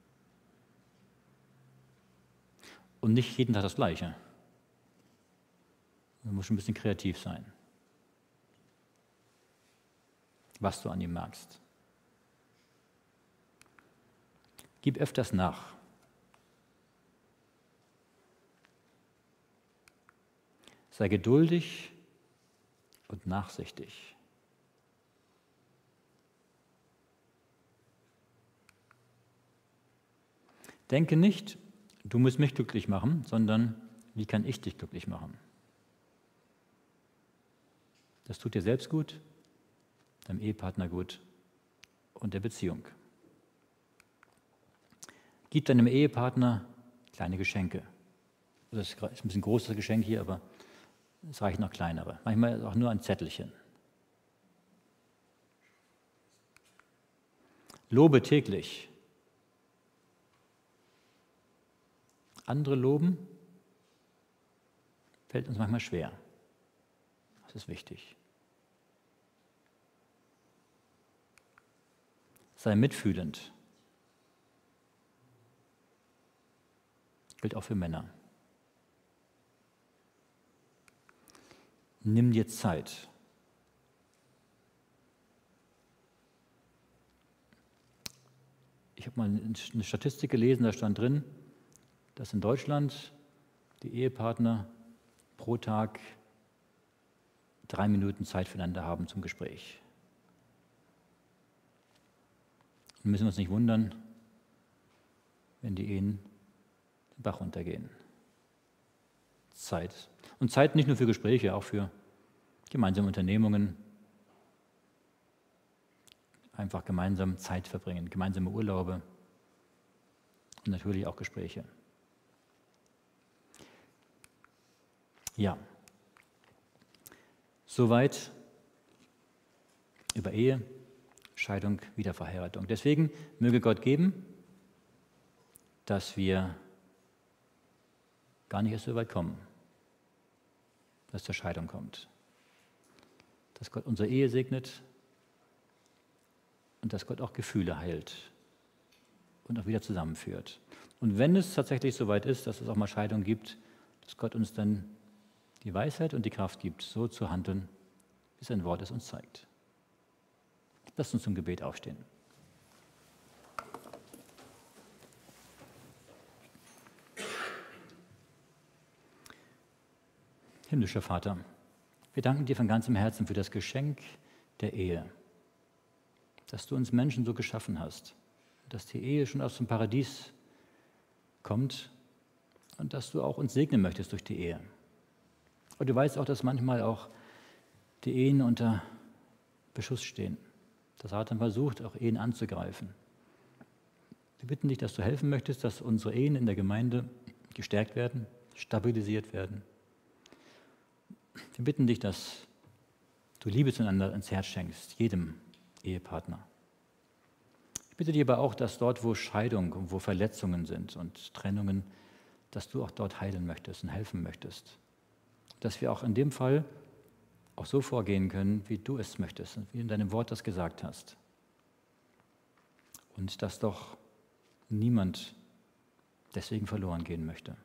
Und nicht jeden Tag das Gleiche. Du musst ein bisschen kreativ sein, was du an ihm magst. Gib öfters nach. Sei geduldig und nachsichtig. Denke nicht, du musst mich glücklich machen, sondern wie kann ich dich glücklich machen? Das tut dir selbst gut, deinem Ehepartner gut und der Beziehung. Gib deinem Ehepartner kleine Geschenke. Das ist ein bisschen großes Geschenk hier, aber es reichen noch kleinere. Manchmal auch nur ein Zettelchen. Lobe täglich. Andere loben fällt uns manchmal schwer. Das ist wichtig. Sei mitfühlend. Gilt auch für Männer. Nimm dir Zeit. Ich habe mal eine Statistik gelesen, da stand drin, dass in Deutschland die Ehepartner pro Tag drei Minuten Zeit füreinander haben zum Gespräch. Dann müssen wir uns nicht wundern, wenn die Ehen den Bach runtergehen. Zeit. Und Zeit nicht nur für Gespräche, auch für gemeinsame Unternehmungen. Einfach gemeinsam Zeit verbringen, gemeinsame Urlaube und natürlich auch Gespräche. Ja, soweit über Ehe, Scheidung, Wiederverheiratung. Deswegen möge Gott geben, dass wir gar nicht erst so weit kommen, dass es zur Scheidung kommt. Dass Gott unsere Ehe segnet und dass Gott auch Gefühle heilt und auch wieder zusammenführt. Und wenn es tatsächlich so weit ist, dass es auch mal Scheidung gibt, dass Gott uns dann die Weisheit und die Kraft gibt, so zu handeln, wie sein Wort es uns zeigt. Lasst uns zum Gebet aufstehen. Himmlischer Vater, wir danken dir von ganzem Herzen für das Geschenk der Ehe, dass du uns Menschen so geschaffen hast, dass die Ehe schon aus dem Paradies kommt und dass du auch uns segnen möchtest durch die Ehe. Und du weißt auch, dass manchmal auch die Ehen unter Beschuss stehen. Der Satan versucht, auch Ehen anzugreifen. Wir bitten dich, dass du helfen möchtest, dass unsere Ehen in der Gemeinde gestärkt werden, stabilisiert werden. Wir bitten dich, dass du Liebe zueinander ins Herz schenkst, jedem Ehepartner. Ich bitte dich aber auch, dass dort, wo Scheidung und wo Verletzungen sind und Trennungen, dass du auch dort heilen möchtest und helfen möchtest. Dass wir auch in dem Fall auch so vorgehen können, wie du es möchtest und wie du in deinem Wort das gesagt hast. Und dass doch niemand deswegen verloren gehen möchte.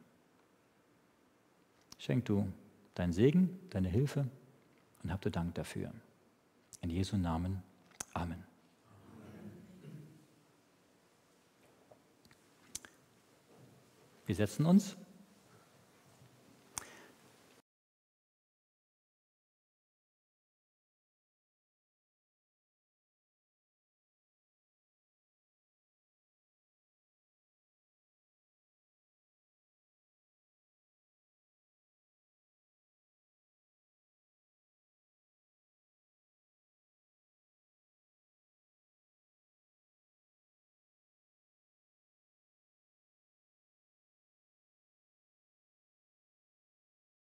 Schenk du deinen Segen, deine Hilfe und hab du Dank dafür. In Jesu Namen. Amen. Wir setzen uns.